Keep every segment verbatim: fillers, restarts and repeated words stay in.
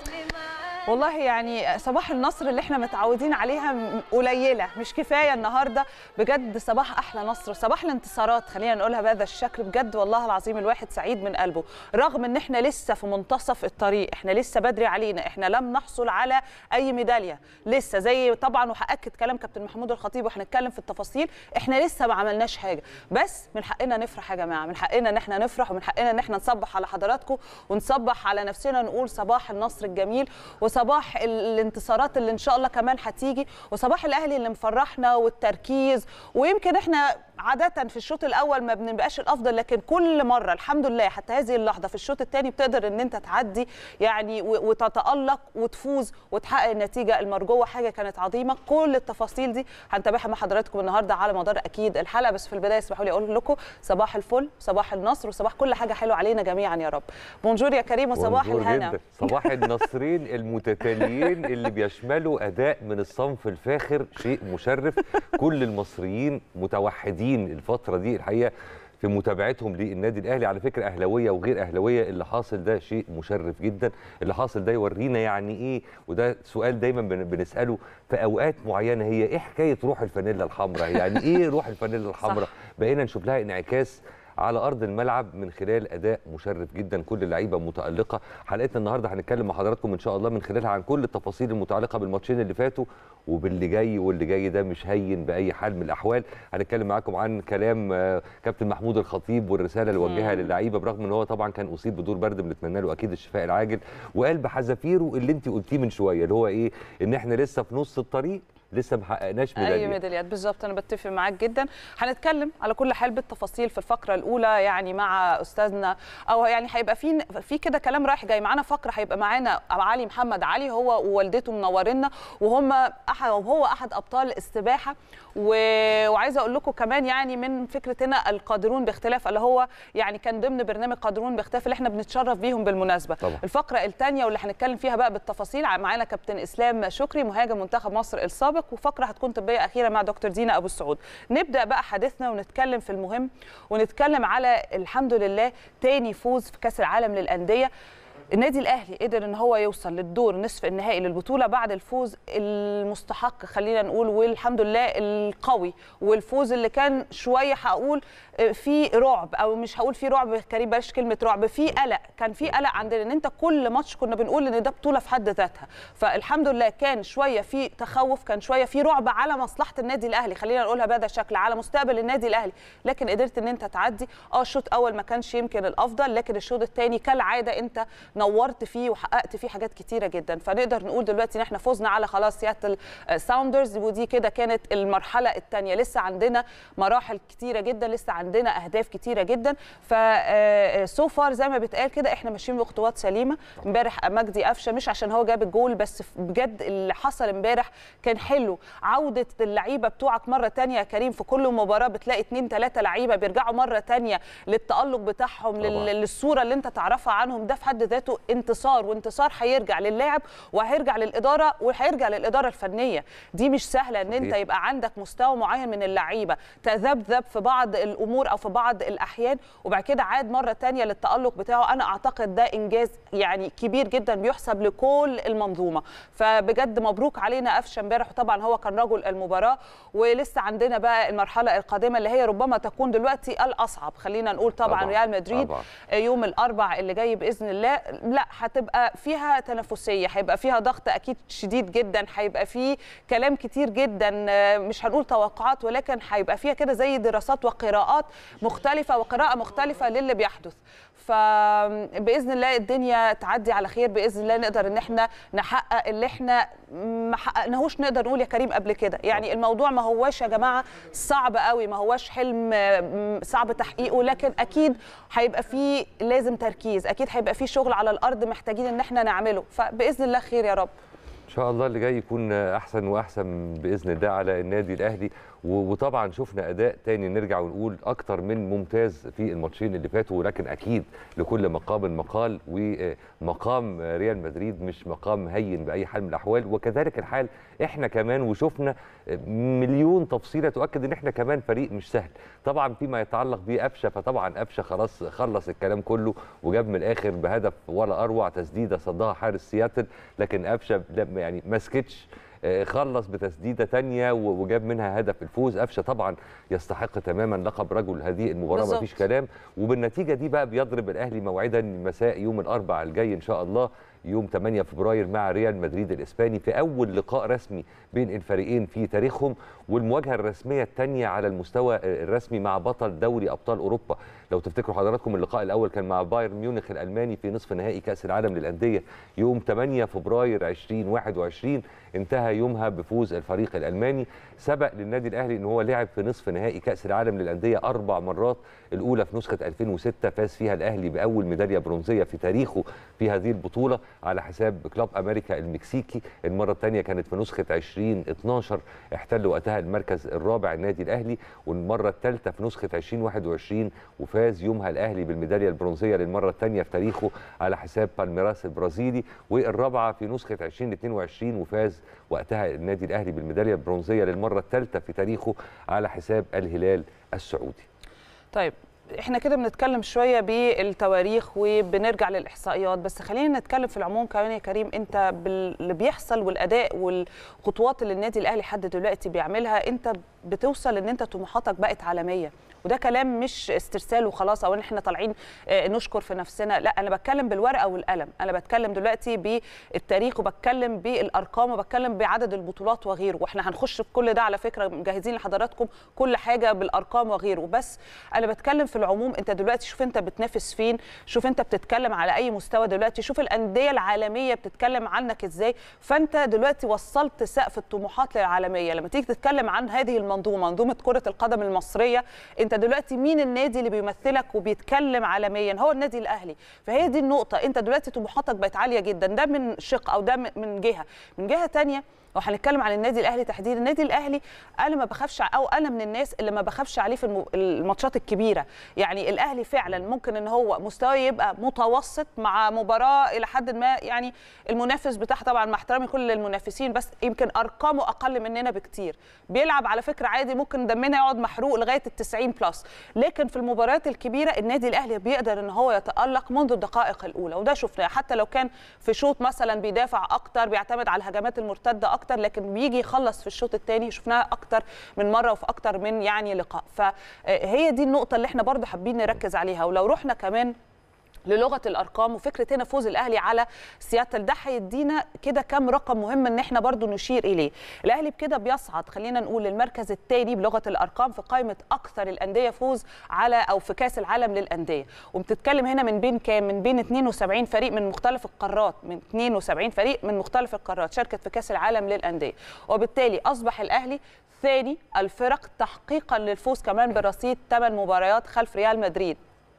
والله يعني صباح النصر اللي احنا متعودين عليها قليله، مش كفايه النهارده بجد. صباح احلى نصر، صباح الانتصارات، خلينا نقولها بهذا الشكل بجد. والله العظيم الواحد سعيد من قلبه، رغم ان احنا لسه في منتصف الطريق، احنا لسه بدري علينا، احنا لم نحصل على اي ميداليه لسه، زي طبعا وهاكد كلام كابتن محمود الخطيب وهنتكلم في التفاصيل، احنا لسه ما عملناش حاجه، بس من حقنا نفرح يا جماعه، من حقنا ان احنا نفرح، ومن حقنا ان احنا نصبح على حضراتكم ونصبح على نفسنا، نقول صباح النصر الجميل، وصباح الانتصارات اللي ان شاء الله كمان هتيجي، وصباح الاهلي اللي مفرحنا والتركيز. ويمكن احنا عاده في الشوط الاول ما بنبقاش الافضل، لكن كل مره الحمد لله حتى هذه اللحظه في الشوط الثاني بتقدر ان انت تعدي يعني وتتالق وتفوز وتحقق النتيجه المرجوه. حاجه كانت عظيمه. كل التفاصيل دي هنتابعها مع حضراتكم النهارده على مدار اكيد الحلقه، بس في البدايه اسمحوا لي اقول لكم صباح الفل، صباح النصر، وصباح كل حاجه حلوه علينا جميعا يا رب. بونجور يا كريم وصباح الهنا. جدا. صباح النصرين المتتاليين اللي بيشملوا اداء من الصنف الفاخر، شيء مشرف. كل المصريين متوحدين الفتره دي الحقيقه في متابعتهم للنادي الاهلي، على فكره اهلاويه وغير اهلاويه. اللي حاصل ده شيء مشرف جدا، اللي حاصل ده يورينا يعني ايه، وده سؤال دايما بنساله في اوقات معينه، هي ايه حكايه روح الفانيلا الحمراء؟ يعني ايه روح الفانيلا الحمراء؟ بقينا نشوف لها انعكاس على ارض الملعب من خلال اداء مشرف جدا، كل اللعيبه متالقه. حلقتنا النهارده هنتكلم مع حضراتكم ان شاء الله من خلالها عن كل التفاصيل المتعلقه بالماتشين اللي فاتوا وباللي جاي، واللي جاي ده مش هين باي حال من الاحوال. هنتكلم معاكم عن كلام كابتن محمود الخطيب والرساله اللي وجهها للعيبه، برغم ان هو طبعا كان اصيب بدور برد، بنتمنى له اكيد الشفاء العاجل، وقال بحذافيره اللي انت قلتيه من شويه، اللي هو ايه، ان احنا لسه في نص الطريق، لسه ما حققناش ميداليات. اي ميداليات بالظبط، انا بتفق معاك جدا. هنتكلم على كل حال بالتفاصيل في الفقره الاولى يعني مع استاذنا، او يعني هيبقى في في كده كلام رايح جاي معانا. فقره هيبقى معانا علي محمد علي، هو ووالدته منورنا، وهم احد وهو احد ابطال السباحه. وعايزه اقول لكم كمان يعني من فكره هنا القادرون باختلاف، اللي هو يعني كان ضمن برنامج قادرون باختلاف اللي احنا بنتشرف بيهم بالمناسبه طبعا. الفقره الثانيه واللي هنتكلم فيها بقى بالتفاصيل معانا كابتن اسلام شكري مهاجم منتخب مصر السابق، وفقره هتكون طبيه اخيره مع دكتور دينا ابو السعود. نبدا بقى حديثنا ونتكلم في المهم، ونتكلم على الحمد لله تاني فوز في كاس العالم للانديه. النادي الاهلي قدر ان هو يوصل للدور نصف النهائي للبطوله بعد الفوز المستحق خلينا نقول، والحمد لله القوي، والفوز اللي كان شويه هقول في رعب، او مش هقول في رعب كريم، بلاش كلمه رعب، في قلق، كان في قلق عندنا ان انت كل ماتش كنا بنقول ان ده بطوله في حد ذاتها. فالحمد لله كان شويه في تخوف، كان شويه في رعب على مصلحه النادي الاهلي، خلينا نقولها بهذا الشكل، على مستقبل النادي الاهلي، لكن قدرت ان انت تعدي. اه الشوط الاول ما كانش يمكن الافضل، لكن الشوط الثاني كالعاده انت نورت فيه وحققت فيه حاجات كتيره جدا. فنقدر نقول دلوقتي ان احنا فزنا على خلاص سياتل ساوندرز، ودي كده كانت المرحله الثانيه. لسه عندنا مراحل كتيره جدا، لسه عندنا اهداف كتيره جدا. ف سو فار زي ما بيتقال كده احنا ماشيين بخطوات سليمه. امبارح مجدي قفشه مش عشان هو جاب الجول بس، بجد اللي حصل امبارح كان حلو. عوده اللعيبه بتوعك مره ثانيه يا كريم، في كل مباراه بتلاقي اثنين ثلاثه لعيبه بيرجعوا مره ثانيه للتالق بتاعهم، للصوره اللي انت تعرفها عنهم، ده في حد ذاته انتصار. وانتصار هيرجع للاعب وهيرجع للاداره وهيرجع للاداره الفنيه. دي مش سهله ان انت يبقى عندك مستوى معين من اللعيبه تذبذب في بعض الامور او في بعض الاحيان، وبعد كده عاد مره ثانيه للتالق بتاعه. انا اعتقد ده انجاز يعني كبير جدا بيحسب لكل المنظومه. فبجد مبروك علينا قفشه امبارح، وطبعا هو كان رجل المباراه. ولسه عندنا بقى المرحله القادمه اللي هي ربما تكون دلوقتي الاصعب، خلينا نقول طبعا, طبعًا. ريال مدريد طبعًا. يوم الاربع اللي جاي باذن الله، لا هتبقى فيها تنافسيه، هيبقى فيها ضغط اكيد شديد جدا، هيبقى فيه كلام كتير جدا، مش هنقول توقعات ولكن هيبقى فيها كده زي دراسات وقراءات مختلفه وقراءه مختلفه للي بيحدث. فباذن الله الدنيا تعدي على خير، باذن الله نقدر ان احنا نحقق اللي احنا ما حققناهوش نقدر نقول يا كريم قبل كده. يعني الموضوع ما هواش يا جماعه صعب قوي، ما هواش حلم صعب تحقيقه، لكن اكيد هيبقى فيه لازم تركيز، اكيد هيبقى فيه شغل على الارض محتاجين ان احنا نعمله. فباذن الله خير يا رب. ان شاء الله اللي جاي يكون احسن واحسن باذن الله على النادي الاهلي. وطبعا شفنا اداء تاني نرجع ونقول اكتر من ممتاز في الماتشين اللي فاتوا، ولكن اكيد لكل مقام مقال، ومقام ريال مدريد مش مقام هين باي حال من الاحوال، وكذلك الحال احنا كمان، وشفنا مليون تفصيله تؤكد ان احنا كمان فريق مش سهل. طبعا فيما يتعلق بقفشه، فطبعا قفشه خلاص خلص الكلام كله وجاب من الاخر بهدف ولا اروع، تسديده صدها حارس سياتل، لكن قفشه يعني ما سكتش، خلص بتسديده ثانيه وجاب منها هدف الفوز. قفشه طبعا يستحق تماما لقب رجل هذه المباراه، ما فيش كلام. وبالنتيجه دي بقى بيضرب الاهلي موعدا مساء يوم الاربعاء الجاي ان شاء الله، يوم ثمانية فبراير، مع ريال مدريد الاسباني في اول لقاء رسمي بين الفريقين في تاريخهم، والمواجهه الرسميه الثانيه على المستوى الرسمي مع بطل دوري ابطال اوروبا. لو تفتكروا حضراتكم اللقاء الاول كان مع بايرن ميونخ الالماني في نصف نهائي كاس العالم للانديه يوم ثمانية فبراير ألفين وواحد وعشرين، انتهى يومها بفوز الفريق الالماني. سبق للنادي الاهلي ان هو لعب في نصف نهائي كاس العالم للانديه اربع مرات، الاولى في نسخه ألفين وستة فاز فيها الاهلي باول ميداليه برونزيه في تاريخه في هذه البطوله على حساب كلوب امريكا المكسيكي. المره الثانيه كانت في نسخه ألفين واثناشر، احتل وقتها المركز الرابع النادي الاهلي، والمره الثالثه في نسخه ألفين وواحد وعشرين وفاز يومها الاهلي بالميداليه البرونزيه للمره الثانيه في تاريخه على حساب بالميراس البرازيلي، والرابعه في نسخه ألفين واثنين وعشرين وفاز وقتها النادي الاهلي بالميداليه البرونزيه للمره الثالثه في تاريخه على حساب الهلال السعودي. طيب احنا كده بنتكلم شويه بالتواريخ وبنرجع للاحصائيات، بس خلينا نتكلم في العموم كمان يا كريم. انت باللي بيحصل والاداء والخطوات اللي النادي الاهلي لحد دلوقتي بيعملها، انت بتوصل ان انت طموحاتك بقت عالميه، وده كلام مش استرسال وخلاص او ان احنا طالعين نشكر في نفسنا، لا، انا بتكلم بالورقه والقلم. انا بتكلم دلوقتي بالتاريخ وبتكلم بالارقام وبتكلم بعدد البطولات وغيره، واحنا هنخش في كل ده على فكره، مجهزين لحضراتكم كل حاجه بالارقام وغيره. بس انا بتكلم في العموم. انت دلوقتي شوف انت بتنافس فين، شوف انت بتتكلم على اي مستوى دلوقتي، شوف الانديه العالميه بتتكلم عنك ازاي. فانت دلوقتي وصلت سقف الطموحات للعالميه. لما تيجي تتكلم عن هذه المنظومه، منظومه كره القدم المصريه، انت دلوقتي مين النادي اللي بيمثلك وبيتكلم عالميا؟ هو النادي الاهلي. فهي دي النقطه، انت دلوقتي طموحاتك بقت عاليه جدا. ده من شق او ده من جهه. من جهه ثانيه لو هنتكلم عن النادي الاهلي تحديدا، النادي الاهلي انا ما بخافش، او انا من الناس اللي ما بخافش عليه في الماتشات الكبيره. يعني الاهلي فعلا ممكن ان هو مستواه يبقى متوسط مع مباراه الى حد ما، يعني المنافس بتاعها طبعا مع احترامي كل المنافسين، بس يمكن ارقامه اقل مننا بكتير. بيلعب على فكره عادي، ممكن دمنا يقعد محروق لغايه التسعين بلس، لكن في المباريات الكبيره النادي الاهلي بيقدر ان هو يتالق منذ الدقائق الاولى، وده شفناه. حتى لو كان في شوط مثلا بيدافع اكتر، بيعتمد على الهجمات المرتده اكتر، لكن بيجي يخلص في الشوط الثاني، شفناها اكتر من مره وفي اكتر من يعني لقاء. فهي دي النقطه اللي احنا برضو حابين نركز عليها. ولو رحنا كمان للغه الارقام وفكره هنا فوز الاهلي على سياتل، ده هيدينا كده كام رقم مهم ان احنا برضو نشير اليه. الاهلي بكده بيصعد خلينا نقول للمركز الثاني بلغه الارقام في قائمه اكثر الانديه فوز على او في كاس العالم للانديه، وبتتكلم هنا من بين كام؟ من بين اثنين وسبعين فريق من مختلف القارات، من اثنين وسبعين فريق من مختلف القارات شاركت في كاس العالم للانديه، وبالتالي اصبح الاهلي ثاني الفرق تحقيقا للفوز كمان برصيد ثمان مباريات خلف ريال مدريد،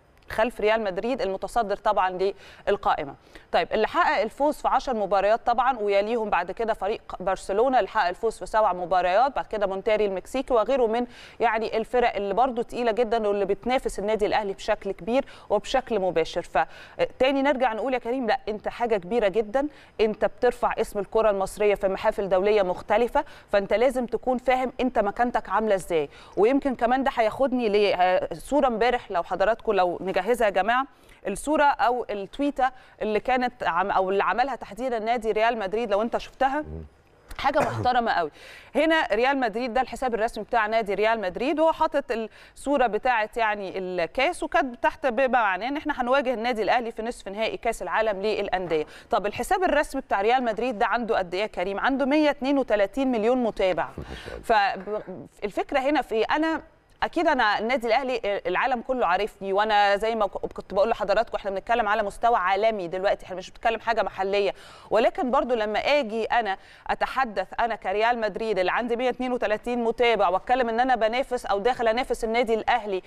خلف ريال مدريد المتصدر طبعا للقائمه. طيب اللي حقق الفوز في عشر مباريات طبعا، ويليهم بعد كده فريق برشلونه اللي حقق الفوز في سبع مباريات، بعد كده مونتاري المكسيكي وغيره من يعني الفرق اللي برضو تقيله جدا واللي بتنافس النادي الاهلي بشكل كبير وبشكل مباشر. فتاني نرجع نقول يا كريم، لا انت حاجه كبيره جدا، انت بترفع اسم الكره المصريه في محافل دوليه مختلفه، فانت لازم تكون فاهم انت مكانتك عامله ازاي. ويمكن كمان ده هياخدني لصوره امبارح، لو حضراتكم لو نجهزها يا جماعه، الصوره او التويته اللي كانت او اللي عملها تحديدا نادي ريال مدريد، لو انت شفتها حاجه محترمه قوي. هنا ريال مدريد ده الحساب الرسمي بتاع نادي ريال مدريد، وهو حاطط الصوره بتاعه يعني الكاس، وكاتب تحت بما معناه ان احنا هنواجه النادي الاهلي في نصف نهائي كاس العالم للانديه. طب الحساب الرسمي بتاع ريال مدريد ده عنده قد ايه يا كريم؟ عنده مية واثنين وثلاثين مليون متابع. فالفكره هنا في ايه؟ انا اكيد انا النادي الاهلي العالم كله عارفني، وانا زي ما كنت بقول لحضراتكم احنا بنتكلم على مستوى عالمي دلوقتي، احنا مش بنتكلم حاجه محليه. ولكن برضو لما اجي انا اتحدث انا كريال مدريد اللي عندي مية واتنين وتلاتين متابع، واتكلم ان انا بنافس او داخل انافس النادي الاهلي،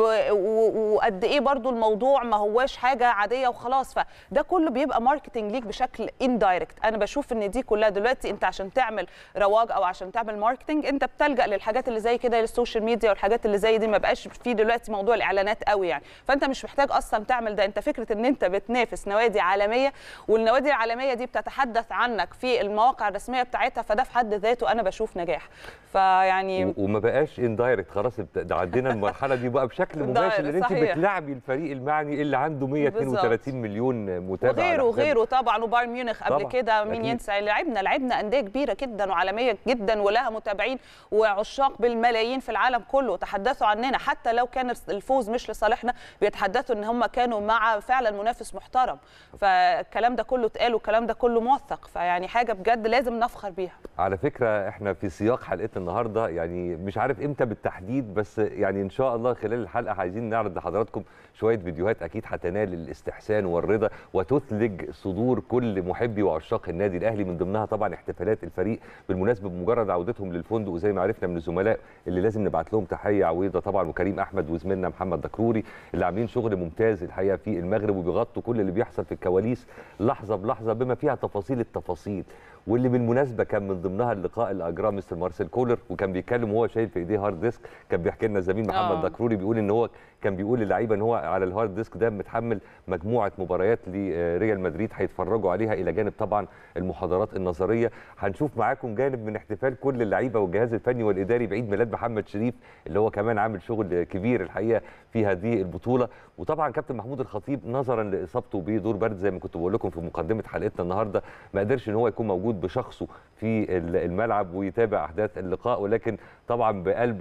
وقد ايه برضو الموضوع ما هواش حاجه عاديه وخلاص، فده كله بيبقى ماركتنج ليك بشكل اندايركت. انا بشوف ان دي كلها دلوقتي انت عشان تعمل رواج او عشان تعمل ماركتنج انت بتلجأ للحاجات اللي زي كده، للسوشيال ميديا والحاجات اللي زي دي، ما بقاش في دلوقتي موضوع الاعلانات قوي يعني. فانت مش محتاج اصلا تعمل ده، انت فكره ان انت بتنافس نوادي عالميه، والنوادي العالميه دي بتتحدث عنك في المواقع الرسميه بتاعتها، فده في حد ذاته انا بشوف نجاح. فيعني وما بقاش اندايركت خلاص، ده عدينا المرحله دي بقى بشكل مباشر، لان انت بتلعبي الفريق المعني اللي عنده مية واتنين وتلاتين مليون متابع وغيره وغيره طبعا، وبايرن ميونخ قبل كده مين ينسى، لعبنا لعبنا انديه كبيره جدا وعالميه جدا ولها متابعين وعشاق بالملايين في العالم كله، تحدثوا عننا حتى لو كان الفوز مش لصالحنا، بيتحدثوا ان هم كانوا مع فعلا منافس محترم. فالكلام ده كله اتقال والكلام ده كله موثق، فيعني حاجه بجد لازم نفخر بيها. على فكره احنا في سياق حلقتنا النهارده، يعني مش عارف امتى بالتحديد، بس يعني ان شاء الله خلال الحلقه عايزين نعرض لحضراتكم شويه فيديوهات اكيد هتنال الاستحسان والرضا وتثلج صدور كل محبي وعشاق النادي الاهلي، من ضمنها طبعا احتفالات الفريق بالمناسبه بمجرد عودتهم للفندق، وزي ما عرفنا من الزملاء اللي لازم نبعت لهم تحيه عويضه طبعا، وكريم احمد وزميلنا محمد دكروري اللي عاملين شغل ممتاز الحقيقه في المغرب، وبيغطوا كل اللي بيحصل في الكواليس لحظه بلحظه بما فيها تفاصيل التفاصيل، واللي بالمناسبه كان من ضمنها اللقاء اللي اجراه مستر مارسيل كولر، وكان بيتكلم وهو شايل في ايديه هارد ديسك، كان بيحكي لنا زميل محمد آه. دكروري بيقول ان هو كان بيقول للعيبه ان هو على الهارد ديسك ده متحمل مجموعه مباريات لريال مدريد هيتفرجوا عليها، الى جانب طبعا المحاضرات النظريه. هنشوف معاكم جانب من احتفال كل اللعيبه والجهاز الفني والاداري بعيد ميلاد محمد شريف اللي هو كمان عامل شغل كبير الحقيقه في هذه البطوله. وطبعا كابتن محمود الخطيب نظرا لاصابته بدور برد زي ما كنت بقول لكم في مقدمه حلقتنا النهارده، ما قدرش ان هو يكون موجود بشخصه في الملعب ويتابع احداث اللقاء، ولكن طبعا بقلبه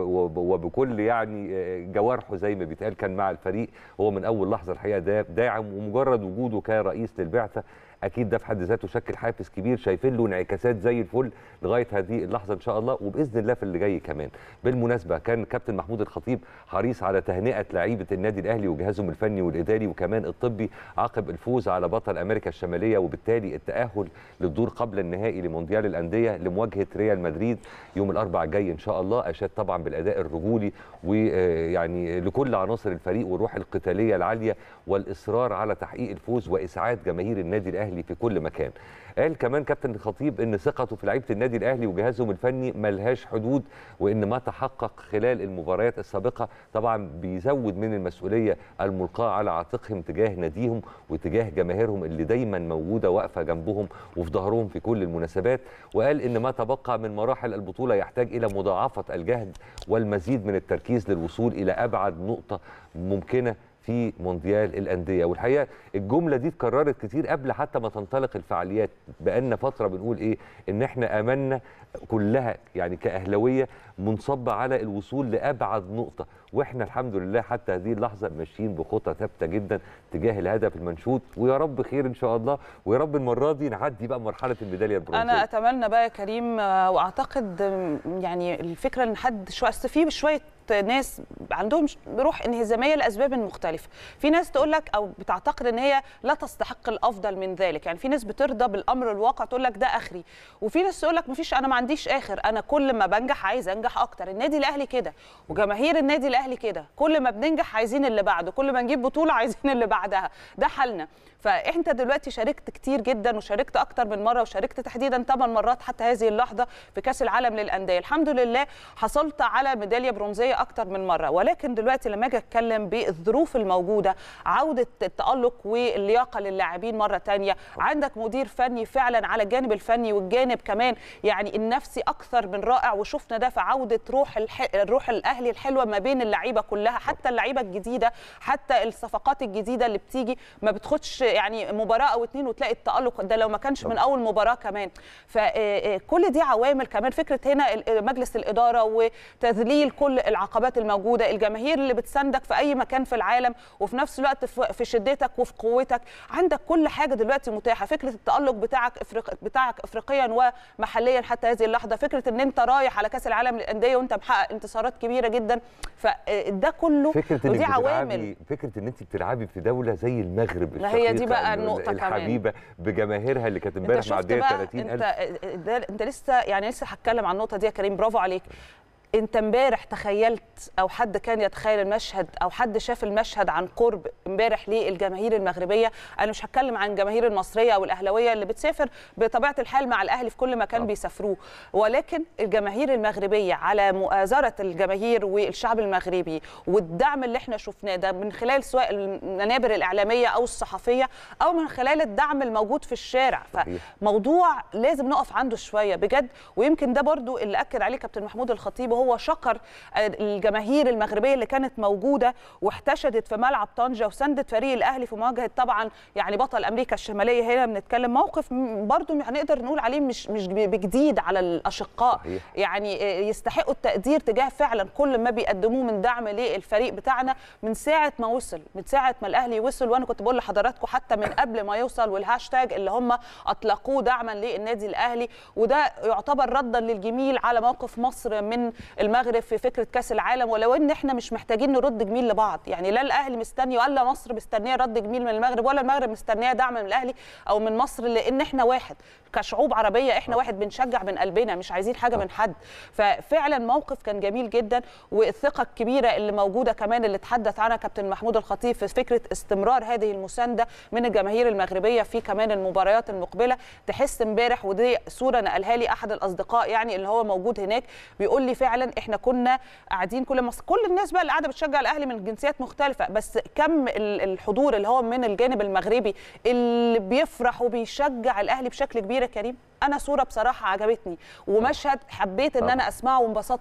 وبكل يعني جوارحه زي ما بيتقال كان مع الفريق. هو من اول لحظه الحقيقه ده داعم، ومجرد وجوده كرئيس للبعثه اكيد ده في حد ذاته شكل حافز كبير، شايفين له انعكاسات زي الفل لغايه هذه اللحظه ان شاء الله، وباذن الله في اللي جاي كمان. بالمناسبه كان كابتن محمود الخطيب حريص على تهنئه لعيبه النادي الاهلي وجهازهم الفني والاداري وكمان الطبي عقب الفوز على بطل امريكا الشماليه، وبالتالي التاهل للدور قبل النهائي لمونديال الانديه لمواجهه ريال مدريد يوم الاربعاء الجاي ان شاء الله. اشاد طبعا بالاداء الرجولي ويعني لكل عناصر الفريق والروح القتاليه العاليه والاصرار على تحقيق الفوز واسعاد جماهير النادي الاهلي في كل مكان. قال كمان كابتن الخطيب ان ثقته في لعيبه النادي الاهلي وجهازهم الفني ملهاش حدود، وان ما تحقق خلال المباريات السابقه طبعا بيزود من المسؤوليه الملقاه على عاتقهم تجاه ناديهم وتجاه جماهيرهم اللي دايما موجوده واقفه جنبهم وفي ظهرهم في كل المناسبات. وقال ان ما تبقى من مراحل البطوله يحتاج الى مضاعفه الجهد والمزيد من التركيز للوصول الى ابعد نقطه ممكنه في مونديال الانديه. والحقيقه الجمله دي اتكررت كتير قبل حتى ما تنطلق الفعاليات، بقالنا فتره بنقول ايه ان احنا املنا كلها يعني كاهلاويه منصبه على الوصول لابعد نقطه، واحنا الحمد لله حتى هذه اللحظه ماشيين بخطى ثابته جدا تجاه الهدف المنشود، ويا رب خير ان شاء الله، ويا رب المره دي نعدي بقى مرحله الميداليه البرونزيه. انا اتمنى بقى يا كريم، واعتقد يعني الفكره ان حد شويه في شويه ناس عندهم روح انهزاميه لاسباب مختلفه، في ناس تقول لك او بتعتقد ان هي لا تستحق الافضل من ذلك، يعني في ناس بترضى بالامر الواقع تقول لك ده اخري، وفي ناس تقول لك مفيش انا ما عنديش اخر، انا كل ما بنجح عايز انجح اكتر. النادي الاهلي كده وجماهير النادي الاهلي كده، كل ما بننجح عايزين اللي بعده، كل ما نجيب بطوله عايزين اللي بعدها، ده حالنا. فانت دلوقتي شاركت كتير جدا وشاركت اكتر من مره، وشاركت تحديدا ثمان مرات حتى هذه اللحظه في كاس العالم للانديه، الحمد لله حصلت على ميداليه برونزيه اكتر من مره. ولكن دلوقتي لما اجي اتكلم بالظروف الموجوده، عوده التالق واللياقه للاعبين مره ثانيه، عندك مدير فني فعلا على الجانب الفني والجانب كمان يعني النفسي اكثر من رائع، وشفنا ده في عوده روح الح... الروح الاهلي الحلوه ما بين اللعيبه كلها، حتى اللعيبه الجديده، حتى الصفقات الجديده اللي بتيجي ما بتاخدش يعني مباراه او اتنين وتلاقي التالق ده لو ما كانش من اول مباراه كمان. فكل دي عوامل، كمان فكره هنا مجلس الاداره وتذليل كل العقل العقبات الموجوده، الجماهير اللي بتساندك في اي مكان في العالم، وفي نفس الوقت في شدتك وفي قوتك. عندك كل حاجه دلوقتي متاحه، فكره التالق بتاعك افريق بتاعك افريقيا ومحليا حتى هذه اللحظه، فكره ان انت رايح على كاس العالم للانديه وانت محقق انتصارات كبيره جدا، فده كله فكره ودي عوامل. فكره ان انت بتلعبي في دوله زي المغرب هي دي بقى النقطه الحبيبه كمان بجماهيرها اللي كانت امبارح معديه ثلاثين ألف. انت انت لسه يعني لسه هتكلم عن النقطه دي يا كريم، برافو عليك. انت امبارح تخيلت او حد كان يتخيل المشهد او حد شاف المشهد عن قرب امبارح للجماهير المغربيه؟ انا مش هتكلم عن الجماهير المصريه او الاهلاويه اللي بتسافر بطبيعه الحال مع الاهلي في كل مكان بيسافروه، ولكن الجماهير المغربيه على مؤازره الجماهير والشعب المغربي والدعم اللي احنا شفناه ده من خلال سواء المنابر الاعلاميه او الصحفيه او من خلال الدعم الموجود في الشارع، فموضوع لازم نقف عنده شويه بجد. ويمكن ده برضو اللي اكد عليه كابتن محمود الخطيب، هو شكر الجماهير المغربيه اللي كانت موجوده واحتشدت في ملعب طنجه وساندت فريق الاهلي في مواجهه طبعا يعني بطل امريكا الشماليه. هنا بنتكلم موقف برضو هنقدر نقول عليه مش مش بجديد على الاشقاء، صحيح. يعني يستحقوا التقدير تجاه فعلا كل ما بيقدموه من دعم للفريق بتاعنا من ساعه ما وصل، من ساعه ما الاهلي وصل. وانا كنت بقول لحضراتكم حتى من قبل ما يوصل، والهاشتاج اللي هم اطلقوه دعما للنادي الاهلي، وده يعتبر ردا للجميل على موقف مصر من المغرب في فكره كاس العالم. ولو ان احنا مش محتاجين نرد جميل لبعض، يعني لا الاهلي مستني ولا مصر مستنيه رد جميل من المغرب ولا المغرب مستنيه دعم من الاهلي او من مصر، لان احنا واحد كشعوب عربيه، احنا واحد بنشجع من قلبنا، مش عايزين حاجه من حد. ففعلا موقف كان جميل جدا، والثقه الكبيره اللي موجوده كمان اللي تحدث عنها كابتن محمود الخطيب في فكره استمرار هذه المسانده من الجماهير المغربيه في كمان المباريات المقبله. تحس امبارح ودي صوره نقلها لي احد الاصدقاء يعني اللي هو موجود هناك، بيقول لي فعلا احنا كنا قاعدين كل مصر كل الناس بقى اللي قاعده بتشجع الاهلي من جنسيات مختلفه، بس كم الحضور اللي هو من الجانب المغربي اللي بيفرح وبيشجع الاهلي بشكل كبير يا كريم. انا صوره بصراحه عجبتني ومشهد حبيت ان انا اسمعه وانبسطت.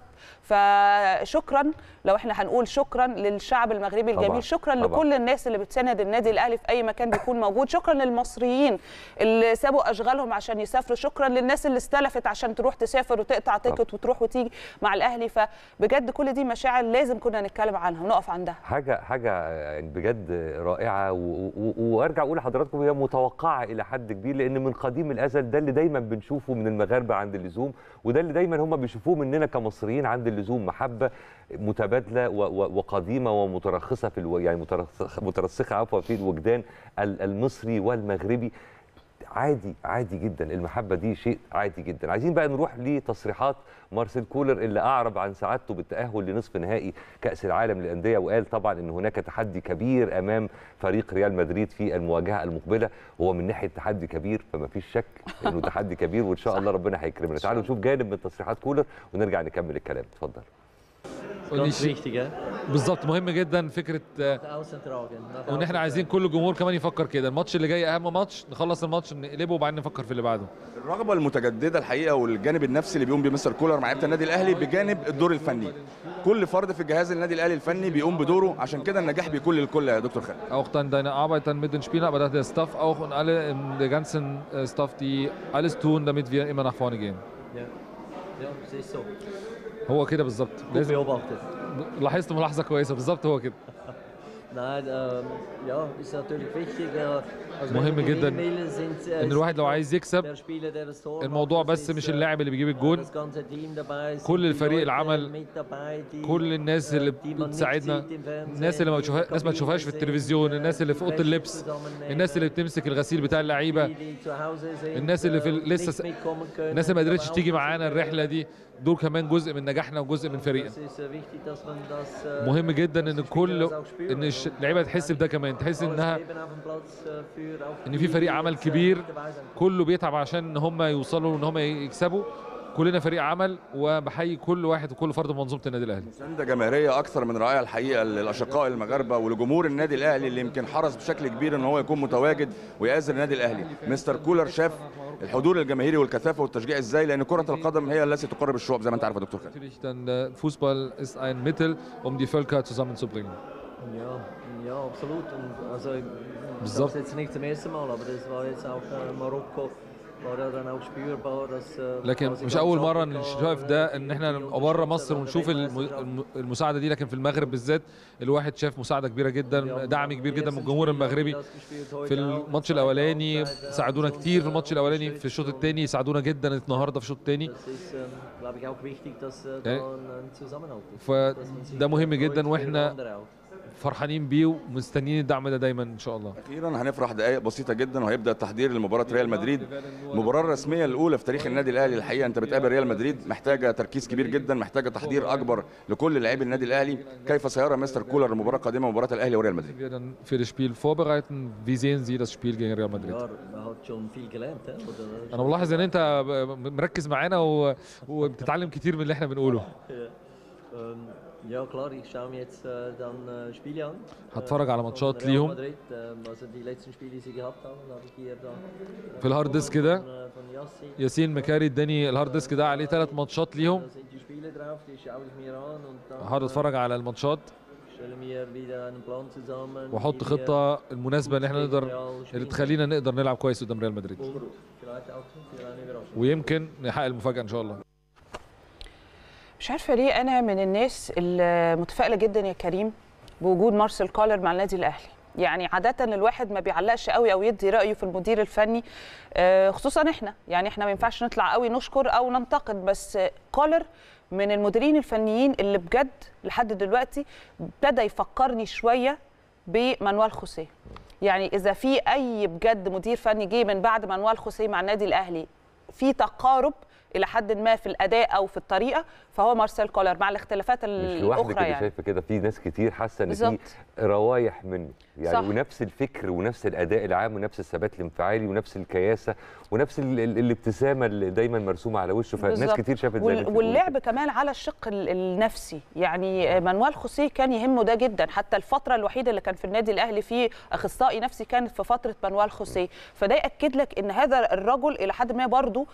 فشكرا، لو احنا هنقول شكرا للشعب المغربي الجميل، طبعا. شكرا طبعا. لكل الناس اللي بتساند النادي الاهلي في اي مكان بيكون موجود، شكرا للمصريين اللي سابوا اشغالهم عشان يسافروا، شكرا للناس اللي استلفت عشان تروح تسافر وتقطع تيكت وتروح وتيجي مع الاهلي. فبجد كل دي مشاعر لازم كنا نتكلم عنها ونقف عندها. حاجه حاجه بجد رائعه، وارجع اقول لحضراتكم هي متوقعه الى حد كبير، لان من قديم الازل ده اللي دايما بنشوفه من المغاربه عند اللزوم، وده اللي دايما هم بيشوفوه مننا كمصريين عند اللزوم، محبه متبادله وقديمه ومترخصه في الو... يعني مترسخه عفوا في الوجدان المصري والمغربي. عادي عادي جدا، المحبه دي شيء عادي جدا. عايزين بقى نروح لتصريحات مارسيل كولر اللي اعرب عن سعادته بالتاهل لنصف نهائي كاس العالم للانديه، وقال طبعا ان هناك تحدي كبير امام فريق ريال مدريد في المواجهه المقبله. هو من ناحيه تحدي كبير فما فيش شك انه تحدي كبير، وان شاء الله ربنا هيكرمنا. تعالوا نشوف جانب من تصريحات كولر ونرجع نكمل الكلام. اتفضل. بالظبط، مهم جدا فكره وان احنا عايزين كل الجمهور كمان يفكر كده، الماتش اللي جاي اهم ماتش، نخلص الماتش نقلبه وبعدين نفكر في اللي بعده. الرغبه المتجدده الحقيقه والجانب النفسي اللي بيقوم بيه مستر كولر مع لعيبه النادي الاهلي بجانب الدور الفني، كل فرد في الجهاز النادي الاهلي الفني بيقوم بدوره، عشان كده النجاح بيكون للكل يا دكتور خالد. Auch dann deine Arbeit dann mit den Spielern, aber der Staff auch und alle der ganzen Staff, die alles tun, damit wir immer nach vorne gehen. Ja, ja, das ist so. هو كده بالظبط. لازم لاحظت ملاحظه كويسه، بالظبط هو كده. مهم جدا ان الواحد لو عايز يكسب، الموضوع بس مش اللاعب اللي بيجيب الجون، كل الفريق العمل، كل الناس اللي بتساعدنا، الناس اللي ما تشوفها الناس ما تشوفهاش في التلفزيون، الناس اللي في اوضه اللبس، الناس اللي بتمسك الغسيل بتاع اللعيبه، الناس اللي في لسه الناس اللي ما قدرتش تيجي معانا الرحله دي، دول كمان جزء من نجاحنا وجزء من فريقنا. مهم جدا ان كل ان اللعيبه تحس بده كمان، تحس انها ان في فريق عمل كبير كله بيتعب عشان ان هم يوصلوا ان هم يكسبوا، كلنا فريق عمل، وبحيي كل واحد وكل فرد من منظومه النادي الاهلي. مسانده جماهيريه اكثر من رائعه الحقيقه للاشقاء المغاربه ولجمهور النادي الاهلي اللي يمكن حرص بشكل كبير ان هو يكون متواجد ويأزر النادي الاهلي. مستر كولر شاف الحضور الجماهيري والكثافه والتشجيع ازاي، لان كره القدم هي التي تقرب الشعوب زي ما انت عارف يا دكتور خالد. Natürlich dann Fußball ist ein Mittel, um die Völker zusammenzubringen. Ja, ja, absolut. Und also بالظبط. das jetzt nicht zum ersten Mal, aber das war jetzt auch Marokko لكن مش اول مره نشوف ده، ان احنا نبقى بره مصر ونشوف المساعده دي، لكن في المغرب بالذات الواحد شاف مساعده كبيره جدا، دعم كبير جدا من الجمهور المغربي. في الماتش الاولاني ساعدونا كتير، في الماتش الاولاني في الشوط الثاني ساعدونا جدا النهارده في الشوط الثاني، فده مهم جدا واحنا فرحانين بيه ومستنيين الدعم ده دايما ان شاء الله. اخيرا هنفرح دقائق بسيطه جدا وهيبدا التحضير لمباراه ريال مدريد، المباراه الرسميه الاولى في تاريخ النادي الاهلي. الحقيقه انت بتقابل ريال مدريد، محتاجه تركيز كبير جدا، محتاجه تحضير اكبر لكل لاعبي النادي الاهلي. كيف سيرى مستر كولر المباراه القادمه مباراه الاهلي وريال مدريد؟ für das Spiel vorbereiten. Wie sehen Sie das Spiel gegen Real Madrid? انا ملاحظ ان انت مركز معانا وبتتعلم كتير من اللي احنا بنقوله. Ja klar, ich schaue mir jetzt äh, dann äh, Spiele an. هتفرج على ماتشات ليهم. Also die letzten Spiele, die sie gehabt haben, habe ich hier da. في الهارد ديسك ده ياسين مكاري اداني الهارد ديسك ده عليه ثلاث ماتشات ليهم. هقعد اتفرج على الماتشات واحط خطه المناسبه ان احنا نقدر اللي تخلينا نقدر نلعب كويس قدام ريال مدريد. ويمكن نحقق المفاجاه ان شاء الله. مش عارفه ليه انا من الناس المتفائله جدا يا كريم بوجود مارسيل كولر مع النادي الاهلي. يعني عاده الواحد ما بيعلقش قوي او يدي رايه في المدير الفني، خصوصا احنا يعني احنا ما ينفعش نطلع قوي نشكر او ننتقد، بس كولر من المديرين الفنيين اللي بجد لحد دلوقتي ابتدى يفكرني شويه بمانويل خوسيه. يعني اذا في اي بجد مدير فني جه من بعد مانويل خوسيه مع النادي الاهلي في تقارب الى حد ما في الاداء او في الطريقه، فهو مارسيل كولر مع الاختلافات الاخرى. مش لوحدك اللي يعني شايفه كده، في ناس كتير حاسه ان في روايح منه يعني، صح. ونفس الفكر ونفس الاداء العام ونفس الثبات الانفعالي ونفس الكياسه ونفس ال ال الابتسامه اللي دايما مرسومه على وشه، فناس كتير شافت زي وال واللعب كمان على الشق النفسي. يعني مانويل خوسيه كان يهمه ده جدا، حتى الفتره الوحيده اللي كان في النادي الاهلي فيه اخصائي نفسي كانت في فتره مانويل خوسيه، فده ياكد لك ان هذا الرجل الى حد ما برضه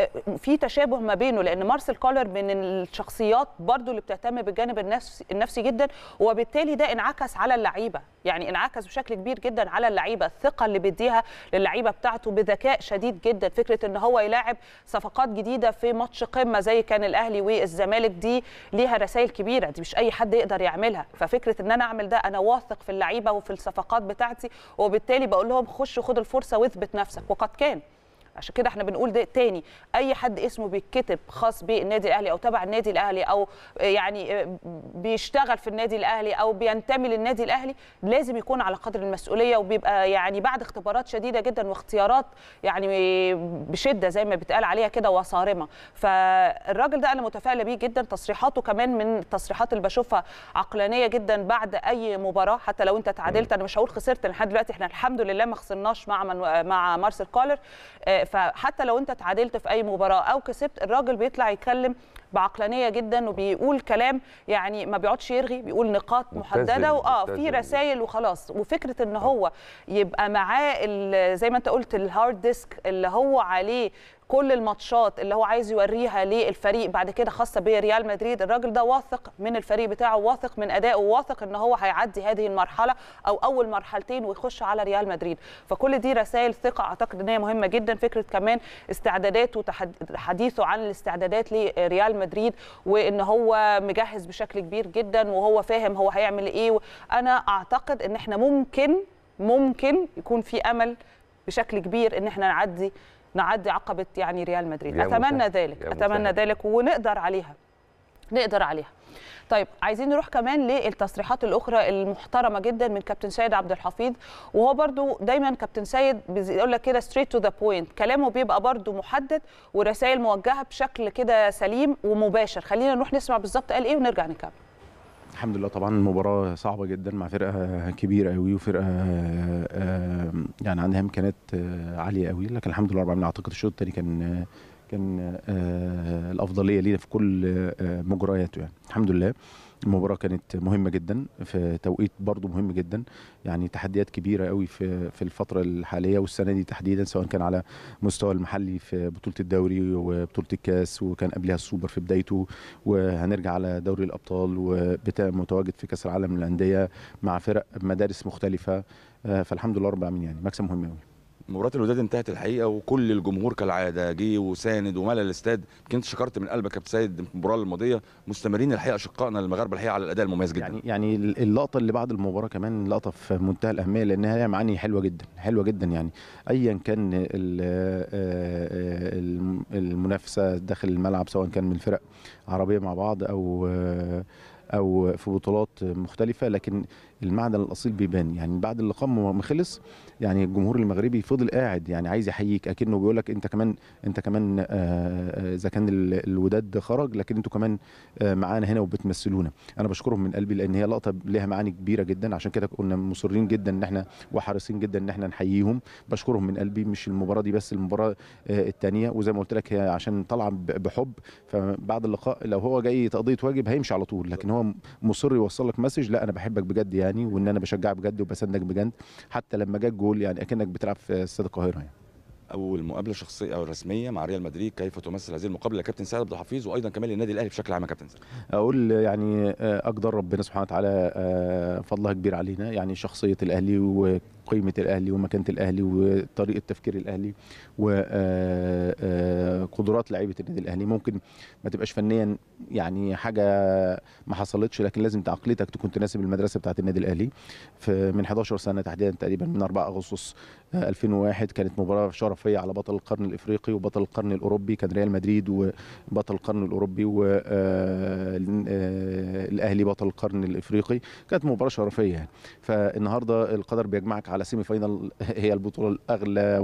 في تشابه ما بينه، لان مارسيل كولر من الشخصيات برضو اللي بتهتم بالجانب النفسي النفسي جدا، وبالتالي ده انعكس على اللعيبه، يعني انعكس بشكل كبير جدا على اللعيبه، الثقه اللي بيديها للعيبه بتاعته بذكاء شديد جدا. فكره ان هو يلاعب صفقات جديده في ماتش قمه زي كان الاهلي والزمالك دي ليها رسائل كبيره، دي مش اي حد يقدر يعملها. ففكره ان انا اعمل ده انا واثق في اللعيبه وفي الصفقات بتاعتي، وبالتالي بقول لهم خشوا خدوا الفرصه واثبت نفسك، وقد كان. عشان كده احنا بنقول ده تاني، اي حد اسمه بيتكتب خاص بالنادي الاهلي او تبع النادي الاهلي او يعني بيشتغل في النادي الاهلي او بينتمي للنادي الاهلي لازم يكون على قدر المسؤوليه، وبيبقى يعني بعد اختبارات شديده جدا واختيارات يعني بشده زي ما بيتقال عليها كده وصارمه. فالراجل ده انا متفائله بيه جدا، تصريحاته كمان من التصريحات اللي بشوفها عقلانيه جدا بعد اي مباراه. حتى لو انت تعادلت، انا مش هقول خسرت لحد دلوقتي، احنا الحمد لله ما خسرناش مع من مع مارسيل كولر، فحتى لو انت تعادلت في اي مباراه او كسبت، الراجل بيطلع يتكلم بعقلانيه جدا وبيقول كلام يعني ما بيقعدش يرغي، بيقول نقاط محدده واه في رسائل وخلاص. وفكره ان هو يبقى معاه زي ما انت قلت الهارد ديسك اللي هو عليه كل الماتشات اللي هو عايز يوريها للفريق بعد كده خاصه بريال مدريد، الراجل ده واثق من الفريق بتاعه، واثق من ادائه، واثق ان هو هيعدي هذه المرحله او اول مرحلتين ويخش على ريال مدريد. فكل دي رسائل ثقه اعتقد ان هي مهمه جدا. فكره كمان استعداداته وحديثه عن الاستعدادات لريال مدريد وان هو مجهز بشكل كبير جدا وهو فاهم هو هيعمل ايه. انا اعتقد ان احنا ممكن ممكن يكون في امل بشكل كبير ان احنا نعدي نعدي عقبه يعني ريال مدريد. اتمنى ذلك اتمنى ذلك ونقدر عليها نقدر عليها. طيب عايزين نروح كمان للتصريحات الاخرى المحترمه جدا من كابتن سيد عبد الحفيظ، وهو برضو دايما كابتن سيد بيقول لك كده ستريت تو ذا بوينت، كلامه بيبقى برضو محدد ورسائل موجهه بشكل كده سليم ومباشر. خلينا نروح نسمع بالظبط قال ايه ونرجع نكمل. الحمد لله طبعا المباراه صعبه جدا مع فرقه كبيره قوي وفرقه يعني عندها امكانيات عاليه قوي، لكن الحمد لله رب العالمين اعتقد الشوط الثاني كان كان الافضليه لينا في كل مجرياته. يعني الحمد لله المباراه كانت مهمه جدا في توقيت برضو مهم جدا، يعني تحديات كبيره قوي في في الفتره الحاليه والسنه دي تحديدا، سواء كان على مستوى المحلي في بطوله الدوري وبطوله الكاس، وكان قبلها السوبر في بدايته، وهنرجع على دوري الابطال ومتواجد في كاس العالم للانديه مع فرق مدارس مختلفه. فالحمد لله رب العالمين يعني مكسب مهم قوي. مباراه الوداد انتهت الحقيقه وكل الجمهور كالعاده جه وساند وملى الاستاد. يمكن شكرت من قلبك يا كابتن سيد المباراه الماضيه، مستمرين الحقيقه اشقائنا المغاربه الحقيقه على الاداء المميز جدا. يعني يعني اللقطه اللي بعد المباراه كمان لقطه في منتهى الاهميه لانها لها معاني حلوه جدا حلوه جدا. يعني ايا كان المنافسه داخل الملعب سواء كان من فرق عربيه مع بعض او او في بطولات مختلفه، لكن المعدن الاصيل بيبان. يعني بعد اللقاء ما خلص يعني الجمهور المغربي فضل قاعد يعني عايز يحييك، اكنه بيقول لك انت كمان انت كمان اذا كان الوداد خرج لكن انتوا كمان معانا هنا وبتمثلونا. انا بشكرهم من قلبي لان هي لقطه لها معاني كبيره جدا، عشان كده كنا مصرين جدا ان احنا وحريصين جدا ان احنا نحييهم. بشكرهم من قلبي، مش المباراه دي بس، المباراه الثانيه، وزي ما قلت لك هي عشان طالعه بحب. فبعد اللقاء لو هو جاي تقضيه واجب هيمشي على طول، لكن هو مصر يوصل لك مسج لا انا بحبك بجد يعني، وان انا بشجعك بجد وبساندك بجد. حتى لما جاك جول يعني اكنك بتلعب في استاد القاهره يعني. اول مقابله شخصيه او رسميه مع ريال مدريد، كيف تمثل هذه المقابله يا كابتن سيد عبد الحفيظ وايضا كمان للنادي الاهلي بشكل عام يا كابتن سيد؟ اقول يعني اقدر ربنا سبحانه وتعالى فضلها كبير علينا، يعني شخصيه الاهلي وقيمه الاهلي ومكانه الاهلي وطريقه تفكير الاهلي وقدرات لعيبه النادي الاهلي. ممكن ما تبقاش فنيا يعني حاجه ما حصلتش، لكن لازم عقليتك تكون تناسب المدرسه بتاعه النادي الاهلي. من حداشر سنه تحديدا تقريبا من أربعة أغسطس ألفين وواحد كانت مباراه شرفيه على بطل القرن الافريقي وبطل القرن الاوروبي، كان ريال مدريد وبطل القرن الاوروبي والاهلي بطل القرن الافريقي. كانت مباراه شرفيه يعني. فالنهارده القدر بيجمعك على سيمي فاينال، هي البطوله الاغلى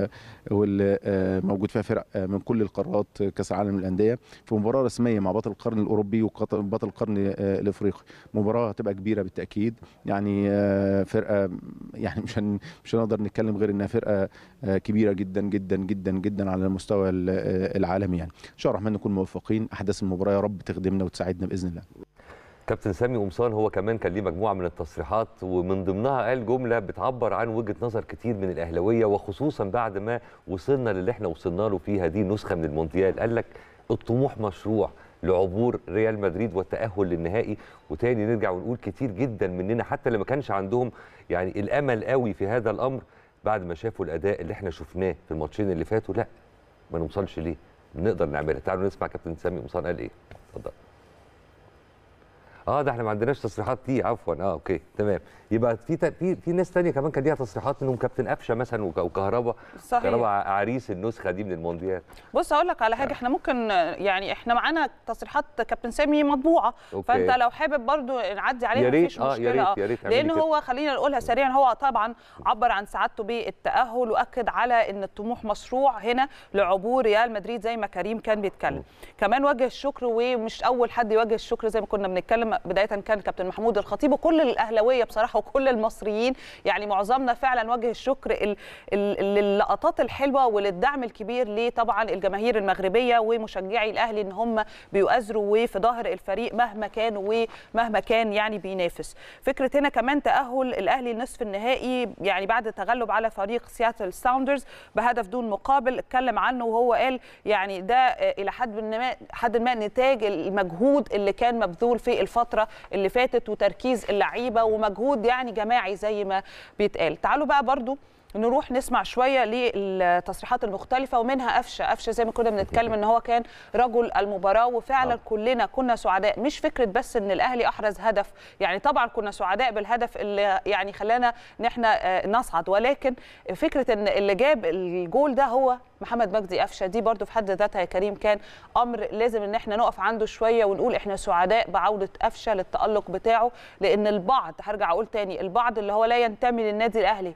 واللي موجود فيها فرق من كل القارات، كاس العالم للانديه، في مباراه رسميه مع بطل القرن الاوروبي وبطل القرن الافريقي. مباراه هتبقى كبيره بالتاكيد يعني. فرقه يعني مش مش هنقدر نتكلم غير انها فرقه كبيره جدا جدا جدا جدا على المستوى العالمي يعني. ان شاء الله الرحمن نكون موفقين. احداث المباراه يا رب تخدمنا وتساعدنا باذن الله. كابتن سامي قمصان هو كمان كان ليه مجموعه من التصريحات، ومن ضمنها قال جمله بتعبر عن وجهه نظر كتير من الاهلاويه، وخصوصا بعد ما وصلنا للي احنا وصلنا له في هذه النسخه من المونديال. قال لك الطموح مشروع لعبور ريال مدريد والتاهل للنهائي. وتاني نرجع ونقول كتير جدا مننا حتى اللي ما كانش عندهم يعني الامل قوي في هذا الامر، بعد ما شافوا الاداء اللي احنا شفناه في الماتشين اللي فاتوا، لا ما نوصلش ليه؟ بنقدر نعملها. تعالوا نسمع كابتن سامي قمصان قال ايه. اتفضل. اه ده احنا ما عندناش تصريحات دي، عفوا. اه اوكي تمام. يبقى في في في ناس ثانيه كمان كان ليها تصريحات، منهم كابتن قفشه مثلا وكهربا. صحيح. كهربا عريس النسخه دي من المونديال. بص اقول لك على حاجه، احنا ممكن يعني احنا معانا تصريحات كابتن سامي مطبوعه، أوكي. فانت لو حابب برضو نعدي عليها مفيش مشكله. اه يا ريت يا ريت. لان هو خلينا نقولها سريعا، هو طبعا عبر عن سعادته بالتاهل واكد على ان الطموح مشروع هنا لعبور ريال مدريد زي ما كريم كان بيتكلم. م. كمان وجه الشكر، ومش اول حد يوجه الشكر زي ما كنا بنتكلم بدايه، كان كابتن محمود الخطيب وكل الاهلاويه بصراحه وكل المصريين، يعني معظمنا فعلا وجه الشكر للقطات الحلوه وللدعم الكبير لطبعا الجماهير المغربيه ومشجعي الاهلي ان هم بيؤازروا وفي ظهر الفريق مهما كان ومهما كان يعني بينافس. فكره هنا كمان تاهل الاهلي لنصف النهائي يعني بعد تغلب على فريق سياتل ساوندرز بهدف دون مقابل، اتكلم عنه وهو قال يعني ده الى حد ما حد ما نتاج المجهود اللي كان مبذول في الفتره اللي فاتت وتركيز اللعيبه ومجهود يعني جماعي زي ما بيتقال. تعالوا بقى برضو نروح نسمع شويه للتصريحات المختلفه، ومنها قفشه. قفشه زي ما كنا بنتكلم ان هو كان رجل المباراه، وفعلا كلنا كنا سعداء. مش فكره بس ان الاهلي احرز هدف، يعني طبعا كنا سعداء بالهدف اللي يعني خلانا ان احنا نصعد، ولكن فكره ان اللي جاب الجول ده هو محمد مجدي قفشه. دي برضو في حد ذاتها يا كريم كان امر لازم ان احنا نقف عنده شويه ونقول احنا سعداء بعوده قفشه للتالق بتاعه. لان البعض، هرجع اقول تاني، البعض اللي هو لا ينتمي للنادي الاهلي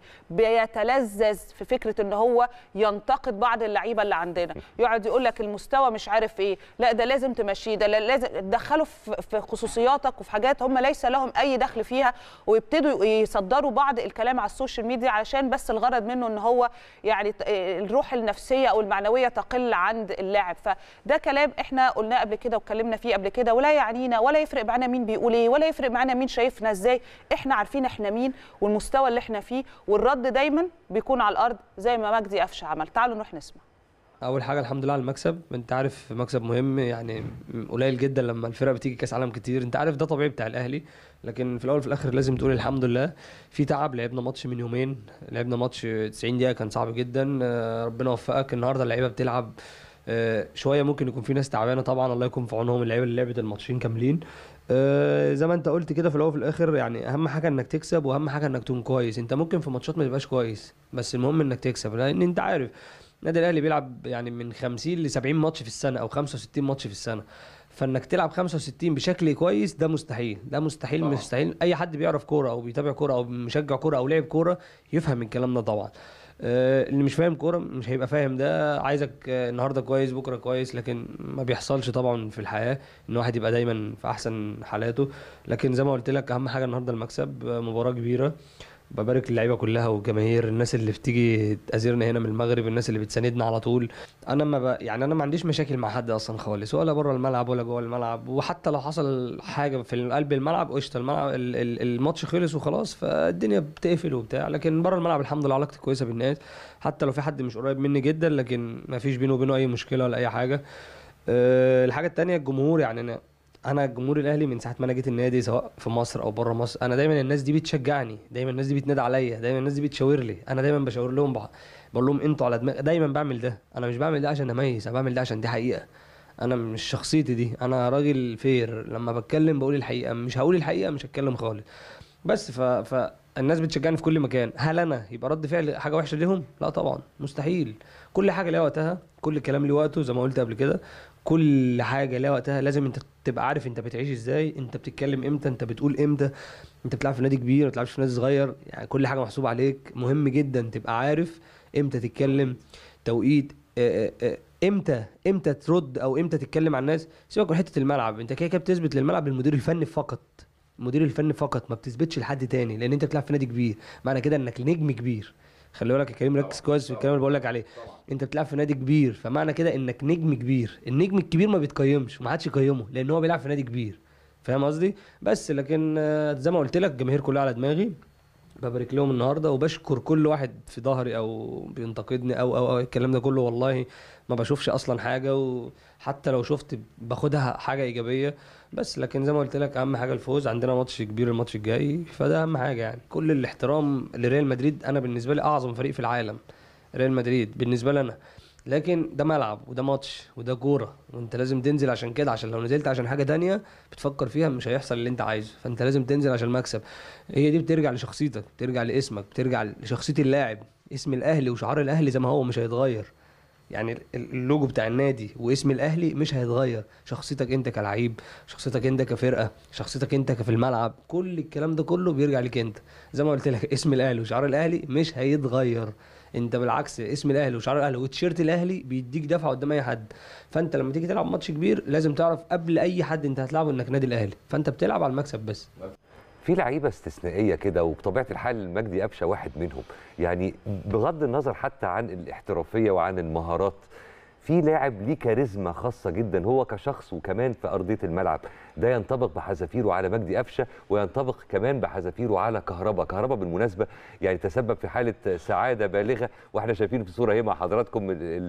بيتلذذ في فكره ان هو ينتقد بعض اللعيبه اللي عندنا، يقعد يقول لك المستوى مش عارف ايه، لا ده لازم تمشيه، ده لازم تدخله في خصوصياتك وفي حاجات هم ليس لهم اي دخل فيها، ويبتدوا يصدروا بعض الكلام على السوشيال ميديا علشان بس الغرض منه ان هو يعني الروح النفسيه او المعنويه تقل عند اللاعب. فده كلام احنا قلناه قبل كده واتكلمنا فيه قبل كده، ولا يعنينا ولا يفرق معانا مين بيقول ايه، ولا يفرق معانا مين شايفنا ازاي. احنا عارفين احنا مين والمستوى اللي احنا فيه، والرد دايما بيكون على الارض زي ما مجدي قفشه عمل. تعالوا نروح نسمع. اول حاجه الحمد لله على المكسب. انت عارف مكسب مهم، يعني قليل جدا لما الفرقه بتيجي كاس عالم كتير، انت عارف ده طبيعي بتاع الاهلي. لكن في الاول وفي الاخر لازم تقول الحمد لله. في تعب، لعبنا ماتش من يومين، لعبنا ماتش تسعين دقيقه كان صعب جدا. ربنا وفقك. النهارده اللعيبه بتلعب شويه، ممكن يكون في ناس تعبانه طبعا، الله يكون في عونهم اللعيبه اللي لعبت الماتشين كاملين. زي ما انت قلت كده في الاول وفي الاخر، يعني اهم حاجه انك تكسب، واهم حاجه انك تكون كويس. انت ممكن في ماتشات ما تبقاش كويس، بس المهم انك تكسب، لان انت عارف النادي الاهلي بيلعب يعني من خمسين ل سبعين ماتش في السنه او خمسة وستين ماتش في السنه، فانك تلعب خمسة وستين بشكل كويس ده مستحيل، ده مستحيل طبعا. مستحيل اي حد بيعرف كوره او بيتابع كوره او مشجع كوره او لاعب كوره يفهم الكلام ده طبعا. آه اللي مش فاهم كوره مش هيبقى فاهم ده. عايزك آه النهارده كويس بكره كويس، لكن ما بيحصلش طبعا في الحياه ان واحد يبقى دايما في احسن حالاته. لكن زي ما قلت لك اهم حاجه النهارده المكسب. آه مباراه كبيره، ببارك اللعيبه كلها والجماهير، الناس اللي بتيجي تأزرنا هنا من المغرب، الناس اللي بتساندنا على طول. انا ما ب... يعني انا ما عنديش مشاكل مع حد اصلا خالص، ولا بره الملعب ولا جوه الملعب. وحتى لو حصل حاجه في قلب الملعب قشطه، الملعب الماتش خلص وخلاص، فالدنيا بتقفل وبتاع. لكن بره الملعب الحمد لله علاقتي كويسه بالناس، حتى لو في حد مش قريب مني جدا، لكن ما فيش بينه وبينه اي مشكله ولا اي حاجه. أه الحاجه الثانيه الجمهور، يعني انا انا الجمهور الاهلي من ساعه ما انا جيت النادي سواء في مصر او بره مصر، انا دايما الناس دي بتشجعني، دايما الناس دي بتنادي عليا، دايما الناس دي بتشاور لي، انا دايما بشاور لهم، بقول لهم انتوا على دماغي. دايما بعمل ده، انا مش بعمل ده عشان اميز، انا بعمل ده عشان دي حقيقه. انا مش شخصيتي دي، انا راجل فير، لما بتكلم بقول الحقيقه، مش هقول الحقيقه مش هتكلم خالص. بس ف فالناس بتشجعني في كل مكان. هل انا يبقى رد فعل حاجه وحشه ليهم؟ لا طبعا مستحيل. كل حاجه ليها وقتها، كل كلام ليه وقته زي ما قلت قبل كده، كل حاجه ليها وقتها. لازم انت تبقى عارف انت بتعيش ازاي، انت بتتكلم امتى، انت بتقول امتى. انت بتلعب في نادي كبير، ما بتلعبش في نادي صغير، يعني كل حاجه محسوبه عليك. مهم جدا تبقى عارف امتى تتكلم، توقيت، اه اه امتى امتى ترد او امتى تتكلم عن الناس. سيبك من حته الملعب، انت كده كده بتثبت للملعب للمدير الفني فقط، المدير الفني فقط، ما بتثبتش لحد تاني، لان انت بتلعب في نادي كبير، معنى كده انك نجم كبير. خلي بالك يا كريم، ركز كويس في الكلام اللي بقول لك عليه. انت بتلعب في نادي كبير، فمعنى كده انك نجم كبير. النجم الكبير ما بيتقيمش وما حدش يقيمه، لان هو بيلعب في نادي كبير. فاهم قصدي؟ بس لكن زي ما قلت لك الجماهير كلها على دماغي، ببارك لهم النهارده، وبشكر كل واحد في ظهري او بينتقدني او او او الكلام ده كله. والله ما بشوفش اصلا حاجه، وحتى لو شفت باخدها حاجه ايجابيه. بس لكن زي ما قلت لك اهم حاجه الفوز. عندنا ماتش كبير الماتش الجاي، فده اهم حاجه. يعني كل الاحترام لريال مدريد، انا بالنسبه لي اعظم فريق في العالم ريال مدريد بالنسبه لي انا، لكن ده ملعب وده ماتش وده كوره، وانت لازم تنزل عشان كده. عشان لو نزلت عشان حاجه تانية بتفكر فيها مش هيحصل اللي انت عايزه، فانت لازم تنزل عشان المكسب. هي دي بترجع لشخصيتك، بترجع لاسمك، بترجع لشخصيه اللاعب. اسم الاهلي وشعار الاهلي زي ما هو مش هيتغير، يعني اللوجو بتاع النادي واسم الاهلي مش هيتغير. شخصيتك انت كلاعب، شخصيتك انت كفرقه، شخصيتك انت كفي الملعب، كل الكلام ده كله بيرجع لك انت. زي ما قلت لك اسم الاهلي وشعار الاهلي مش هيتغير. انت بالعكس اسم الاهلي وشعار الاهلي وتيشيرت الاهلي بيديك دفعه قدام اي حد. فانت لما تيجي تلعب ماتش كبير لازم تعرف قبل اي حد انت هتلعبه انك نادي الاهلي، فانت بتلعب على المكسب بس. في لعيبه استثنائيه كده، وبطبيعه الحال مجدي قفشه واحد منهم. يعني بغض النظر حتى عن الاحترافيه وعن المهارات، في لاعب ليه كاريزما خاصه جدا هو كشخص وكمان في ارضيه الملعب. ده ينطبق بحذافيره على مجدي قفشه، وينطبق كمان بحذافيره على كهربا. كهربا بالمناسبه يعني تسبب في حاله سعاده بالغه، واحنا شايفين في الصوره اهي مع حضراتكم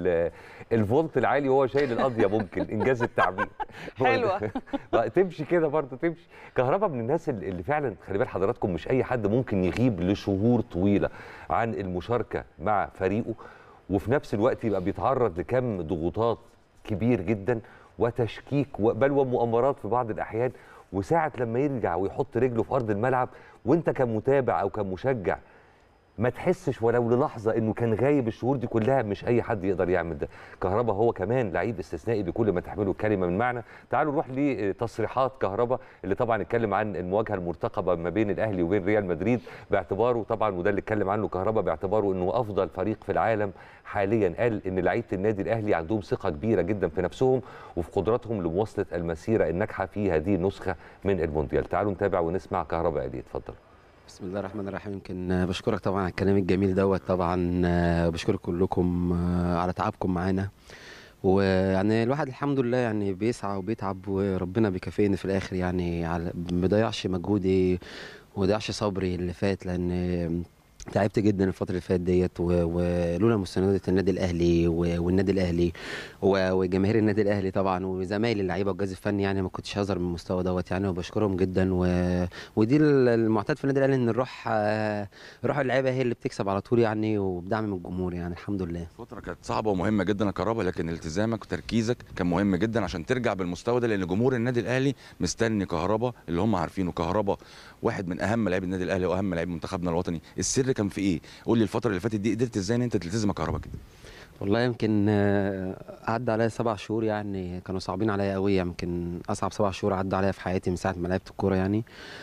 الفولت العالي وهو شايل القضيه، ممكن انجاز التعبير. حلوه تمشي كده برضه تمشي. كهربا من الناس اللي فعلا خلي بال حضراتكم مش اي حد ممكن يغيب لشهور طويله عن المشاركه مع فريقه، وفي نفس الوقت يبقى بيتعرض لكم ضغوطات كبير جدا وتشكيك بل ومؤامرات في بعض الاحيان. وساعه لما يرجع ويحط رجله في ارض الملعب وانت كمتابع او كمشجع ما تحسش ولو للحظه انه كان غايب الشهور دي كلها. مش اي حد يقدر يعمل ده. كهربا هو كمان لعيب استثنائي بكل ما تحمله الكلمه من معنى. تعالوا نروح لتصريحات كهربا اللي طبعا اتكلم عن المواجهه المرتقبه ما بين الاهلي وبين ريال مدريد، باعتباره طبعا وده اللي اتكلم عنه كهربا باعتباره انه افضل فريق في العالم حاليا. قال ان لعيبه النادي الاهلي عندهم ثقه كبيره جدا في نفسهم وفي قدراتهم لمواصله المسيره الناجحه في هذه النسخه من المونديال. تعالوا نتابع ونسمع كهربا قال ايه. اتفضل. بسم الله الرحمن الرحيم. يمكن بشكرك طبعا على الكلام الجميل دوت، طبعا بشكرك كلكم على تعبكم معانا. ويعني الواحد الحمد لله يعني بيسعى وبيتعب وربنا بيكافئني في الاخر، يعني ما بضيعش مجهودي وما بضيعش صبري اللي فات، لان تعبت جدا الفتره اللي فاتت ديت، ولولا مسانده النادي الاهلي والنادي الاهلي وجماهير النادي الاهلي طبعا وزمايلي اللعيبه والجهاز الفني، يعني ما كنتش هظهر من المستوى دوت يعني، وبشكرهم جدا. و... ودي المعتاد في النادي الاهلي، ان الروح روح اللعيبه هي اللي بتكسب على طول يعني، وبدعم من الجمهور يعني الحمد لله. فتره كانت صعبه ومهمه جدا يا كهربا، لكن التزامك وتركيزك كان مهم جدا عشان ترجع بالمستوى ده، لان جمهور النادي الاهلي مستني كهربا اللي هم عارفينه. كهربا واحد من اهم لاعبي النادي الاهلي واهم لاعبي منتخبنا الوطني. السر كان في ايه؟ قول لي الفتره اللي فاتت دي قدرت ازاي ان انت تلتزم كهربا كده؟ والله يمكن عدى عليا سبع شهور يعني كانوا صعبين عليا قوي، يمكن اصعب سبع شهور عدى عليا في حياتي من ساعه ما لعبت الكوره يعني.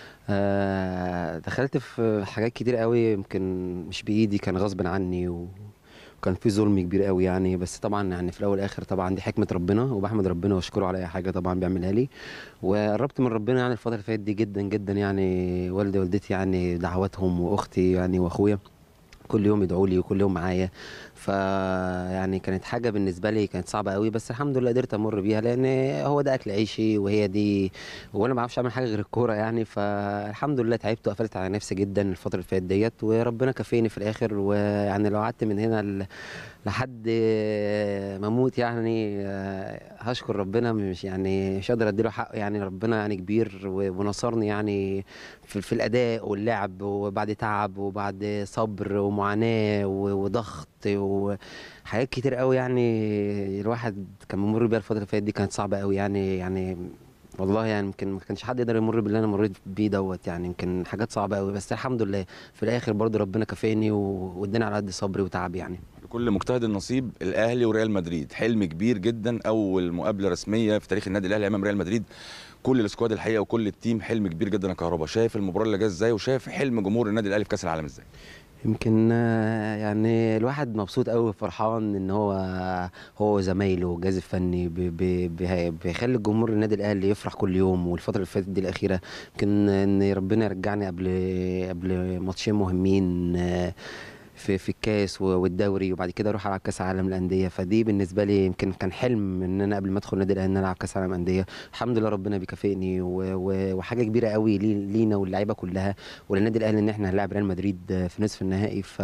دخلت في حاجات كتير قوي يمكن مش بايدي، كان غصب عني وكان في ظلم كبير قوي يعني، بس طبعا يعني في الاول والاخر طبعا دي حكمه ربنا، وبحمد ربنا واشكره على اي حاجه طبعا بيعملها لي. وقربت من ربنا يعني الفتره اللي فاتت دي جدا جدا يعني، والدي ووالدتي يعني دعواتهم، واختي يعني واخويا كل يوم يدعوا لي وكل يوم معايا. ف يعني كانت حاجه بالنسبه لي كانت صعبه قوي، بس الحمد لله قدرت امر بيها، لان هو ده اكل عيشي وهي دي، وانا ما بعرفش اعمل حاجه غير الكوره يعني. فالحمد لله تعبت وقفلت على نفسي جدا الفتره اللي فاتت ديت، وربنا كافئني في الاخر. ويعني لو قعدت من هنا لحد ما اموت يعني هشكر ربنا، مش يعني مش قادر اديله حقه يعني. ربنا يعني كبير ونصرني يعني في, في الاداء واللعب، وبعد تعب وبعد صبر ومعاناه وضغط وحاجات كتير قوي يعني الواحد كان بيمر بيها الفتره اللي فاتت دي، كانت صعبه قوي يعني. يعني والله يعني يمكن ما كانش حد يقدر يمر باللي انا مريت بيه دوت يعني، يمكن حاجات صعبه قوي، بس الحمد لله في الاخر برضو ربنا كافئني واداني على قد صبري وتعبي يعني. لكل مجتهد النصيب. الاهلي وريال مدريد حلم كبير جدا، اول مقابله رسميه في تاريخ النادي الاهلي امام ريال مدريد. كل السكواد الحقيقه وكل التيم حلم كبير جدا يا كهربا. شايف المباراه اللي جايه ازاي، وشايف حلم جمهور النادي الاهلي في كاس العالم ازاي؟ يمكن يعني الواحد مبسوط قوي وفرحان ان هو هو زمايله والجهاز الفني بيخلي الجمهور النادي الاهلي يفرح كل يوم. والفتره اللي فاتت دي الاخيره يمكن ان ربنا يرجعني قبل قبل ماتشين مهمين في في الكاس والدوري، وبعد كده اروح العب كاس عالم الانديه. فدي بالنسبه لي يمكن كان حلم ان انا قبل ما ادخل النادي الاهلي ان انا العب كاس عالم انديه. الحمد لله ربنا بيكافئني، وحاجه كبيره قوي لينا واللعيبه كلها وللنادي الاهلي ان احنا هنلاعب ريال مدريد في نصف النهائي. ف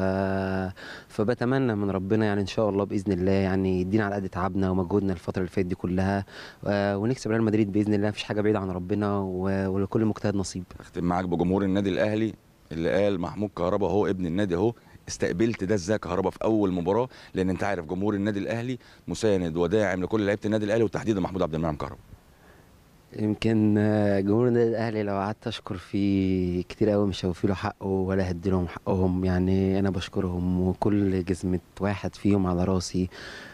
فبتمنى من ربنا يعني ان شاء الله باذن الله يعني يدينا على قد تعبنا ومجهودنا الفتره اللي فاتت دي كلها، ونكسب ريال مدريد باذن الله. مفيش حاجه بعيده عن ربنا، ولكل مجتهد نصيب. اختم معاك بجمهور النادي الاهلي اللي قال محمود كهربا هو ابن النادي اهو. استقبلت ده ازاي كهربا في اول مباراه؟ لان انت عارف جمهور النادي الاهلي مساند وداعم لكل لعيبه النادي الاهلي، وتحديدا محمود عبد المنعم كهربا. يمكن جمهور النادي الاهلي لو قعدت اشكر فيه كتير قوي مش هوفي له حقه ولا هدي لهم حقهم يعني. انا بشكرهم، وكل جزمه واحد فيهم على راسي.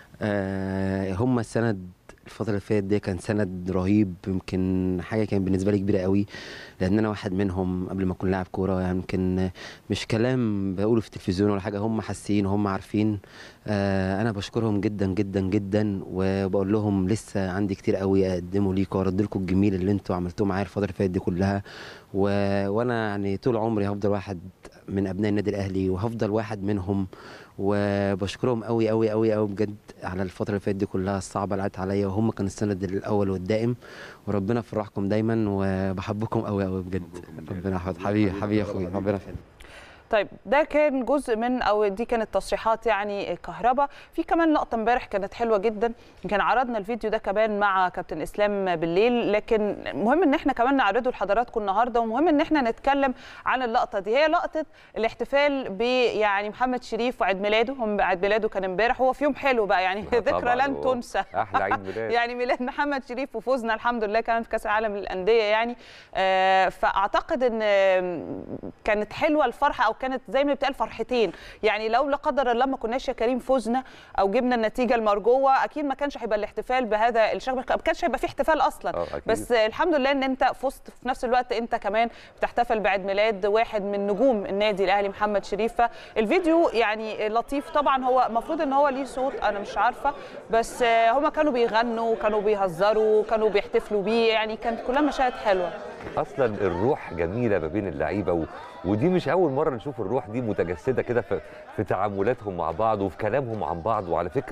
أه هم السند الفترة اللي فاتت دي، كان سند رهيب. يمكن حاجة كان بالنسبة لي كبيرة قوي، لأن أنا واحد منهم قبل ما أكون لاعب كورة يعني. يمكن مش كلام بقوله في التلفزيون ولا حاجة، هم حاسين وهم عارفين. آه أنا بشكرهم جدا جدا جدا، وبقول لهم لسه عندي كتير قوي أقدمه ليكم وأرد لكم الجميل اللي أنتوا عملتوه معايا الفترة اللي فاتت دي كلها. و... وأنا يعني طول عمري هفضل واحد من أبناء النادي الأهلي، وهفضل واحد منهم. وبشكرهم قوي قوي قوي قوي بجد على الفتره اللي فاتت دي كلها الصعبه اللي عدت عليا، وهم كانوا السند الاول والدائم. وربنا يفرحكم دايما، وبحبكم قوي قوي بجد. ربنا يحفظ حبيبي حبيبي يا اخويا، ربنا يخليك. طيب ده كان جزء من او دي كانت تصريحات يعني كهربا. في كمان لقطه امبارح كانت حلوه جدا، يمكن عرضنا الفيديو ده كمان مع كابتن اسلام بالليل، لكن مهم ان احنا كمان نعرضه لحضراتكم النهارده، ومهم ان احنا نتكلم عن اللقطه دي. هي لقطه الاحتفال ب يعني محمد شريف وعيد ميلاده. هم عيد ميلاده كان امبارح، هو في يوم حلو بقى يعني ذكرى لن تنسى. احلى عيد ميلاد يعني ميلاد محمد شريف وفوزنا الحمد لله كمان في كاس العالم للانديه يعني. آه فاعتقد ان كانت حلوه الفرحه، او كانت زي ما بتقال فرحتين يعني. لو لا قدر الله ما كناش يا كريم فوزنا او جبنا النتيجه المرجوه، اكيد ما كانش هيبقى الاحتفال بهذا الشكل، ما كانش هيبقى في احتفال اصلا. بس الحمد لله ان انت فزت، في نفس الوقت انت كمان بتحتفل بعيد ميلاد واحد من نجوم النادي الاهلي محمد شريف. الفيديو يعني لطيف طبعا، هو المفروض ان هو ليه صوت انا مش عارفه، بس هما كانوا بيغنوا كانوا بيهزروا كانوا بيحتفلوا بيه يعني، كانت كلها مشاهد حلوه. اصلا الروح جميله ما بين اللعيبه، و... ودي مش اول مره نشوف الروح دي متجسده كده في... في تعاملاتهم مع بعض وفي كلامهم عن بعض. وعلى فكره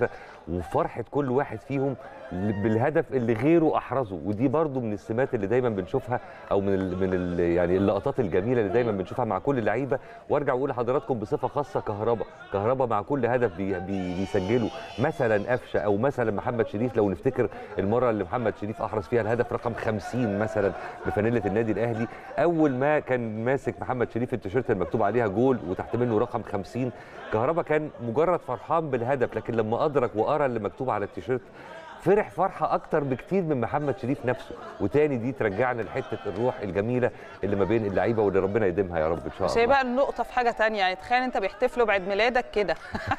وفرحه كل واحد فيهم بالهدف اللي غيره احرزه. ودي برضو من السمات اللي دايما بنشوفها، او من ال من ال يعني اللقطات الجميله اللي دايما بنشوفها مع كل اللعيبه. وارجع واقول لحضراتكم بصفه خاصه كهربا كهربا مع كل هدف بي بي بيسجله، مثلا قفشه او مثلا محمد شريف. لو نفتكر المره اللي محمد شريف احرز فيها الهدف رقم خمسين مثلا بفانيله النادي الاهلي، اول ما كان ماسك محمد شريف التيشيرت المكتوب عليها جول وتحت منه رقم خمسين، كهربا كان مجرد فرحان بالهدف، لكن لما ادرك وقرا اللي مكتوب على التيشيرت فرح فرحه اكتر بكتير من محمد شريف نفسه. وتاني دي ترجعنا لحته الروح الجميله اللي ما بين اللعيبه، واللي ربنا يديمها يا رب ان شاء الله. مش بقى النقطه في حاجه ثانيه، يعني تخيل انت بيحتفلوا بعيد ميلادك كده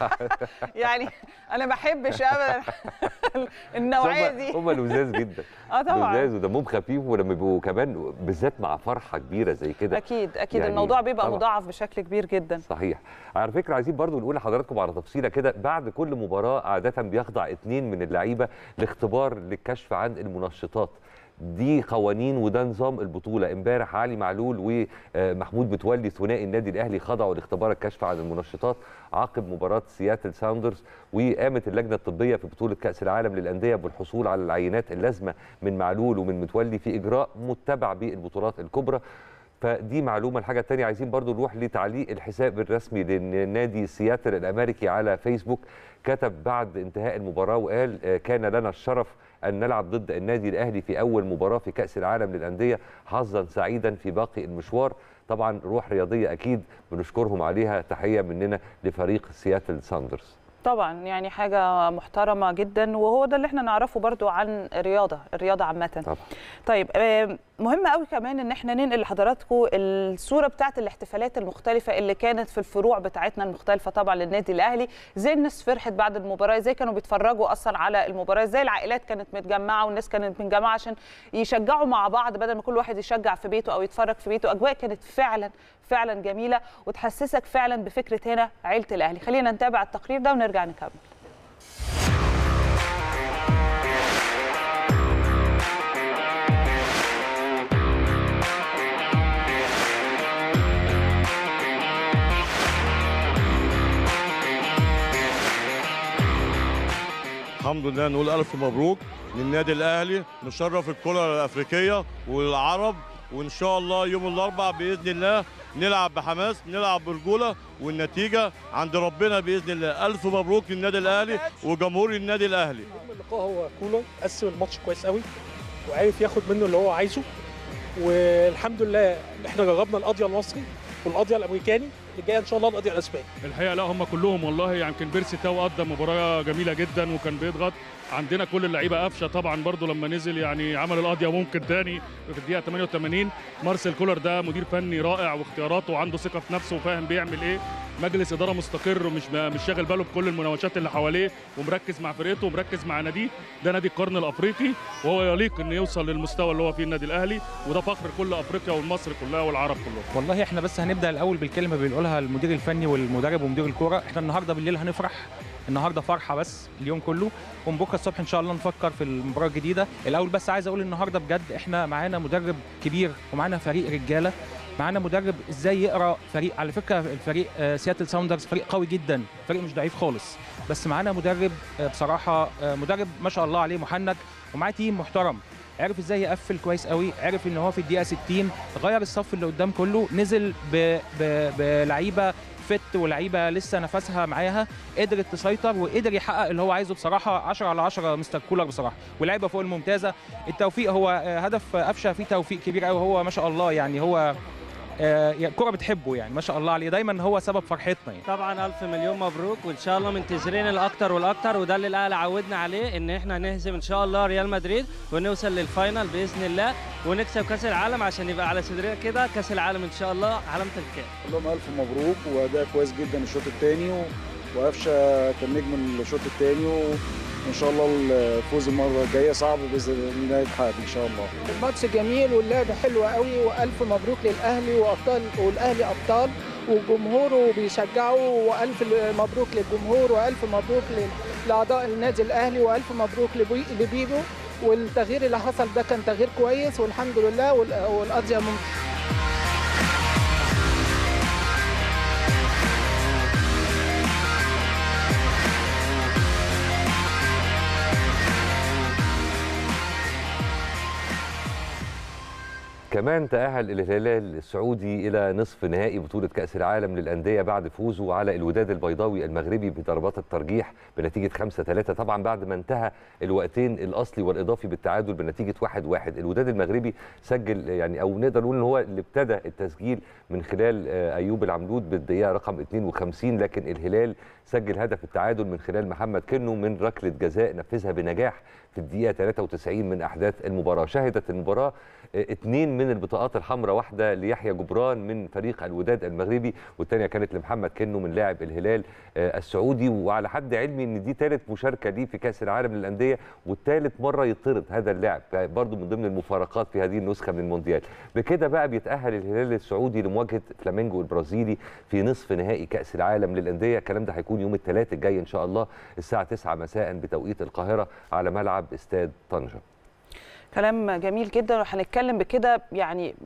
يعني انا ما بحبش ابدا النوعيه دي. هم لذاذ جدا. اه طبعا لذاذ ودمهم خفيف، ولما بيبقوا كمان بالذات مع فرحه كبيره زي كده اكيد اكيد يعني الموضوع بيبقى طبعا مضاعف بشكل كبير جدا. صحيح. على فكره عايزين برضو نقول لحضراتكم على تفصيله كده، بعد كل مباراه عاده بيخضع اثنين من اللعيبه لاختبار للكشف عن المنشطات. دي قوانين وده نظام البطوله. امبارح علي معلول ومحمود متولي ثنائي النادي الاهلي خضعوا لاختبار الكشف عن المنشطات عقب مباراه سياتل ساوندرز. وقامت اللجنه الطبيه في بطوله كاس العالم للانديه بالحصول على العينات اللازمه من معلول ومن متولي في اجراء متبع بالبطولات الكبرى. فدي معلومه. الحاجه الثانيه عايزين برضو نروح لتعليق الحساب الرسمي لنادي سياتل الامريكي على فيسبوك. كتب بعد انتهاء المباراه وقال: كان لنا الشرف أن نلعب ضد النادي الأهلي في أول مباراة في كأس العالم للأندية، حظا سعيدا في باقي المشوار. طبعا روح رياضية أكيد بنشكرهم عليها، تحية مننا لفريق سياتل ساوندرز. طبعا يعني حاجه محترمه جدا، وهو ده اللي احنا نعرفه برضو عن الرياضه الرياضه عامه. طبعا. طيب مهم قوي كمان ان احنا ننقل لحضراتكم الصوره بتاعه الاحتفالات المختلفه اللي كانت في الفروع بتاعتنا المختلفه طبعا للنادي الاهلي. ازاي الناس فرحت بعد المباراه، ازاي كانوا بيتفرجوا اصلا على المباراه، ازاي العائلات كانت متجمعه والناس كانت متجمعه عشان يشجعوا مع بعض بدل ما كل واحد يشجع في بيته او يتفرج في بيته. اجواء كانت فعلا فعلا جميله وتحسسك فعلا بفكره هنا عيله الاهلي. خلينا نتابع التقرير ده ونرجع نكمل. الحمد لله، نقول ألف مبروك للنادي الأهلي، نشرف الكرة الأفريقية والعرب، وإن شاء الله يوم الأربعاء بإذن الله نلعب بحماس، نلعب برجولة، والنتيجة عند ربنا بإذن الله. ألف مبروك للنادي الأهلي وجمهور النادي الأهلي. نجم اللقاء هو كولر، قسم الماتش كويس قوي وعارف ياخد منه اللي هو عايزه، والحمد لله احنا جربنا القضيه المصري والقضيه الامريكاني، اللي جايه ان شاء الله القضيه الاسباني. الحقيقه لا هم كلهم والله، يمكن بيرسي تاو قدم مباراه جميله جدا وكان بيضغط. عندنا كل اللعيبه قفشه طبعا برضو لما نزل يعني عمل القضيه ممكن تاني في الدقيقه ثمانية وثمانين. مارسيل كولر ده مدير فني رائع واختياراته وعنده ثقه في نفسه وفاهم بيعمل ايه. مجلس اداره مستقر ومش مش شاغل باله بكل المناوشات اللي حواليه، ومركز مع فرقته ومركز مع ناديه. ده نادي القرن الافريقي وهو يليق انه يوصل للمستوى اللي هو فيه النادي الاهلي، وده فخر كل افريقيا والمصر كلها والعرب كلهم. والله احنا بس هنبدا الاول بالكلمه بنقولها المدير الفني والمدرب ومدير الكوره. احنا النهارده بالليل هنفرح، النهارده فرحه بس اليوم كله، ومن بكره الصبح ان شاء الله نفكر في المباراه الجديده. الاول بس عايز اقول النهارده بجد احنا معانا مدرب كبير ومعانا فريق رجاله، معانا مدرب ازاي يقرا فريق. على فكره الفريق سياتل ساوندرز فريق قوي جدا، فريق مش ضعيف خالص، بس معانا مدرب بصراحه مدرب ما شاء الله عليه محنك، ومعاه تيم محترم. عرف ازاي يقفل كويس قوي، عرف ان هو في الدقيقه ستين غير الصف اللي قدام كله، نزل بلعيبه فت ولعيبه لسه نفسها معاها، قدرت تسيطر وقدر يحقق اللي هو عايزه بصراحه. عشرة على عشرة مستر كولر بصراحه، ولعيبه فوق الممتازه. التوفيق هو هدف قفشه فيه توفيق كبير قوي، هو ما شاء الله يعني هو الكرة بتحبه يعني ما شاء الله عليه، دايما هو سبب فرحتنا يعني. طبعا الف مليون مبروك، وان شاء الله منتظرين الاكتر والاكتر، وده اللي الاهلي عودنا عليه ان احنا نهزم ان شاء الله ريال مدريد ونوصل للفاينل باذن الله ونكسب كاس العالم عشان يبقى على صدرنا كده كاس العالم ان شاء الله علامه الكاس. اللهم الف مبروك، واداء كويس جدا الشوط الثاني، وقفشه كان نجم الشوط الثاني، وان شاء الله الفوز المره الجايه صعب باذن الله يتحقق ان شاء الله. الماتش جميل واللعب حلو قوي، والف مبروك للاهلي وابطال، والاهلي ابطال وجمهوره بيشجعوا، والف مبروك للجمهور، والف مبروك لاعضاء النادي الاهلي، والف مبروك لبيبو. والتغيير اللي حصل ده كان تغيير كويس والحمد لله، والقضيه كمان تأهل الهلال السعودي إلى نصف نهائي بطولة كأس العالم للأندية بعد فوزه على الوداد البيضاوي المغربي بضربات الترجيح بنتيجة خمسة ثلاثة، طبعا بعد ما انتهى الوقتين الأصلي والإضافي بالتعادل بنتيجة واحد واحد. الوداد المغربي سجل يعني أو نقدر نقول إن هو اللي ابتدى التسجيل من خلال أيوب العمدود بالدقيقة رقم اثنين وخمسين، لكن الهلال سجل هدف التعادل من خلال محمد كنو من ركلة جزاء نفذها بنجاح في الدقيقة ثلاثة وتسعين من أحداث المباراة. شهدت المباراة اثنين من البطاقات الحمراء، واحدة ليحيى جبران من فريق الوداد المغربي والثانية كانت لمحمد كنو من لاعب الهلال السعودي. وعلى حد علمي ان دي ثالث مشاركة ليه في كأس العالم للأندية والثالث مرة يطرد هذا اللاعب، برضه من ضمن المفارقات في هذه النسخة من المونديال. بكده بقى بيتأهل الهلال السعودي لمواجهة فلامينجو البرازيلي في نصف نهائي كأس العالم للأندية. الكلام ده هيكون يوم الثلاث الجاي ان شاء الله الساعة تسعة مساء بتوقيت القاهرة على ملعب استاد طنجة. كلام جميل جدا، وهنتكلم بكده يعني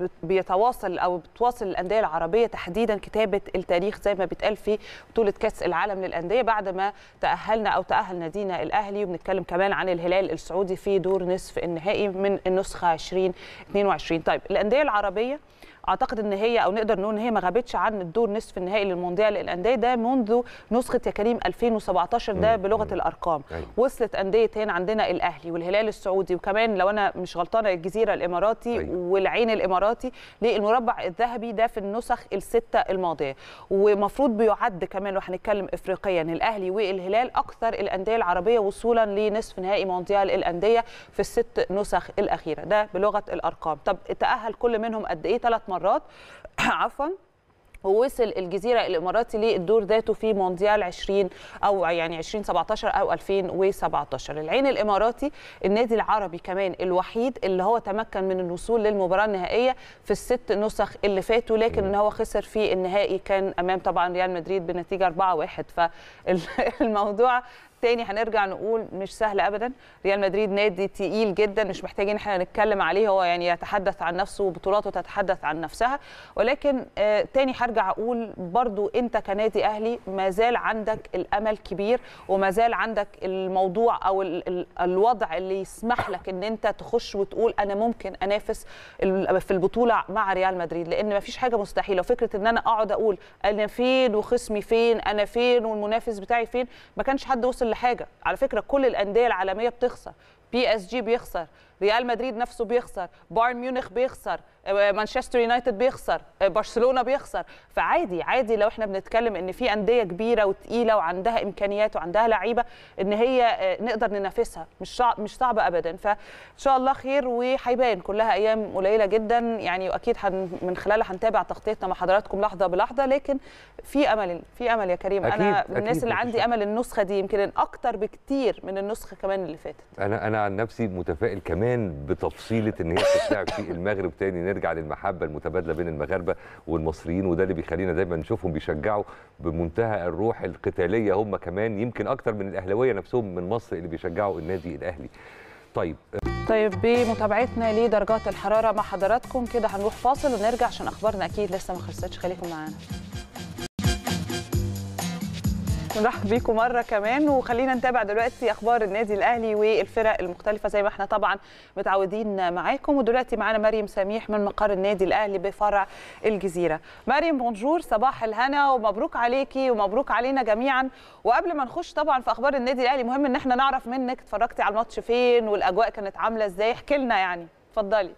بيتواصل او بتواصل الانديه العربيه تحديدا كتابه التاريخ زي ما بيتقال في بطوله كاس العالم للانديه بعد ما تاهلنا او تاهل نادينا الاهلي. وبنتكلم كمان عن الهلال السعودي في دور نصف النهائي من النسخه ألفين واثنين وعشرين. طيب الانديه العربيه اعتقد ان هي او نقدر نقول ان هي ما غابتش عن الدور نصف النهائي للمونديال للانديه ده منذ نسخه يا كريم ألفين وسبعتاشر ده بلغه الارقام. وصلت انديه هنا عندنا الاهلي والهلال السعودي وكمان لو انا مش غلطانه الجزيره الاماراتي والعين الاماراتي للمربع الذهبي ده في النسخ السته الماضيه. ومفروض بيعد كمان لو هنتكلم افريقيا الاهلي والهلال اكثر الانديه العربيه وصولا لنصف نهائي مونديال الانديه في الست نسخ الاخيره ده بلغه الارقام. طب تاهل كل منهم قد ايه؟ ثلاث مرات عفوا. ووصل الجزيره الاماراتي للدور ذاته في مونديال عشرين او يعني ألفين وسبعتاشر او ألفين وسبعتاشر. العين الاماراتي النادي العربي كمان الوحيد اللي هو تمكن من الوصول للمباراه النهائيه في الست نسخ اللي فاتوا، لكن ان هو خسر في النهائي كان امام طبعا ريال مدريد بنتيجه أربعة واحد. فالموضوع تاني هنرجع نقول مش سهل ابدا. ريال مدريد نادي تقيل جدا مش محتاجين احنا نتكلم عليه، هو يعني يتحدث عن نفسه وبطولاته تتحدث عن نفسها. ولكن آه تاني هرجع اقول برضو انت كنادي اهلي ما زال عندك الامل كبير وما زال عندك الموضوع او ال ال الوضع اللي يسمح لك ان انت تخش وتقول انا ممكن انافس في البطوله مع ريال مدريد، لان ما فيش حاجه مستحيله. وفكره ان انا اقعد اقول انا فين وخصمي فين انا فين والمنافس بتاعي فين، ما كانش حد وصل لحاجه. على فكره كل الانديه العالميه بتخسر، بي اس جي بيخسر، ريال مدريد نفسه بيخسر، بايرن ميونخ بيخسر، مانشستر يونايتد بيخسر، برشلونه بيخسر. فعادي عادي لو احنا بنتكلم ان في انديه كبيره وتقيله وعندها امكانيات وعندها لعيبه ان هي نقدر ننافسها، مش صعب مش صعبه ابدا. فان شاء الله خير وهيبان كلها ايام قليله جدا يعني، واكيد من خلالها هنتابع تغطيتنا مع حضراتكم لحظه بلحظه. لكن في امل في امل يا كريم. أكيد انا من الناس اللي عندي امل النسخه دي يمكن اكتر بكتير من النسخه كمان اللي فاتت. انا انا عن نفسي متفائل كمان بتفصيله ان هي تتلعب في المغرب تاني، نرجع للمحبه المتبادله بين المغاربه والمصريين، وده اللي بيخلينا دايما نشوفهم بيشجعوا بمنتهى الروح القتاليه هم كمان يمكن اكتر من الاهلاويه نفسهم من مصر اللي بيشجعوا النادي الاهلي. طيب طيب بمتابعتنا لدرجات الحراره مع حضراتكم كده هنروح فاصل ونرجع عشان اخبارنا اكيد لسه ما خلصتش، خليكم معانا. نرحب بيكم مره كمان وخلينا نتابع دلوقتي اخبار النادي الاهلي والفرق المختلفه زي ما احنا طبعا متعودين معاكم. ودلوقتي معانا مريم سميح من مقر النادي الاهلي بفرع الجزيره. مريم بونجور، صباح الهنا ومبروك عليكي ومبروك علينا جميعا. وقبل ما نخش طبعا في اخبار النادي الاهلي مهم ان احنا نعرف منك اتفرجتي على الماتش فين والاجواء كانت عامله ازاي، احكي لنا يعني، اتفضلي.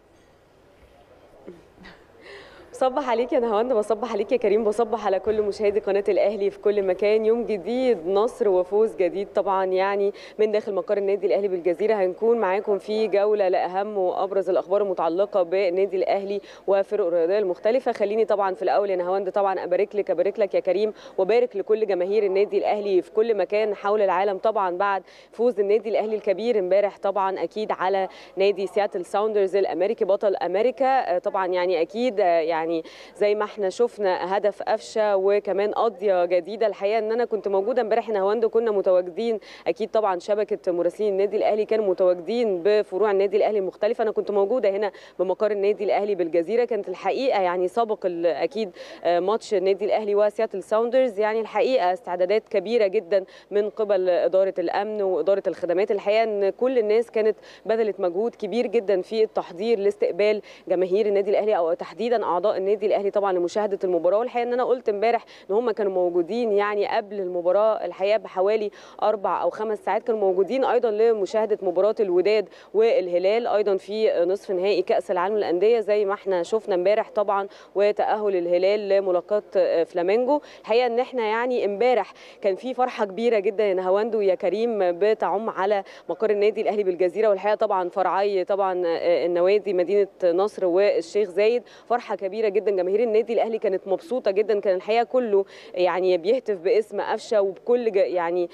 بصبح عليك يا نهاوند، بصبح عليك يا كريم، بصبح على كل مشاهدي قناه الاهلي في كل مكان. يوم جديد، نصر وفوز جديد طبعا يعني من داخل مقر النادي الاهلي بالجزيره. هنكون معاكم في جوله لاهم وابرز الاخبار المتعلقه بالنادي الاهلي وفرقه الرياضيه المختلفه. خليني طبعا في الاول يا نهاوند طبعا ابارك لك ابارك لك يا كريم وبارك لكل جماهير النادي الاهلي في كل مكان حول العالم طبعا بعد فوز النادي الاهلي الكبير امبارح طبعا اكيد على نادي سياتل ساوندرز الامريكي بطل امريكا. طبعا يعني اكيد يعني يعني زي ما احنا شفنا هدف قفشه وكمان قضيه جديده. الحقيقه ان انا كنت موجوده امبارح هنا هواند، كنا متواجدين اكيد طبعا شبكه مراسلين النادي الاهلي كانوا متواجدين بفروع النادي الاهلي المختلفه. انا كنت موجوده هنا بمقر النادي الاهلي بالجزيره. كانت الحقيقه يعني سبق اكيد ماتش النادي الاهلي وسياتل ساوندرز، يعني الحقيقه استعدادات كبيره جدا من قبل اداره الامن واداره الخدمات. الحقيقه ان كل الناس كانت بذلت مجهود كبير جدا في التحضير لاستقبال جماهير النادي الاهلي او تحديدا اعضاء النادي الاهلي طبعا لمشاهده المباراه. والحقيقه ان انا قلت امبارح ان هم كانوا موجودين يعني قبل المباراه الحقيقه بحوالي اربع او خمس ساعات، كانوا موجودين ايضا لمشاهده مباراه الوداد والهلال ايضا في نصف نهائي كاس العالم للانديه زي ما احنا شفنا امبارح طبعا، وتاهل الهلال لملاقاه فلامينجو. الحقيقه ان احنا يعني امبارح كان في فرحه كبيره جدا يا نهاوند ويا كريم بتعم على مقر النادي الاهلي بالجزيره. والحقيقه طبعا فرعي طبعا النوادي مدينه نصر والشيخ زايد فرحه كبيره جدا. جماهير النادي الاهلي كانت مبسوطه جدا، كان الحقيقه كله يعني بيهتف باسم قفشه وبكل يعني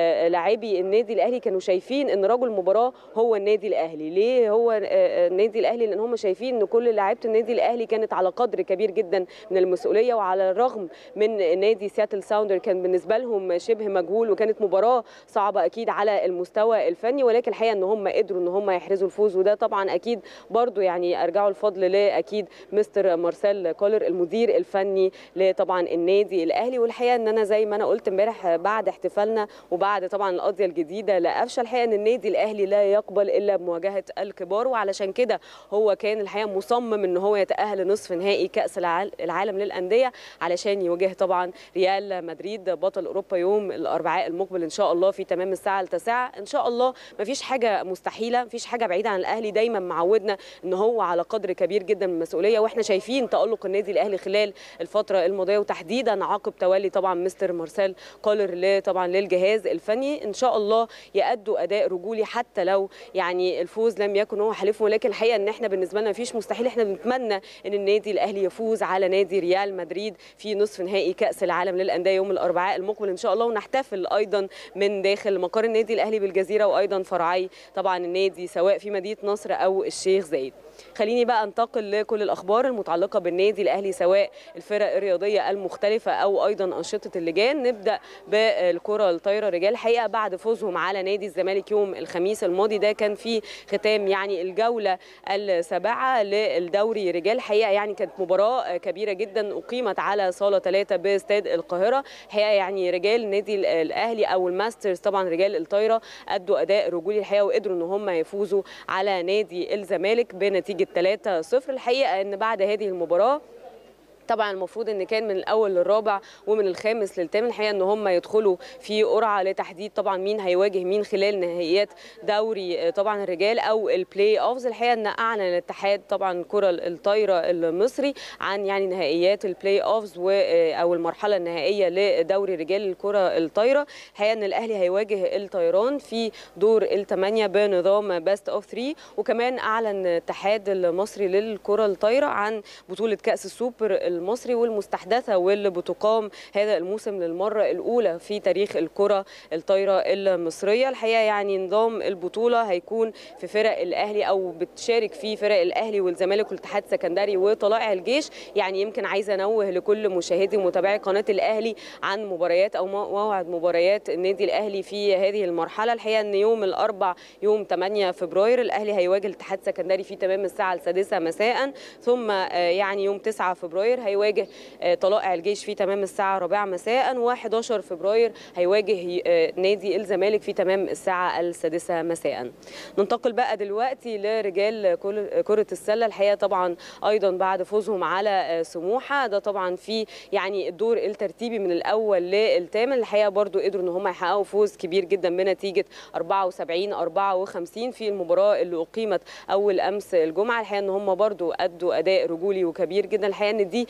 لاعبي النادي الاهلي كانوا شايفين ان رجل المباراه هو النادي الاهلي. ليه هو النادي الاهلي؟ لان هم شايفين ان كل لاعيبه النادي الاهلي كانت على قدر كبير جدا من المسؤوليه، وعلى الرغم من نادي سياتل ساوندر كان بالنسبه لهم شبه مجهول وكانت مباراه صعبه اكيد على المستوى الفني، ولكن الحقيقه ان هم قدروا ان هم يحرزوا الفوز. وده طبعا اكيد برضو يعني ارجعوا الفضل لاكيد مستر مارسيل كولر المدير الفني لطبعا النادي الاهلي. والحقيقه ان انا زي ما انا قلت امبارح بعد احتفالنا وبعد طبعا القضيه الجديده لقفشه، الحقيقه ان النادي الاهلي لا يقبل الا بمواجهه الكبار، وعلشان كده هو كان الحقيقه مصمم ان هو يتاهل لنصف نهائي كاس العالم للانديه علشان يواجه طبعا ريال مدريد بطل اوروبا يوم الاربعاء المقبل ان شاء الله في تمام الساعه التاسعه. ان شاء الله مفيش حاجه مستحيله، مفيش حاجه بعيده عن الاهلي، دايما معودنا ان هو على قدر كبير جدا من المسؤوليه. واحنا شايفين تالق النادي الاهلي خلال الفتره الماضيه وتحديدا عقب تولي طبعا مستر مارسيل كولر طبعا للجهاز الفني. ان شاء الله يأدوا اداء رجولي حتى لو يعني الفوز لم يكن هو حليفهم، ولكن الحقيقه ان احنا بالنسبه لنا مفيش مستحيل. احنا بنتمنى ان النادي الاهلي يفوز على نادي ريال مدريد في نصف نهائي كاس العالم للانديه يوم الاربعاء المقبل ان شاء الله، ونحتفل ايضا من داخل مقر النادي الاهلي بالجزيره وايضا فرعي طبعا النادي سواء في مدينه نصر او الشيخ زايد. خليني بقى انتقل لكل الاخبار المتعلقه بالنادي الاهلي سواء الفرق الرياضيه المختلفه او ايضا انشطه اللجان. نبدا بالكره الطايره رجال. الحقيقه بعد فوزهم على نادي الزمالك يوم الخميس الماضي، ده كان في ختام يعني الجوله السابعه للدوري رجال. الحقيقه يعني كانت مباراه كبيره جدا اقيمت على صاله ثلاثة باستاد القاهره. الحقيقه يعني رجال النادي الاهلي او الماسترز طبعا رجال الطايره ادوا اداء رجولي الحقيقه وقدروا ان هم يفوزوا على نادي الزمالك بنتيجه ثلاثة صفر. الحقيقه ان بعد هذه المباراه طبعا المفروض ان كان من الاول للرابع ومن الخامس للثامن الحقيقه ان هم يدخلوا في قرعه لتحديد طبعا مين هيواجه مين خلال نهائيات دوري طبعا الرجال او البلاي اوفز. الحقيقه ان اعلن الاتحاد طبعا كره الطايره المصري عن يعني نهائيات البلاي اوفز او المرحله النهائيه لدوري رجال الكره الطايره. الحقيقه ان الاهلي هيواجه الطيران في دور الثمانيه بنظام باست اوف ثلاثة، وكمان اعلن الاتحاد المصري للكره الطايره عن بطوله كاس السوبر المصري والمستحدثه واللي بتقام هذا الموسم للمره الاولى في تاريخ الكره الطايره المصريه. الحقيقه يعني نظام البطوله هيكون في فرق الاهلي او بتشارك فيه فرق الاهلي والزمالك والاتحاد السكندري وطلائع الجيش. يعني يمكن عايزه انوه لكل مشاهدي ومتابعي قناه الاهلي عن مباريات او موعد مباريات النادي الاهلي في هذه المرحله. الحقيقه ان يوم الاربع يوم ثمانية فبراير الاهلي هيواجه الاتحاد السكندري في تمام الساعه السادسه مساء، ثم يعني يوم تسعة فبراير هيواجه طلائع الجيش في تمام الساعه الرابعه مساء، و11 فبراير هيواجه نادي الزمالك في تمام الساعه السادسه مساء. ننتقل بقى دلوقتي لرجال كره السله. الحقيقه طبعا ايضا بعد فوزهم على سموحه ده طبعا في يعني الدور الترتيبي من الاول للثامن، الحقيقه برضو قدروا ان هم يحققوا فوز كبير جدا بنتيجه أربعة وسبعين أربعة وخمسين في المباراه اللي اقيمت اول امس الجمعه. الحقيقه ان هم برضو ادوا اداء رجولي وكبير جدا. الحقيقه ان دي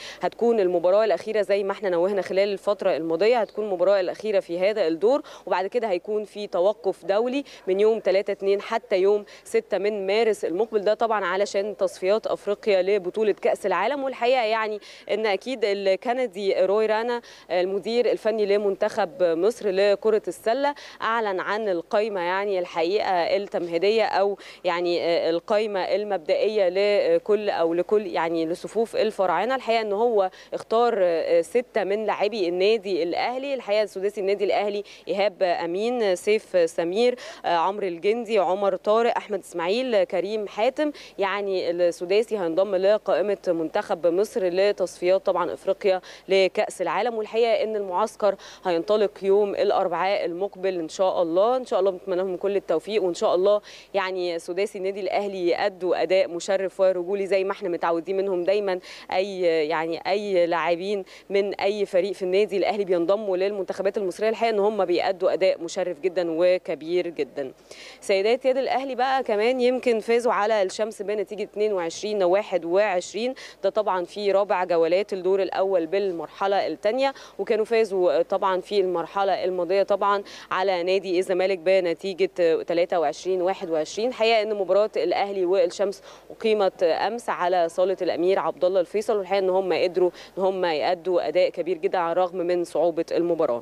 هتكون المباراه الاخيره زي ما احنا نوهنا خلال الفتره الماضيه، هتكون المباراه الاخيره في هذا الدور، وبعد كده هيكون في توقف دولي من يوم ثلاثة اتنين حتى يوم ستة من مارس المقبل. ده طبعا علشان تصفيات افريقيا لبطوله كاس العالم. والحقيقه يعني ان اكيد الكندي روي رانا المدير الفني لمنتخب مصر لكره السله اعلن عن القائمه يعني الحقيقه التمهيديه او يعني القائمه المبدئيه لكل او لكل يعني لصفوف الفراعنه. الحقيقه ان هو اختار سته من لاعبي النادي الاهلي. الحقيقه السداسي النادي الاهلي ايهاب امين، سيف سمير، عمرو الجندي، عمر طارق، احمد اسماعيل، كريم حاتم. يعني السداسي هينضم لقائمه منتخب مصر لتصفيات طبعا افريقيا لكاس العالم. والحقيقه ان المعسكر هينطلق يوم الاربعاء المقبل ان شاء الله. ان شاء الله بنتمنى لهم كل التوفيق، وان شاء الله يعني سداسي النادي الاهلي يأدوا اداء مشرف ورجولي زي ما احنا متعودين منهم دايما. اي يعني اي لاعبين من اي فريق في النادي الاهلي بينضموا للمنتخبات المصريه، الحقيقه ان هم بيأدوا اداء مشرف جدا وكبير جدا. سيدات يد الاهلي بقى كمان يمكن فازوا على الشمس بنتيجه اتنين وعشرين واحد وعشرين، ده طبعا في رابع جولات الدور الاول بالمرحله الثانيه، وكانوا فازوا طبعا في المرحله الماضيه طبعا على نادي الزمالك بنتيجه ثلاثة وعشرين واحد وعشرين. الحقيقه ان مباراه الاهلي والشمس اقيمت امس على صاله الامير عبد الله الفيصل، والحقيقه ان هم قدروا ان هم يأدوا اداء كبير جدا على الرغم من صعوبه المباراه.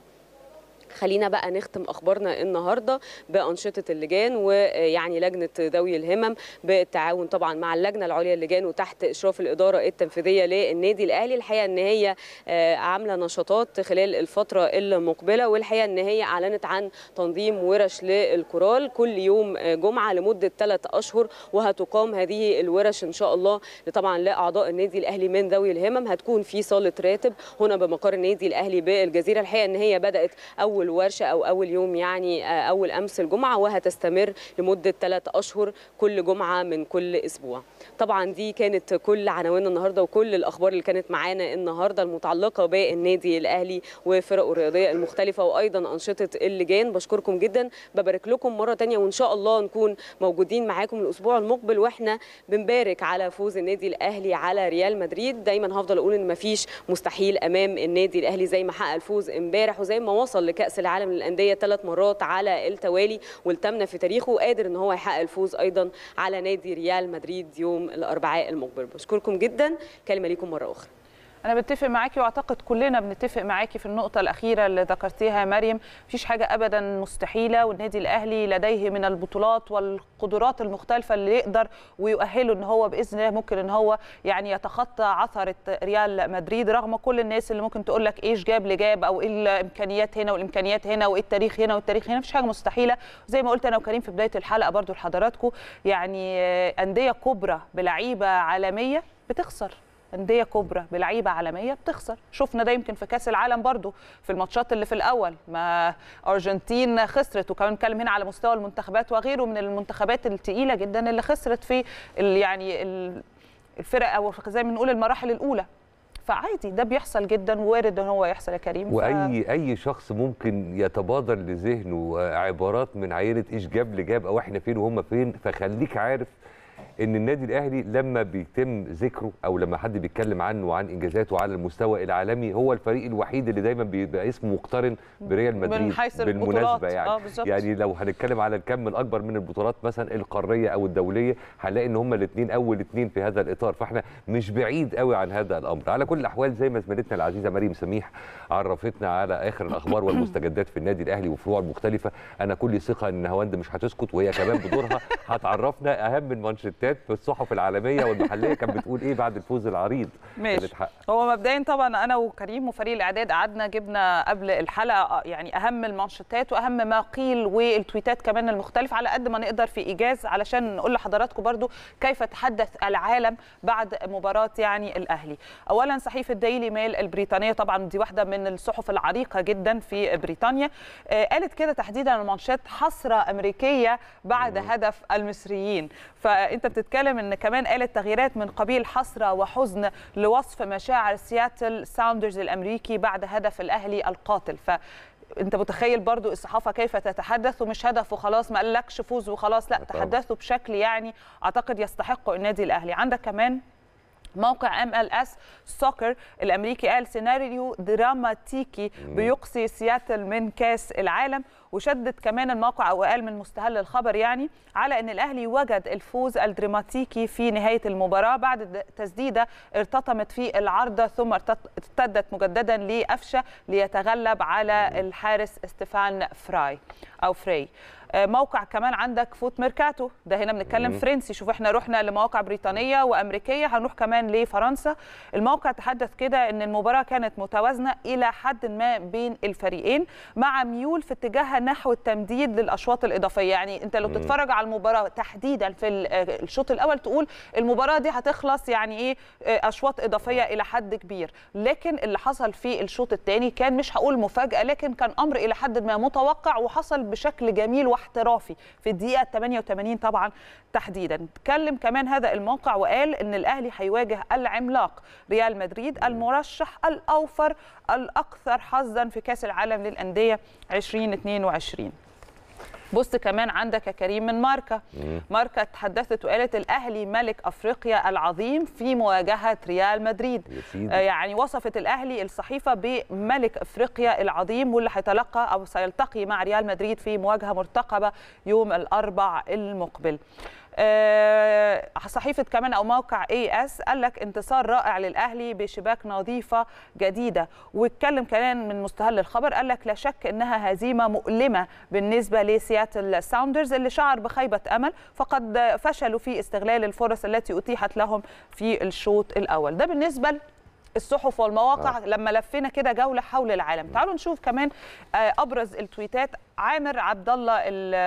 خلينا بقى نختم اخبارنا النهارده بانشطه اللجان، ويعني لجنه ذوي الهمم بالتعاون طبعا مع اللجنه العليا للجان وتحت اشراف الاداره التنفيذيه للنادي الاهلي. الحقيقه ان هي عامله نشاطات خلال الفتره المقبله، والحقيقه ان هي اعلنت عن تنظيم ورش للكورال كل يوم جمعه لمده ثلاث اشهر، وهتقام هذه الورش ان شاء الله طبعا لاعضاء النادي الاهلي من ذوي الهمم. هتكون في صاله راتب هنا بمقر النادي الاهلي بالجزيره. الحقيقه ان هي بدات اول ورشه او اول يوم يعني اول امس الجمعه، وهتستمر لمده ثلاث اشهر كل جمعه من كل اسبوع. طبعا دي كانت كل عناوين النهارده وكل الاخبار اللي كانت معانا النهارده المتعلقه بالنادي الاهلي وفرقه الرياضيه المختلفه وايضا انشطه اللجان. بشكركم جدا، ببارك لكم مره ثانيه، وان شاء الله نكون موجودين معاكم الاسبوع المقبل واحنا بنبارك على فوز النادي الاهلي على ريال مدريد. دايما هفضل اقول ان مفيش مستحيل امام النادي الاهلي، زي ما حقق الفوز امبارح وزي ما وصل لكاس العالم للانديه ثلاث مرات على التوالي والثامنه في تاريخه، وقادر ان هو يحقق الفوز ايضا على نادي ريال مدريد يوم الاربعاء المقبل. بشكركم جدا، كلمه ليكم مره اخرى. أنا بتفق معاكي وأعتقد كلنا بنتفق معاكي في النقطة الأخيرة اللي ذكرتيها يا مريم. مفيش حاجة أبدا مستحيلة، والنادي الأهلي لديه من البطولات والقدرات المختلفة اللي يقدر ويؤهله إن هو بإذن الله ممكن إن هو يعني يتخطى عثرة ريال مدريد، رغم كل الناس اللي ممكن تقول لك إيش جاب لجاب أو إيه الإمكانيات هنا والإمكانيات هنا وإيه التاريخ هنا والتاريخ هنا. مفيش حاجة مستحيلة، زي ما قلت أنا وكريم في بداية الحلقة برضو لحضراتكم، يعني أندية كبرى بلعيبة عالمية بتخسر، أندية كبرى بلعيبة عالمية بتخسر. شفنا ده يمكن في كأس العالم برضو في الماتشات اللي في الأول، ما أرجنتين خسرت، وكمان نتكلم هنا على مستوى المنتخبات وغيره من المنتخبات الثقيلة جدا اللي خسرت في يعني الفرق أو زي ما بنقول المراحل الأولى. فعادي ده بيحصل جدا ووارد ان هو يحصل يا كريم. واي ف... اي شخص ممكن يتبادر لذهنه عبارات من عينه ايش جاب لجاب او احنا فين وهم فين. فخليك عارف ان النادي الاهلي لما بيتم ذكره او لما حد بيتكلم عنه وعن انجازاته على المستوى العالمي هو الفريق الوحيد اللي دايما بيبقى اسمه مقترن بريال مدريد من حيث بالمناسبه يعني آه يعني لو هنتكلم على الكم الاكبر من البطولات مثلا القاريه او الدوليه هنلاقي ان هم الاثنين اول اثنين في هذا الاطار. فاحنا مش بعيد قوي عن هذا الامر. على كل الاحوال زي ما زميلتنا العزيزه مريم سميح عرفتنا على اخر الاخبار والمستجدات في النادي الاهلي وفروعه المختلفه، انا كل ثقه ان هوند مش هتسكت وهي كمان بدورها هتعرفنا اهم المانشيتات في الصحف العالميه والمحليه كانت بتقول ايه بعد الفوز العريض اللي اتحقق. هو مبدئيا طبعا انا وكريم وفريق الاعداد قعدنا جبنا قبل الحلقه يعني اهم المانشيتات واهم ما قيل والتويتات كمان المختلفه على قد ما نقدر في ايجاز علشان نقول لحضراتكم برضو كيف تحدث العالم بعد مباراه يعني الاهلي. اولا صحيفه ديلي ميل البريطانيه، طبعا دي واحده من الصحف العريقه جدا في بريطانيا، قالت كده تحديدا المانشيت حسره امريكيه بعد هدف المصريين. فانت بتتكلم ان كمان قالت تغييرات من قبيل حسره وحزن لوصف مشاعر سياتل ساوندرز الامريكي بعد هدف الاهلي القاتل. ف انت متخيل برضو الصحافه كيف تتحدث، ومش هدف وخلاص، ما قالكش فوز وخلاص، لا تحدثوا بشكل يعني اعتقد يستحقه النادي الاهلي. عندك كمان موقع ام ال اس سوكر الامريكي قال سيناريو دراماتيكي بيقصي سياتل من كاس العالم. وشدد كمان الموقع او قال من مستهل الخبر يعني على ان الاهلي وجد الفوز الدراماتيكي في نهايه المباراه بعد تسديده ارتطمت في العارضه ثم ارتدت مجددا لقفشه ليتغلب على الحارس ستيفان فراي او فري. موقع كمان عندك فوت ميركاتو ده هنا بنتكلم فرنسي. شوف احنا رحنا لمواقع بريطانيه وامريكيه، هنروح كمان لفرنسا. الموقع تحدث كده ان المباراه كانت متوازنه الى حد ما بين الفريقين مع ميول في اتجاهها نحو التمديد للاشواط الاضافيه. يعني انت لو تتفرج على المباراه تحديدا في الشوط الاول تقول المباراه دي هتخلص يعني ايه اشواط اضافيه الى حد كبير، لكن اللي حصل في الشوط الثاني كان مش هقول مفاجاه لكن كان امر الى حد ما متوقع وحصل بشكل جميل واحترافي في الدقيقه ثمانية وثمانين طبعا تحديدا. اتكلم كمان هذا الموقع وقال ان الاهلي هيواجه العملاق ريال مدريد المرشح الاوفر الاكثر حظا في كاس العالم للانديه ألفين واثنين وعشرين. بص كمان عندك يا كريم من ماركا. ماركا تحدثت وقالت الاهلي ملك افريقيا العظيم في مواجهه ريال مدريد. آه يعني وصفت الاهلي الصحيفه بملك افريقيا العظيم واللي هيتلقى او سيلتقي مع ريال مدريد في مواجهه مرتقبه يوم الاربع المقبل. أه صحيفه كمان او موقع اي اس قال لك انتصار رائع للاهلي بشباك نظيفه جديده. واتكلم كمان من مستهل الخبر قال لك لا شك انها هزيمه مؤلمه بالنسبه لسياتل ساوندرز اللي شعر بخيبه امل فقد فشلوا في استغلال الفرص التي اتيحت لهم في الشوط الاول. ده بالنسبه الصحف والمواقع آه. لما لفينا كده جوله حول العالم. تعالوا نشوف كمان ابرز التويتات. عامر عبد الله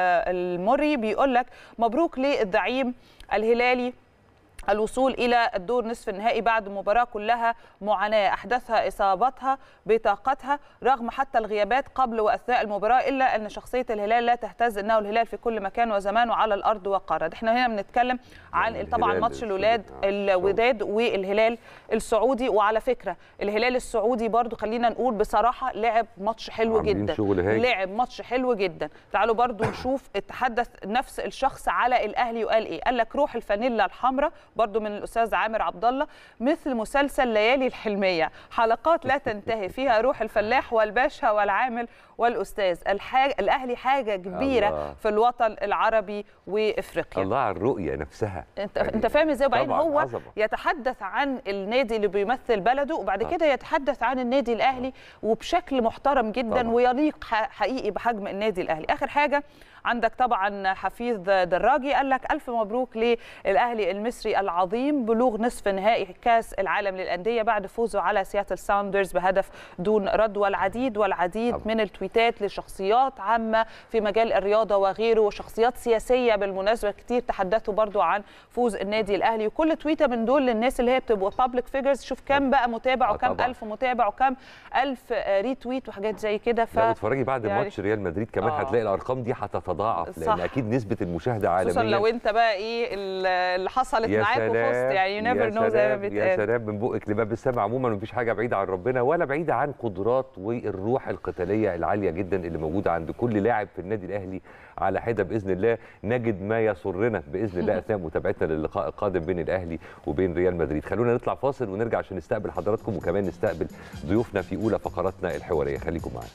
المري بيقول لك مبروك للزعيم الهلالي الوصول إلى الدور نصف النهائي بعد مباراة كلها معاناة أحدثها إصابتها بطاقتها رغم حتى الغيابات قبل وأثناء المباراة، إلا أن شخصية الهلال لا تهتز، إنه الهلال في كل مكان وزمان وعلى الأرض وقارة. إحنا هنا بنتكلم عن طبعا ماتش الولاد الوداد والهلال السعودي. وعلى فكرة الهلال السعودي برضو خلينا نقول بصراحة لعب ماتش حلو جدا، لعب ماتش حلو جدا. تعالوا برضو نشوف اتحدث نفس الشخص على الأهلي وقال إيه. قال لك روح الفانيلا الحمراء برضو من الأستاذ عامر عبد الله مثل مسلسل ليالي الحلمية، حلقات لا تنتهي فيها روح الفلاح والباشا والعامل والأستاذ. الحاج... الأهلي حاجة كبيرة الله. في الوطن العربي وإفريقيا. الله على الرؤية نفسها. انت يعني انت فاهم ازاي؟ وبعدين هو عظمة. يتحدث عن النادي اللي بيمثل بلده وبعد كده يتحدث عن النادي الأهلي وبشكل محترم جدا طبعا. ويليق حقيقي بحجم النادي الأهلي. آخر حاجة عندك طبعا حفيظ دراجي قال لك ألف مبروك للأهلي المصري العظيم بلوغ نصف نهائي كاس العالم للأندية بعد فوزه على سياتل ساوندرز بهدف دون رد. والعديد والعديد طبعا. من التويتات لشخصيات عامة في مجال الرياضة وغيره وشخصيات سياسية بالمناسبة كتير تحدثوا برضو عن فوز النادي الأهلي. وكل تويتة من دول للناس اللي هي بتبقى بابليك فيجرز شوف كم بقى متابع وكم طبعا. ألف متابع وكم ألف ريتويت وحاجات زي كده. ف لو اتفرجي بعد يعني ماتش ريال مدريد كمان آه. هتلاقي الأرقام دي هتتضاعف لأن أكيد نسبة المشاهدة عالميا خصوصا لو أنت بقى إيه اللي حصلت معاك وفزت يعني يو نيفر نو زي ما بيتقال. يا سلام من بقك لباب السماء. عموما مفيش حاجة بعيدة عن ربنا ولا بعيدة عن قدرات والروح القتالية العالية جدا اللي موجودة عند كل لاعب في النادي الأهلي على حدة. بإذن الله نجد ما يسرنا بإذن الله أثناء متابعتنا للقاء القادم بين الأهلي وبين ريال مدريد. خلونا نطلع فاصل ونرجع عشان نستقبل حضراتكم وكمان نستقبل ضيوفنا في أولى فقراتنا الحوارية. خليكم معنا.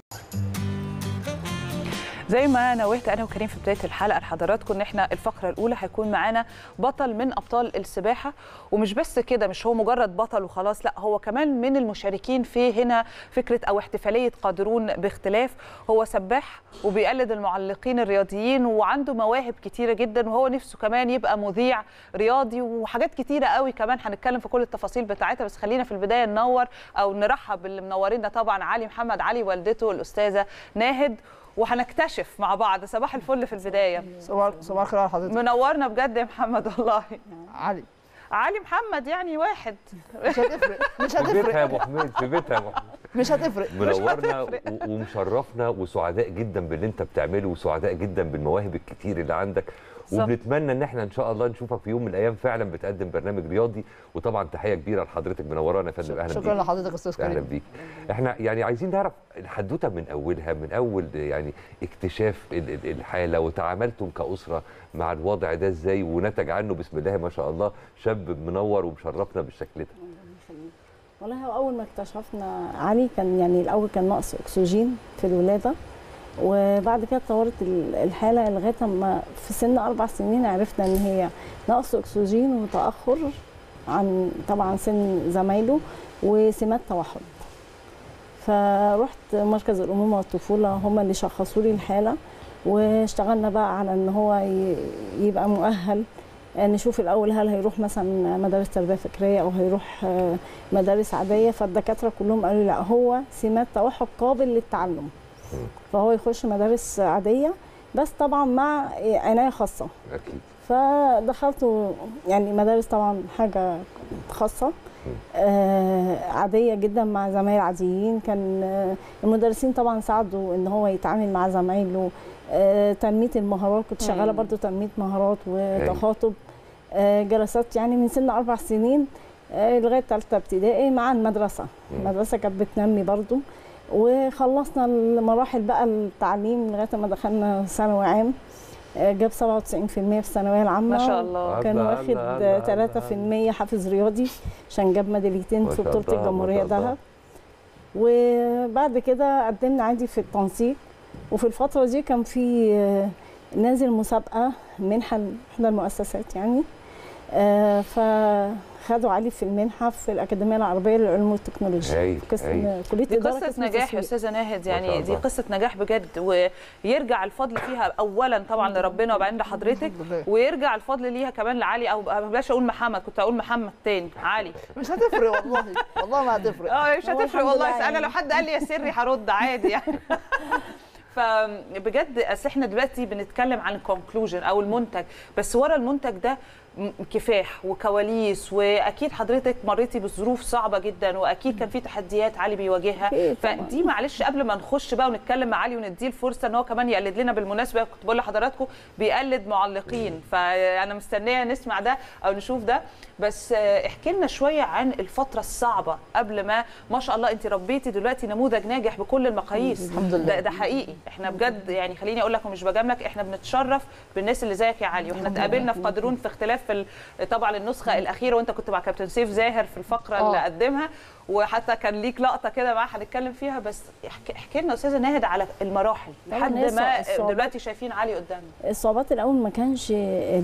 زي ما نوهت انا وكريم في بدايه الحلقه لحضراتكم ان احنا الفقره الاولى هيكون معانا بطل من ابطال السباحه. ومش بس كده، مش هو مجرد بطل وخلاص، لا هو كمان من المشاركين في هنا فكره او احتفاليه قادرون باختلاف. هو سباح وبيقلد المعلقين الرياضيين وعنده مواهب كتيره جدا وهو نفسه كمان يبقى مذيع رياضي وحاجات كتيره قوي كمان هنتكلم في كل التفاصيل بتاعتها. بس خلينا في البدايه ننور او نرحب باللي منورينا طبعا علي محمد علي والدته الاستاذه ناهد وهنكتشف مع بعض. صباح الفل في البدايه. صباح صباح الخير على حضرتك. منورنا بجد يا محمد والله. علي علي محمد يعني واحد مش هتفرق مش هتفرق في بيتها يا ابو حميد في بيتها يا ابو حميد مش هتفرق منورنا ومشرفنا وسعداء جدا باللي انت بتعمله وسعداء جدا بالمواهب الكتير اللي عندك وبنتمنى ان احنا ان شاء الله نشوفك في يوم من الايام فعلا بتقدم برنامج رياضي. وطبعا تحيه كبيره لحضرتك، منورانا يا فندم. اهلا بيك. شكرا لحضرتك يا استاذ كريم. اهلا بيك. احنا يعني عايزين نعرف الحدوته من اولها، من اول يعني اكتشاف الحاله، وتعاملتم كاسره مع الوضع ده ازاي، ونتج عنه بسم الله ما شاء الله شاب منور ومشرفنا بالشكل ده. والله هو اول ما اكتشفنا علي كان يعني الاول كان نقص اكسجين في الولاده، وبعد كده اتطورت الحاله لغايه ما في سن اربع سنين عرفنا ان هي نقص اكسجين وتاخر عن طبعا سن زمايله وسمات توحد. فرحت مركز الامومه والطفوله، هم اللي شخصوا لي الحاله، واشتغلنا بقى على ان هو يبقى مؤهل. نشوف الاول هل هيروح مثلا مدارس تربيه فكريه او هيروح مدارس عاديه. فالدكاتره كلهم قالوا لا، هو سمات توحد قابل للتعلم، فهو يخش مدارس عاديه بس طبعا مع عنايه خاصه. اكيد. فدخلت يعني مدارس طبعا حاجه خاصه آه عاديه جدا مع زمايل عاديين. كان آه المدرسين طبعا ساعدوا ان هو يتعامل مع زمايله. آه تنميه المهارات، كنت شغاله برضو تنميه مهارات وتخاطب. آه جلسات يعني من سن اربع سنين آه لغايه ثالثه ابتدائي مع المدرسه. المدرسه كانت بتنمي برضو. وخلصنا المراحل بقى التعليم لغايه ما دخلنا ثانوي عام. جاب سبعة وتسعين بالمية في الثانويه العامه ما شاء الله. كان واخد ثلاثة بالمية حافز رياضي عشان جاب ميداليتين في بطوله الجمهوريه دهب. وبعد كده قدمنا عادي في التنسيق، وفي الفتره دي كان في نازل مسابقه منحه احدى المؤسسات يعني، فخدوا علي في المنحه في الاكاديميه العربيه للعلوم والتكنولوجيا. كليه دي قصه نجاح يا استاذه ناهد، يعني دي قصه نجاح بجد، ويرجع الفضل فيها اولا طبعا لربنا وبعدين لحضرتك، ويرجع الفضل ليها كمان لعلي، او بلاش اقول محمد، كنت اقول محمد تاني علي. مش هتفرق والله، والله ما هتفرق. اه مش هتفرق والله. انا لو حد قال لي يا سري هرد عادي يعني. فبجد اصل احنا دلوقتي بنتكلم عن الكونكلوجن او المنتج، بس ورا المنتج ده كفاح وكواليس، واكيد حضرتك مريتي بظروف صعبه جدا، واكيد كان في تحديات علي بيواجهها. فدي معلش قبل ما نخش بقى ونتكلم مع علي ونديه الفرصه ان هو كمان يقلد لنا. بالمناسبه كنت بقول لحضراتكم بيقلد معلقين، فانا مستنيه نسمع ده او نشوف ده. بس احكي لنا شويه عن الفتره الصعبه قبل ما ما شاء الله انت ربيتي دلوقتي نموذج ناجح بكل المقاييس. الحمد لله. ده, ده حقيقي. احنا بجد يعني خليني اقول لك ومش بجاملك، احنا بنتشرف بالناس اللي زيك يا علي، واحنا اتقابلنا في قدرون في اختلاف في طبعا النسخه الاخيره، وانت كنت مع كابتن سيف زاهر في الفقره أوه. اللي قدمها، وحتى كان ليك لقطه كده معاه هنتكلم فيها. بس احكي لنا استاذه ناهد على المراحل لحد ما دلوقتي شايفين علي قدامنا. الصعوبات الاول ما كانش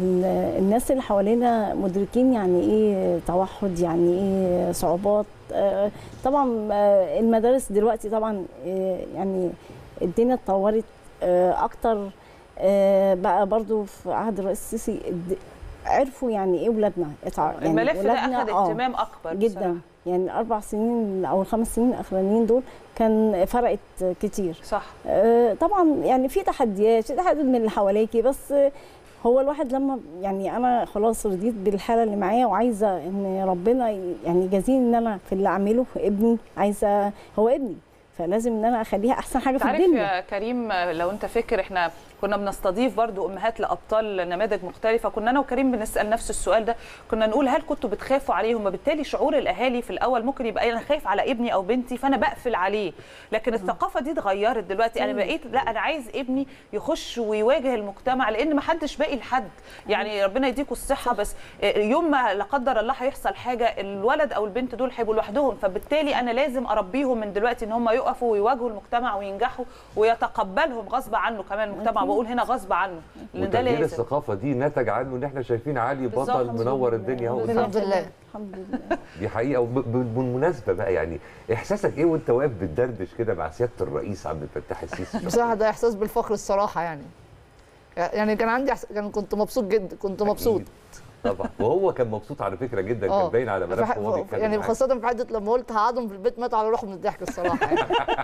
الناس اللي حوالينا مدركين يعني ايه توحد، يعني ايه صعوبات. طبعا المدارس دلوقتي طبعا يعني الدنيا اتطورت اكتر بقى، برضو في عهد الرئيس السيسي عرفوا يعني ايه ولادنا. يعني الملف ده اخذ اهتمام اكبر جدا بصراحة. يعني الاربع سنين او الخمس سنين الاخرانيين دول كان فرقت كتير. صح. آه طبعا يعني في تحديات، في تحديات من اللي حواليكي، بس هو الواحد لما يعني انا خلاص رضيت بالحاله اللي معايا، وعايزه ان ربنا يعني يجازيني ان انا في اللي اعمله ابني، عايزه هو ابني، فلازم ان انا اخليها احسن حاجه في الدنيا. عارف يا كريم، لو انت فاكر احنا كنا بنستضيف برضو امهات لابطال نماذج مختلفه، كنا انا وكريم بنسال نفس السؤال ده، كنا نقول هل كنتوا بتخافوا عليهم؟ وبالتالي شعور الاهالي في الاول ممكن يبقى انا خايف على ابني او بنتي فانا بقفل عليه، لكن الثقافه دي اتغيرت دلوقتي. انا بقيت لا، انا عايز ابني يخش ويواجه المجتمع، لان ما حدش باقي لحد. يعني ربنا يديكوا الصحه، بس يوم ما لا قدر الله هيحصل حاجه الولد او البنت دول هيبقوا لوحدهم، فبالتالي انا لازم اربيهم من دلوقتي ان هم يقفوا ويواجهوا المجتمع وينجحوا ويتقبلهم غصب عنه كمان المجتمع. بقول هنا غصب عنه، لان ده لازم. الثقافه دي نتج عنه ان احنا شايفين علي بطل منور الدنيا اهو. الحمد لله الحمد لله. دي حقيقه. وبالمناسبه بقى يعني احساسك ايه وانت واقف بتدردش كده مع سياده الرئيس عبد الفتاح السيسي؟ بصراحه ده احساس بالفخر الصراحه، يعني يعني كان عندي أحس... كان كنت مبسوط جدا، كنت مبسوط طبعا. وهو كان مبسوط على فكره جدا، كان باين على ملامحه وهو بيتكلم يعني خاصه في حته لما قلت هقعدهم في البيت ماتوا على روحهم من الضحك الصراحه يعني.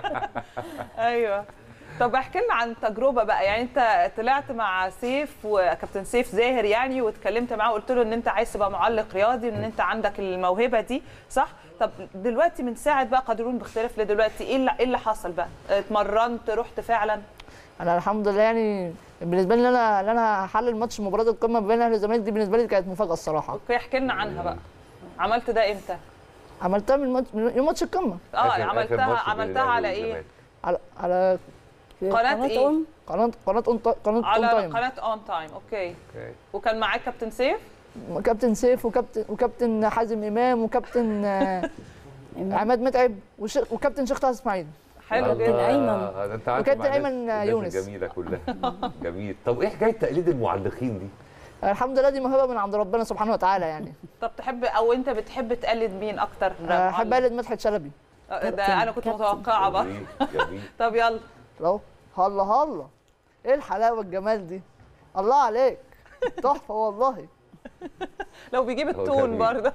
ايوه. طب احكي لنا عن تجربه بقى، يعني انت طلعت مع سيف وكابتن سيف زاهر يعني، واتكلمت معاه وقلت له ان انت عايز تبقى معلق رياضي وان انت عندك الموهبه دي، صح؟ طب دلوقتي من ساعه بقى قدرون باختلاف لدلوقتي ايه اللي ايه اللي حصل بقى؟ اتمرنت، رحت فعلا؟ انا الحمد لله يعني بالنسبه لي انا ان انا هحلل ماتش مباراه القمه بين الاهلي والزمالك دي بالنسبه لي كانت مفاجاه الصراحه. اوكي احكي لنا عنها بقى. عملت ده امتى؟ عملتها من ماتش من يوم ماتش القمه. اه عملتها عملتها على ايه؟ على على قناه ايه؟ قناه قناه اون قناه على اون تايم. قناه اون تايم. اوكي اوكي. وكان معاك كابتن سيف؟ كابتن سيف وكابتن وكابتن حازم امام وكابتن عماد متعب وكابتن شيخ طه اسماعيل. حلو جدا. ايمن وكابتن ايمن يونس. جميله كلها. جميل. طب ايه حكايه تقليد المعلقين دي؟ الحمد لله دي موهبه من عند ربنا سبحانه وتعالى يعني. طب تحب او انت بتحب تقلد مين اكتر؟ احب اقلد مدحت شلبي. ده انا كنت متوقعه بقى. طب يلا. لو هلا هلا ايه الحلاوه الجمال دي؟ الله عليك تحفه والله. لو بيجيب التون برضه.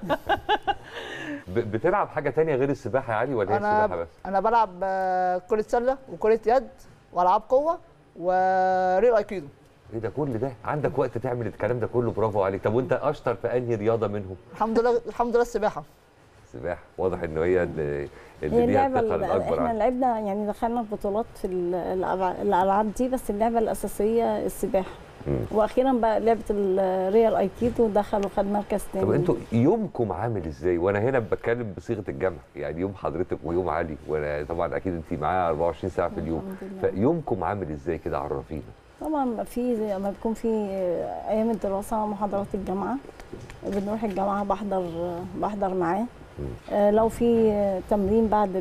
بتلعب حاجه تانية غير السباحه يا علي ولا هي السباحه بس؟ انا بلعب كره سله وكره يد والعاب قوه وريل ايكيدو. ايه ده كل ده؟ عندك وقت تعمل الكلام ده كله؟ برافو عليك. طب وانت اشطر في انهي رياضه منهم؟ الحمد لله الحمد لله السباحه. السباحه واضح ان هي اللي اللي ليها الثقه الاكبر. احنا لعبنا يعني دخلنا بطولات في الالعاب دي بس اللعبه الاساسيه السباحه. مم. واخيرا بقى لعبه الريال ايكيدو دخل وخد مركز ثاني. طب انتوا يومكم عامل ازاي؟ وانا هنا بتكلم بصيغه الجمع، يعني يوم حضرتك ويوم علي، وانا طبعا اكيد انت معاه أربعة وعشرين ساعه في اليوم، فيومكم عامل ازاي كده؟ عرفينا. طبعا في زي ما بيكون في ايام الدراسه محاضرات الجامعه، بنروح الجامعه بحضر بحضر معاه. آه لو في تمرين بعد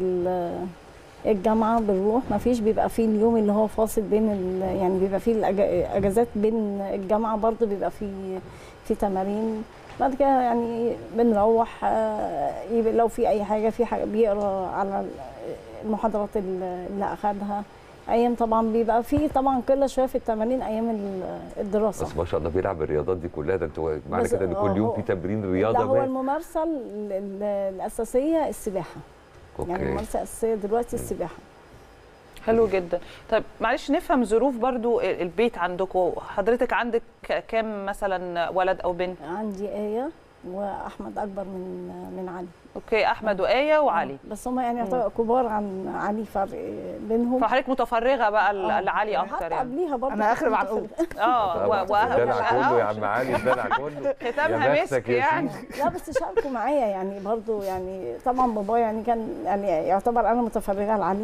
الجامعه بنروح، ما فيش بيبقى فيه اليوم اللي هو فاصل بين يعني بيبقى فيه الاجازات بين الجامعه برضه بيبقى فيه في تمارين. بعد كده يعني بنروح آه لو في اي حاجه في حاجه بيقرا على المحاضرات اللي اخذها. ايام طبعا بيبقى في طبعا قله شويه في التمارين ايام الدراسه. بس ما شاء الله بيلعب الرياضات دي كلها، ده انتوا معنى كده ان كل يوم في تمرين رياضه. ده هو الممارسه الاساسيه السباحه. أوكي. يعني الممارسه الاساسيه دلوقتي السباحه. حلو جدا. طيب معلش نفهم ظروف برضو البيت عندكم. حضرتك عندك كام مثلا ولد او بنت؟ عندي آية واحمد اكبر من من علي. اوكي احمد وآية وعلي. بس هم يعني يعتبروا كبار عن علي، فرق بينهم. فحضرتك متفرغه بقى لعلي اكتر يعني. قبليها برضه انا اخر العنقود. اه الدلع كله يا عم علي، الدلع كله. ختامها مسك يعني. لا بس شاركوا معايا يعني برضه يعني طبعا بابا يعني كان يعني يعتبر انا متفرغه لعلي.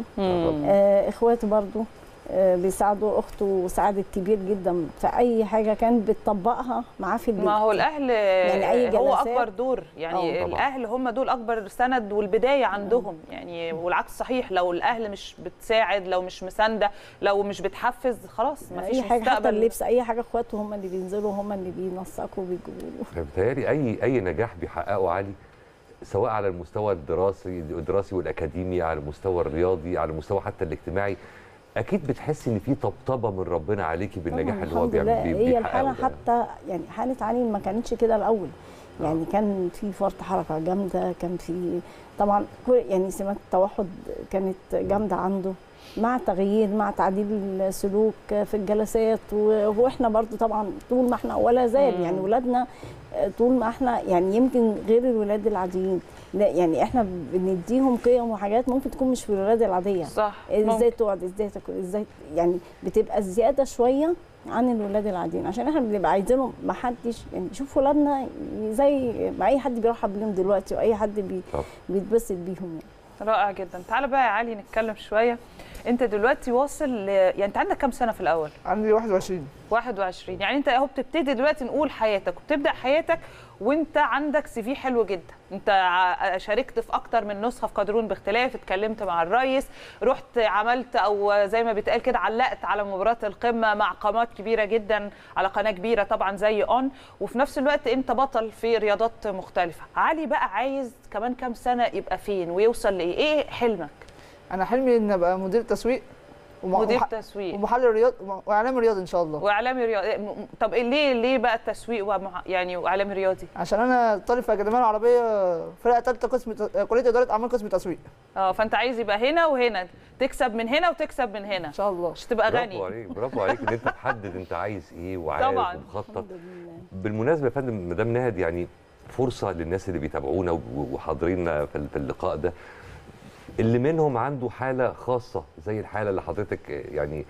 آه اخواته برضه بيساعدوا اخته، ساعدت كبير جدا في اي حاجه كانت بتطبقها معاه في البيت. ما هو الاهل يعني أي هو اكبر دور يعني. أوه. الاهل هم دول اكبر سند والبدايه عندهم يعني، والعكس صحيح. لو الاهل مش بتساعد، لو مش مسانده، لو مش بتحفز، خلاص ما فيش مستقبل. اي حاجه حتى اللبس، اي حاجه اخواته هم اللي بينزلوا، هم اللي بينسقوا وبيجيبوا له. بيتهيألي اي اي نجاح بيحققه علي سواء على المستوى الدراسي الدراسي والاكاديمي، على المستوى الرياضي، على المستوى حتى الاجتماعي، اكيد بتحسي ان في طبطبه من ربنا عليكي بالنجاح اللي هو بيعمل بيه. هي الحاله حتى يعني حاله علي ما كانتش كده الاول يعني. كان في فرط حركه جامده، كان في طبعا يعني سمات التوحد كانت جامده عنده، مع تغيير مع تعديل السلوك في الجلسات. واحنا برضو طبعا طول ما احنا ولا زال يعني ولادنا طول ما احنا يعني يمكن غير الولاد العاديين، لا يعني احنا بنديهم قيم وحاجات ممكن تكون مش في الولاد العاديه. صح. ازاي تقعد، ازاي تاكل، ازاي يعني بتبقى زياده شويه عن الولاد العاديين، عشان احنا بنبقى عايزينهم ما حدش يعني يشوف ولادنا زي ما اي حد بيرحب بيهم دلوقتي واي حد بي بيتبسط بيهم يعني. رائع جدا. تعالى بقى يا علي نتكلم شويه. انت دلوقتي واصل ل... يعني انت عندك كام سنه في الاول؟ عندي واحد وعشرين. واحد وعشرين يعني انت اهو بتبتدي دلوقتي نقول حياتك وبتبدا حياتك وانت عندك سي في حلو جدا. انت شاركت في اكتر من نسخه في قادرون باختلاف، اتكلمت مع الرئيس، رحت عملت او زي ما بيتقال كده علقت على مباراه القمه مع قامات كبيره جدا على قناه كبيره طبعا زي اون، وفي نفس الوقت انت بطل في رياضات مختلفه. علي بقى عايز كمان كام سنه يبقى فين ويوصل لايه؟ ايه حلمك؟ انا حلمي ان ابقى مدير تسويق مدير تسويق ومحلل رياض واعلامي رياضي ان شاء الله. واعلامي رياضي. طب ليه ليه بقى التسويق ومح... يعني واعلامي رياضي؟ عشان انا طالب في الاكاديميه العربيه فرقه ثالثه قسم كليه اداره اعمال قسم تسويق. اه فانت عايز يبقى هنا وهنا، تكسب من هنا وتكسب من هنا ان شاء الله مش تبقى غني. برافو عليك برافو عليك ان انت محدد انت عايز ايه وعارف ومخطط. بالمناسبه يا فندم مدام نهد، يعني فرصه للناس اللي بيتابعونا وحاضرين في اللقاء ده اللي منهم عنده حاله خاصه زي الحاله اللي حضرتك يعني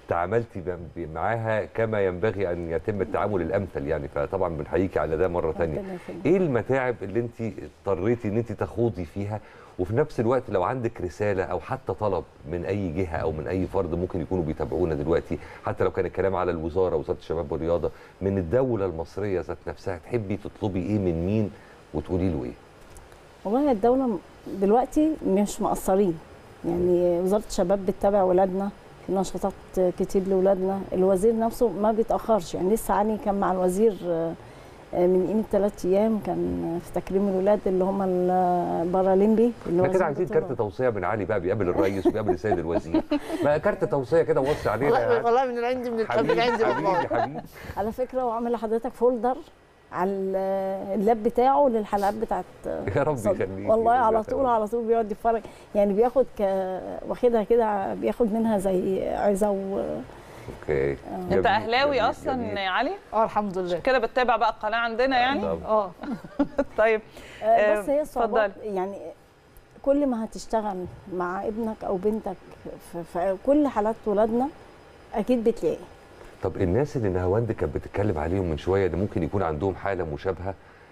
تعاملتي معاها كما ينبغي ان يتم التعامل الامثل يعني، فطبعا بنحييكي على ده مره ثانيه. ايه المتاعب اللي انت اضطريتي ان انت تخوضي فيها، وفي نفس الوقت لو عندك رساله او حتى طلب من اي جهه او من اي فرد ممكن يكونوا بيتابعونا دلوقتي، حتى لو كان الكلام على الوزاره وزاره الشباب والرياضه، من الدوله المصريه ذات نفسها، تحبي تطلبي ايه من مين وتقولي له ايه؟ والله الدوله دلوقتي مش مقصرين، يعني وزاره الشباب بتتابع ولادنا في نشاطات كتير لاولادنا، الوزير نفسه ما بيتاخرش، يعني لسه علي كان مع الوزير من قيمه ثلاث ايام كان في تكريم الولاد اللي هم البارالمبي. احنا كده عايزين كارت توصيه من علي بقى، بيقابل الرئيس وبيقابل السيد الوزير بقى، كارت توصيه كده وصي علينا والله والله من عندي من القلب من عندي والله. على فكره وعامل لحضرتك فولدر على اللاب بتاعه للحلقات بتاعت يا رب يخليك والله، على طول على طول بيقعد يتفرج، يعني بياخد ك... واخدها كده بياخد منها زي عزه و... اوكي. انت اهلاوي اصلا يا علي؟ اه الحمد لله. كده بتتابع بقى القناه عندنا يعني؟ اه طيب آه بس هي الصعوبات يعني كل ما هتشتغل مع ابنك او بنتك في كل حالات ولادنا اكيد بتلاقي. طب الناس اللي نهاوند كانت بتتكلم عليهم من شويه ده ممكن يكون عندهم حاله مشابهه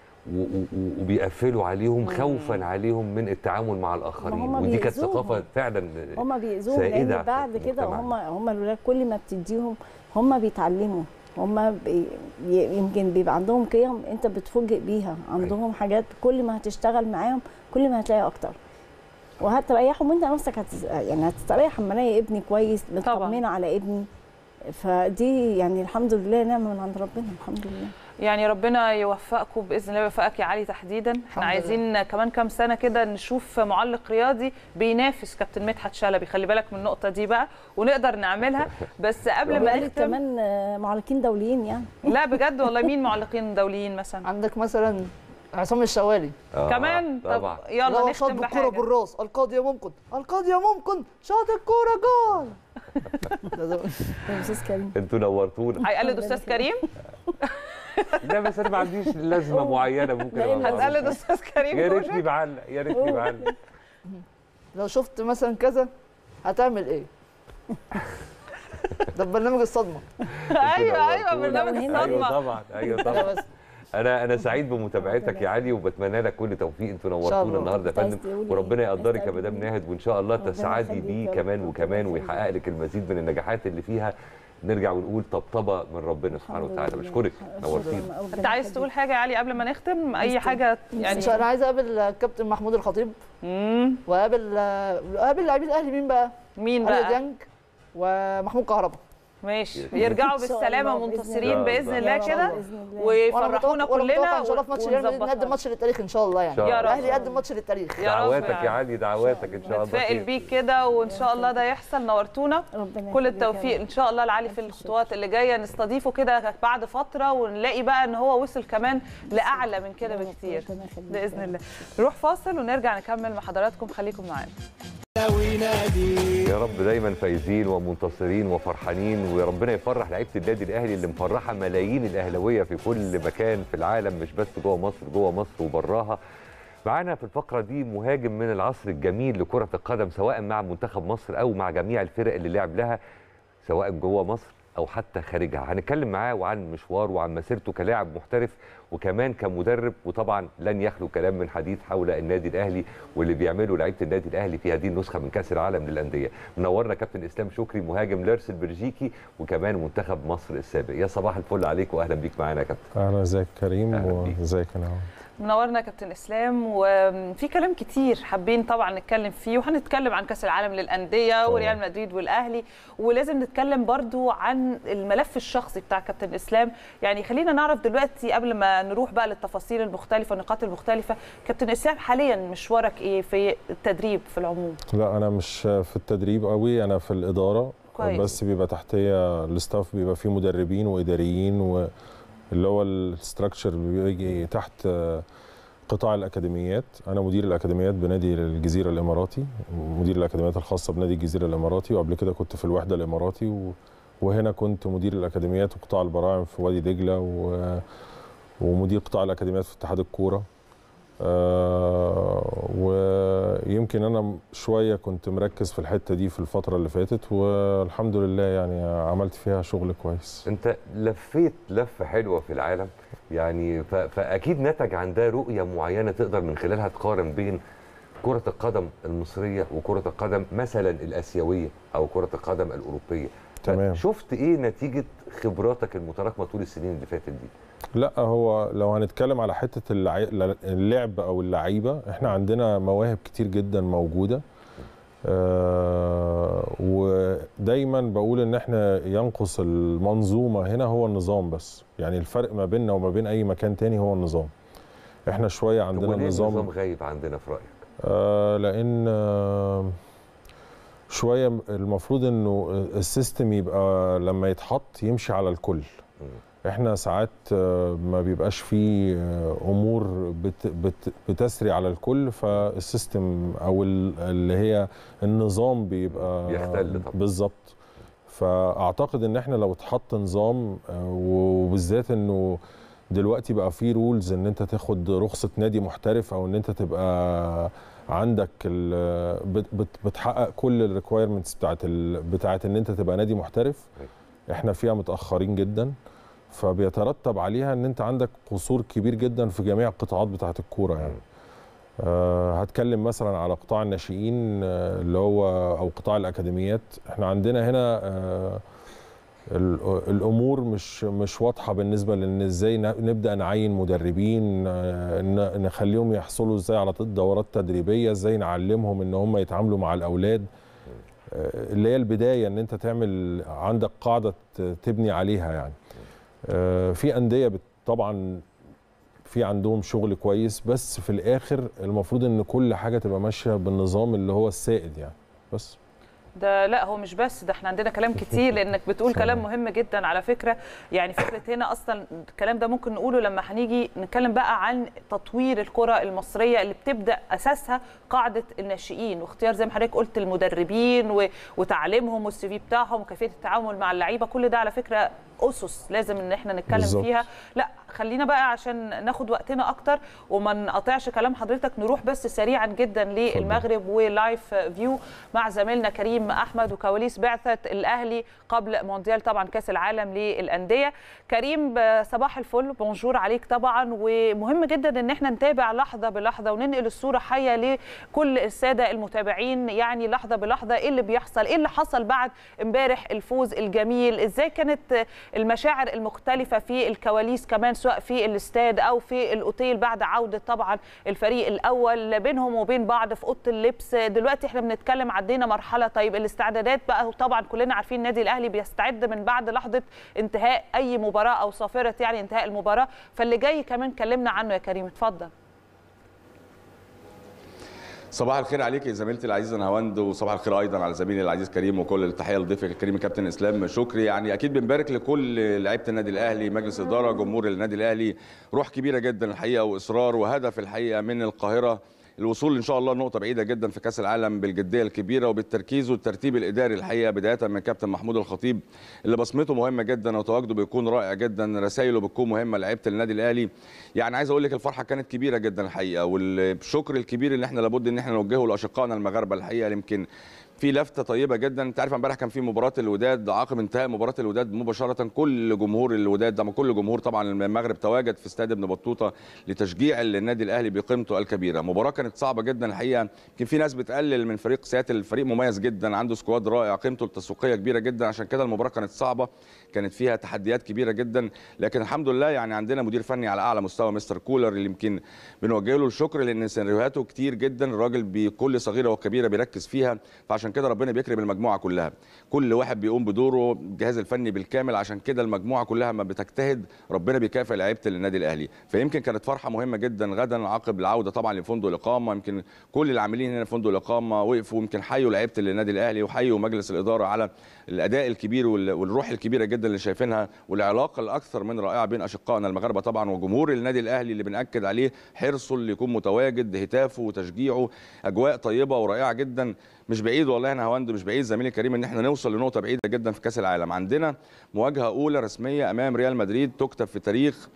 وبيقفلوا عليهم خوفا عليهم من التعامل مع الاخرين، ودي كانت ثقافه فعلا هم بيأذوهم لان بعد كده هم هم الولاد كل ما بتديهم هم بيتعلموا، هم بي يمكن بيبقى عندهم قيم انت بتفوجئ بيها، عندهم حاجات كل ما هتشتغل معاهم كل ما هتلاقي اكتر وهتريحهم، وانت نفسك هتز... يعني هتستريح اما الاقي ابني كويس مطمنه على ابني، فدي يعني الحمد لله نعمه من عند ربنا الحمد لله. يعني ربنا يوفقكم باذن الله، يوفقك يا علي تحديدا. احنا عايزين لله. كمان كام سنه كده نشوف معلق رياضي بينافس كابتن مدحت شلبي، خلي بالك من النقطه دي بقى ونقدر نعملها. بس قبل ما نختم كمان معلقين دوليين يعني لا بجد والله، مين معلقين دوليين مثلا؟ عندك مثلا عصام الشوالي آه كمان. طب يلا نختم بحاجه. الكوره بالراس، القاضيه ممكن، القاضيه ممكن شاط الكوره جول. استاذ كريم انتوا نورتونا. هيقلد استاذ كريم؟ لا بس انا ما عنديش لازمه معينه ممكن هتقلد استاذ كريم؟ يا ريتني بعلق يا ريتني بعلق. لو شفت مثلا كذا هتعمل ايه؟ ده برنامج الصدمه. ايوه ايوه برنامج الصدمه. ايوه طبعا ايوه طبعا. انا انا سعيد بمتابعتك يا علي وبتمنى لك كل توفيق. انتوا نورتونا النهارده يا فندم، وربنا يقدرك يا مدام ناهد، وان شاء الله تسعدي بيه كمان وكمان ويحقق لك المزيد من النجاحات اللي فيها. نرجع ونقول طبطبه من ربنا سبحانه وتعالى. بشكرك نورتينا. انت عايز تقول حاجه يا علي قبل ما نختم؟ اي حاجه يعني؟ انا عايزه اقابل الكابتن محمود الخطيب امم واقابل اقابل لاعبين الاهلي. مين بقى؟ مين بقى؟ علي ديانج ومحمود كهربا. ماشي، يرجعوا بالسلامه منتصرين باذن الله كده ويفرحونا كلنا. ان شاء الله في ماتش ريال نقدم ماتش للتاريخ ان شاء الله يعني. يا رب الاهلي يقدم ماتش للتاريخ. دعواتك يا علي دعواتك ان شاء الله. نتفائل بيك كده وان شاء الله ده يحصل. نورتونا، كل التوفيق ان شاء الله لعلي في الخطوات اللي جايه. نستضيفه كده بعد فتره ونلاقي بقى ان هو وصل كمان لاعلى من كده بكتير باذن الله. نروح فاصل ونرجع نكمل مع حضراتكم، خليكم معانا. يا رب دايما فايزين ومنتصرين وفرحانين، وربنا يفرح لعيبه النادي الاهلي اللي مفرحه ملايين الاهلاويه في كل مكان في العالم، مش بس جوه مصر، جوه مصر وبراها. معانا في الفقره دي مهاجم من العصر الجميل لكره القدم، سواء مع منتخب مصر او مع جميع الفرق اللي لعب لها سواء جوه مصر او حتى خارجها. هنتكلم معاه وعن مشواره وعن مسيرته كلاعب محترف وكمان كمدرب، وطبعا لن يخلو كلام من حديث حول النادي الاهلي واللي بيعمله لعيبه النادي الاهلي في هذه النسخه من كاس العالم للانديه. منورنا كابتن اسلام شكري، مهاجم ليرس البلجيكي وكمان منتخب مصر السابق. يا صباح الفل عليك واهلا بيك معانا يا كابتن. اهلا، ازيك كريم وازيك انا. منورنا كابتن اسلام، وفي كلام كتير حابين طبعا نتكلم فيه، وهنتكلم عن كاس العالم للانديه وريال مدريد والاهلي، ولازم نتكلم برضو عن الملف الشخصي بتاع كابتن اسلام. يعني خلينا نعرف دلوقتي قبل ما نروح بقى للتفاصيل المختلفه والنقاط المختلفه، كابتن اسلام حاليا مشوارك ايه في التدريب في العموم؟ لا انا مش في التدريب قوي، انا في الاداره كويس. بس بيبقى تحتيه الاستاف، بيبقى فيه مدربين واداريين و اللي هو الاستراكشر بيجي تحت قطاع الاكاديميات. انا مدير الاكاديميات بنادي الجزيره الاماراتي، مدير الاكاديميات الخاصه بنادي الجزيره الاماراتي، وقبل كده كنت في الوحده الاماراتي و... وهنا كنت مدير الاكاديميات وقطاع البراعم في وادي دجله و... ومدير قطاع الاكاديميات في اتحاد الكوره. آه ويمكن انا شويه كنت مركز في الحته دي في الفتره اللي فاتت، والحمد لله يعني عملت فيها شغل كويس. انت لفيت لفه حلوه في العالم يعني، فاكيد نتج عن ده رؤيه معينه تقدر من خلالها تقارن بين كره القدم المصريه وكره القدم مثلا الاسيويه او كره القدم الاوروبيه. تمام. شفت ايه نتيجه خبراتك المتراكمه طول السنين اللي فاتت دي؟ لا هو لو هنتكلم على حته اللعب او اللعيبه، احنا عندنا مواهب كتير جدا موجوده. آه ودايما بقول ان احنا ينقص المنظومه هنا هو النظام بس، يعني الفرق ما بيننا وما بين اي مكان تاني هو النظام. احنا شويه عندنا النظام النظام غايب عندنا في رايك؟ آه لان آه شويه المفروض انه السيستم يبقى لما يتحط يمشي على الكل. احنا ساعات ما بيبقاش فيه امور بت بت بتسري على الكل، فالسيستم او اللي هي النظام بيبقى بيختل طبعا. بالظبط. فاعتقد ان احنا لو اتحط نظام، وبالذات انه دلوقتي بقى فيه رولز ان انت تاخد رخصه نادي محترف، او ان انت تبقى عندك بتحقق كل الريكوايرمنتس بتاعت بتاعت ان انت تبقى نادي محترف. احنا فيها متاخرين جدا، فبيترتب عليها ان انت عندك قصور كبير جدا في جميع القطاعات بتاعه الكوره يعني. أه هتكلم مثلا على قطاع الناشئين أه اللي هو او قطاع الاكاديميات. احنا عندنا هنا أه الامور مش مش واضحه بالنسبه لان ازاي نبدا نعين مدربين، أه نخليهم يحصلوا ازاي على دورات تدريبيه، ازاي نعلمهم ان هم يتعاملوا مع الاولاد. أه اللي هي البدايه ان انت تعمل عندك قاعده تبني عليها يعني. في أندية طبعا في عندهم شغل كويس، بس في الآخر المفروض إن كل حاجة تبقى ماشية بالنظام اللي هو السائد يعني. بس ده لا هو مش بس ده، احنا عندنا كلام كتير لانك بتقول كلام مهم جدا على فكره. يعني فكره هنا اصلا الكلام ده ممكن نقوله لما هنيجي نتكلم بقى عن تطوير الكره المصريه اللي بتبدا اساسها قاعده الناشئين، واختيار زي ما حضرتك قلت المدربين وتعليمهم والسي في بتاعهم وكيفيه التعامل مع اللعيبه. كل ده على فكره اسس لازم ان احنا نتكلم بالزبط. فيها. لا خلينا بقى عشان ناخد وقتنا اكتر وما نقطعش كلام حضرتك، نروح بس سريعا جدا للمغرب ولايف فيو مع زميلنا كريم احمد وكواليس بعثه الاهلي قبل مونديال طبعا كاس العالم للانديه. كريم صباح الفل، بونجور عليك طبعا. ومهم جدا ان احنا نتابع لحظه بلحظه وننقل الصوره حيه لكل الساده المتابعين، يعني لحظه بلحظه ايه اللي بيحصل، ايه اللي حصل بعد امبارح الفوز الجميل، ازاي كانت المشاعر المختلفه في الكواليس كمان سواء في الاستاد او في الاوتيل بعد عوده طبعا الفريق الاول بينهم وبين بعض في اوضه اللبس. دلوقتي احنا بنتكلم عدينا مرحله، طيب الاستعدادات بقى طبعا كلنا عارفين النادي الاهلي بيستعد من بعد لحظه انتهاء اي مباراه او صافره يعني انتهاء المباراه، فاللي جاي كمان كلمنا عنه يا كريم، اتفضل. صباح الخير عليك يا زميلتي العزيزه نهاوند، وصباح الخير ايضا على زميلي العزيز كريم، وكل التحيه لضيفك الكريم كابتن اسلام شكري. يعني اكيد بنبارك لكل لعيبه النادي الاهلي، مجلس اداره، جمهور النادي الاهلي، روح كبيره جدا الحقيقه واصرار وهدف الحقيقه من القاهره الوصول ان شاء الله نقطه بعيده جدا في كاس العالم بالجديه الكبيره وبالتركيز والترتيب الاداري الحقيقه بدايه من كابتن محمود الخطيب اللي بصمته مهمه جدا وتواجده بيكون رائع جدا، رسائله بتكون مهمه لعيبه النادي الاهلي. يعني عايز اقول لك الفرحه كانت كبيره جدا الحقيقه، والشكر الكبير اللي احنا لابد ان احنا نوجهه لاشقائنا المغاربه الحقيقه. يمكن في لفته طيبه جدا، انت عارف امبارح كان في مباراه الوداد، عقب انتهاء مباراه الوداد مباشره كل جمهور الوداد ده كل جمهور طبعا المغرب تواجد في استاد ابن بطوطه لتشجيع النادي الاهلي بقيمته الكبيره. مباراه كانت صعبه جدا الحقيقه، يمكن في ناس بتقلل من فريق سياتل، الفريق مميز جدا عنده سكواد رائع قيمته التسويقيه كبيره جدا، عشان كده المباراه كانت صعبه، كانت فيها تحديات كبيره جدا، لكن الحمد لله يعني عندنا مدير فني على اعلى مستوى مستر كولر اللي يمكن بنوجه له الشكر لان سيناريوهاته كتير جدا، الراجل بكل صغيره وكبيره بيركز فيها، فعشان كده ربنا بيكرم المجموعه كلها، كل واحد بيقوم بدوره، الجهاز الفني بالكامل، عشان كده المجموعه كلها ما بتجتهد ربنا بيكافئ لعيبه النادي الاهلي. فيمكن كانت فرحه مهمه جدا غدا عقب العوده طبعا لفندق الاقامه، يمكن كل العاملين هنا في فندق الاقامه وقفوا يمكن حيوا لعيبه النادي الاهلي وحيوا مجلس الاداره على الاداء الكبير والروح الكبيره جدا اللي شايفينها، والعلاقه الاكثر من رائعه بين اشقائنا المغاربه طبعا وجمهور النادي الاهلي اللي بناكد عليه حرصه اللي يكون متواجد، هتافه وتشجيعه، اجواء طيبه ورائعه جدا. مش بعيد والله انا هوند، مش بعيد زميلي كريم ان احنا نوصل لنقطه بعيده جدا في كاس العالم. عندنا مواجهه اولى رسميه امام ريال مدريد تكتب في تاريخ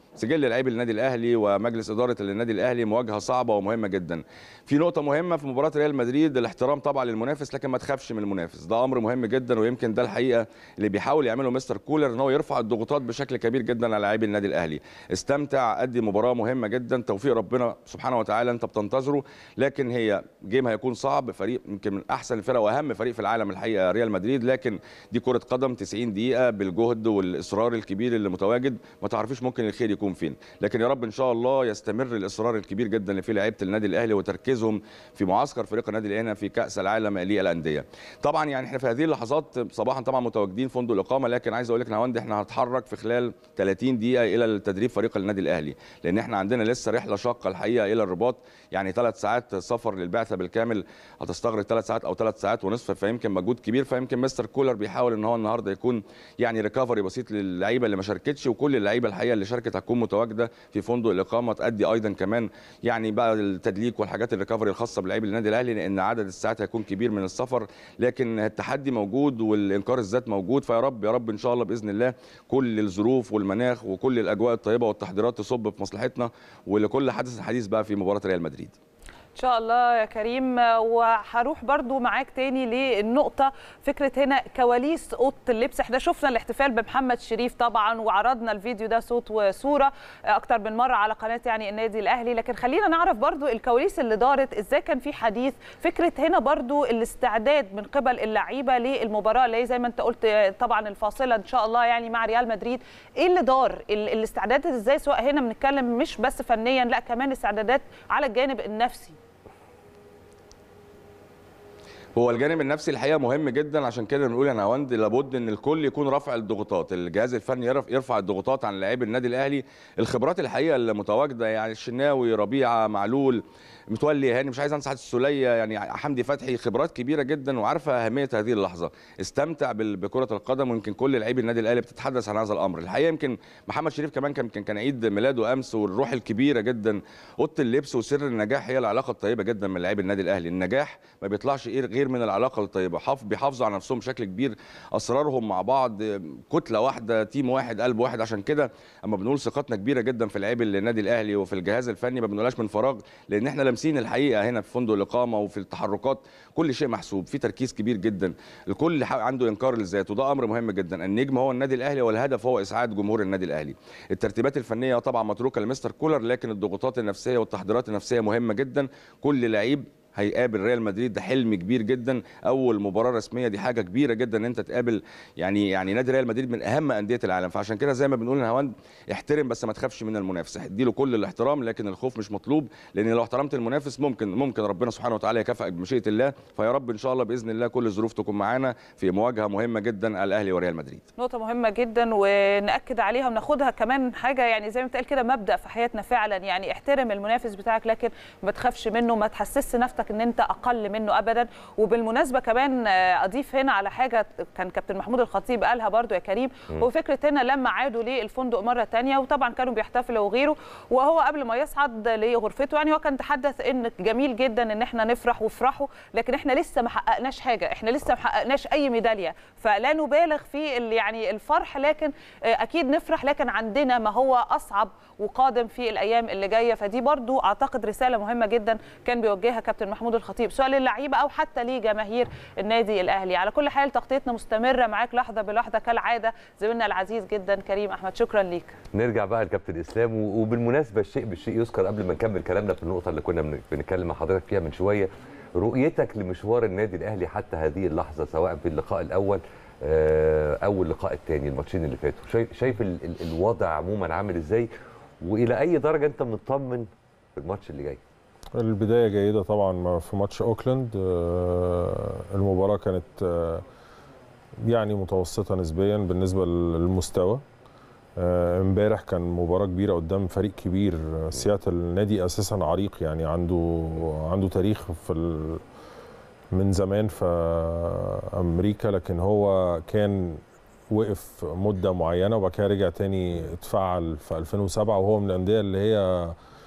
سجل لاعبي النادي الاهلي ومجلس اداره النادي الاهلي مواجهه صعبه ومهمه جدا. في نقطه مهمه في مباراه ريال مدريد، الاحترام طبعا للمنافس لكن ما تخافش من المنافس، ده امر مهم جدا، ويمكن ده الحقيقه اللي بيحاول يعمله مستر كولر، ان هو يرفع الضغوطات بشكل كبير جدا على لاعبي النادي الاهلي. استمتع، ادي مباراه مهمه جدا، توفيق ربنا سبحانه وتعالى انت بتنتظره، لكن هي جيم هيكون صعب، فريق يمكن من احسن الفرق واهم فريق في العالم الحقيقه ريال مدريد، لكن دي كره قدم تسعين دقيقه بالجهد والاصرار الكبير اللي متواجد، ما تعرفيش ممكن الخير يكون فين، لكن يا رب ان شاء الله يستمر الاصرار الكبير جدا اللي فيه لعيبه النادي الاهلي وتركيزهم في معسكر فريق النادي الاهلي هنا في كاس العالم للانديه. طبعا يعني احنا في هذه اللحظات صباحا طبعا متواجدين في فندق الاقامه، لكن عايز اقول لك نهاوند احنا هنتحرك في خلال ثلاثين دقيقه الى التدريب فريق النادي الاهلي، لان احنا عندنا لسه رحله شاقه الحقيقه الى الرباط، يعني ثلاث ساعات سفر للبعثه بالكامل هتستغرق ثلاث ساعات او ثلاث ساعات ونصف، فيمكن مجهود كبير، فيمكن مستر كولر بيحاول ان هو النهارده يكون يعني ريكفري بسيط للعيبه اللي ما شاركتش، وكل اللعيبه الحقيقه اللي شاركت هتكون متواجده في فندق الاقامه، تؤدي ايضا كمان يعني بقى التدليك والحاجات الريكفري الخاصه بلاعبي النادي الاهلي، لان عدد الساعات هيكون كبير من السفر، لكن التحدي موجود والانكار الذات موجود، فيا رب يا رب ان شاء الله باذن الله كل الظروف والمناخ وكل الاجواء الطيبه والتحضيرات تصب في مصلحتنا ولكل حدث حديث بقى في مباراه ريال مدريد. ان شاء الله يا كريم. وهروح برضو معاك تاني للنقطه، فكره هنا كواليس اوضه اللبس، احنا شفنا الاحتفال بمحمد شريف طبعا وعرضنا الفيديو ده صوت وصوره اكتر من مره على قناه يعني النادي الاهلي، لكن خلينا نعرف برضو الكواليس اللي دارت ازاي، كان في حديث فكره هنا برضو الاستعداد من قبل اللعيبه للمباراه اللي زي ما انت قلت طبعا الفاصله ان شاء الله يعني مع ريال مدريد، ايه اللي دار الاستعدادات ازاي، سواء هنا بنتكلم مش بس فنيا لا كمان استعدادات على الجانب النفسي. هو الجانب النفسي الحقيقه مهم جدا، عشان كده بنقول يا نهاوند لابد ان الكل يكون رافع الضغوطات، الجهاز الفني يرفع الضغوطات عن لاعبي النادي الاهلي، الخبرات الحقيقه اللي متواجده يعني الشناوي، ربيعه، معلول، متولي، هاني، مش عايز انسى السوليه، يعني حمدي فتحي، خبرات كبيره جدا وعارفه اهميه هذه اللحظه. استمتع بكره القدم، ويمكن كل لاعبي النادي الاهلي بتتحدث عن هذا الامر. الحقيقه يمكن محمد شريف كمان كان كان عيد ميلاده امس، والروح الكبيره جدا، اوضه اللبس وسر النجاح هي العلاقه الطيبه جدا من لاعبي النادي الاهلي. النجاح ما بيطلعش غير من العلاقه الطيبه، حف بيحافظوا على نفسهم بشكل كبير، اسرارهم مع بعض، كتله واحده، تيم واحد، قلب واحد. عشان كده اما بنقول ثقتنا كبيره جدا في لاعبي النادي الاهلي وفي الجهاز الفني ما بنقولهاش من فراغ، لان احنا لامسين الحقيقه هنا في فندق الاقامه وفي التحركات كل شيء محسوب، في تركيز كبير جدا، الكل عنده انكار للذات، وده امر مهم جدا. النجم هو النادي الاهلي والهدف هو اسعاد جمهور النادي الاهلي. الترتيبات الفنيه طبعا متروكه لمستر كولر، لكن الضغوطات النفسيه والتحضيرات النفسيه مهمه جدا. كل لعيب هيقابل ريال مدريد، ده حلم كبير جدا، اول مباراه رسميه، دي حاجه كبيره جدا ان انت تقابل يعني يعني نادي ريال مدريد من اهم انديه العالم، فعشان كده زي ما بنقول يا نهاوند احترم بس ما تخافش من المنافس، اديله كل الاحترام لكن الخوف مش مطلوب، لان لو احترمت المنافس ممكن ممكن ربنا سبحانه وتعالى يكافئك بمشيئه الله، فيا رب ان شاء الله باذن الله كل الظروف تكون معانا في مواجهه مهمه جدا الاهلي وريال مدريد. نقطه مهمه جدا وناكد عليها وناخدها كمان حاجه يعني زي ما بتقال كده مبدا في حياتنا فعلا، يعني احترم المنافس بتاعك لكن ما تخافش منه، ما تحسسش نفسك ان انت اقل منه ابدا. وبالمناسبه كمان اضيف هنا على حاجه كان كابتن محمود الخطيب قالها برضو يا كريم، هو فكره هنا لما عادوا للفندق مره ثانيه وطبعا كانوا بيحتفلوا وغيره، وهو قبل ما يصعد لغرفته يعني هو كان تحدث ان جميل جدا ان احنا نفرح وافرحوا، لكن احنا لسه ما حققناش حاجه، احنا لسه ما حققناش اي ميداليه، فلا نبالغ في يعني الفرح، لكن اكيد نفرح، لكن عندنا ما هو اصعب وقادم في الايام اللي جايه. فدي برضو اعتقد رساله مهمه جدا كان بيوجهها كابتن محمود الخطيب سواء للعيبه او حتى لجماهير النادي الاهلي. على كل حال تغطيتنا مستمره معاك لحظه بلحظه كالعاده، زميلنا العزيز جدا كريم احمد، شكرا ليك. نرجع بقى لكابتن اسلام، وبالمناسبه الشيء بالشيء يذكر قبل ما نكمل كلامنا في النقطه اللي كنا بنتكلم مع حضرتك فيها من شويه، رؤيتك لمشوار النادي الاهلي حتى هذه اللحظه سواء في اللقاء الاول او اللقاء الثاني، الماتشين اللي فاتوا، شايف شايف ال ال الوضع عموما عامل ازاي، والى اي درجه انت مطمن في الماتش اللي جاي؟ البدايه جيده طبعا في ماتش اوكلاند، المباراه كانت يعني متوسطه نسبيا بالنسبه للمستوى. امبارح كان مباراه كبيره قدام فريق كبير، سياتل نادي اساسا عريق، يعني عنده عنده تاريخ في ال من زمان في امريكا، لكن هو كان وقف مده معينه وبعد كده رجع تاني اتفعل في ألفين وسبعة، وهو من الانديه اللي هي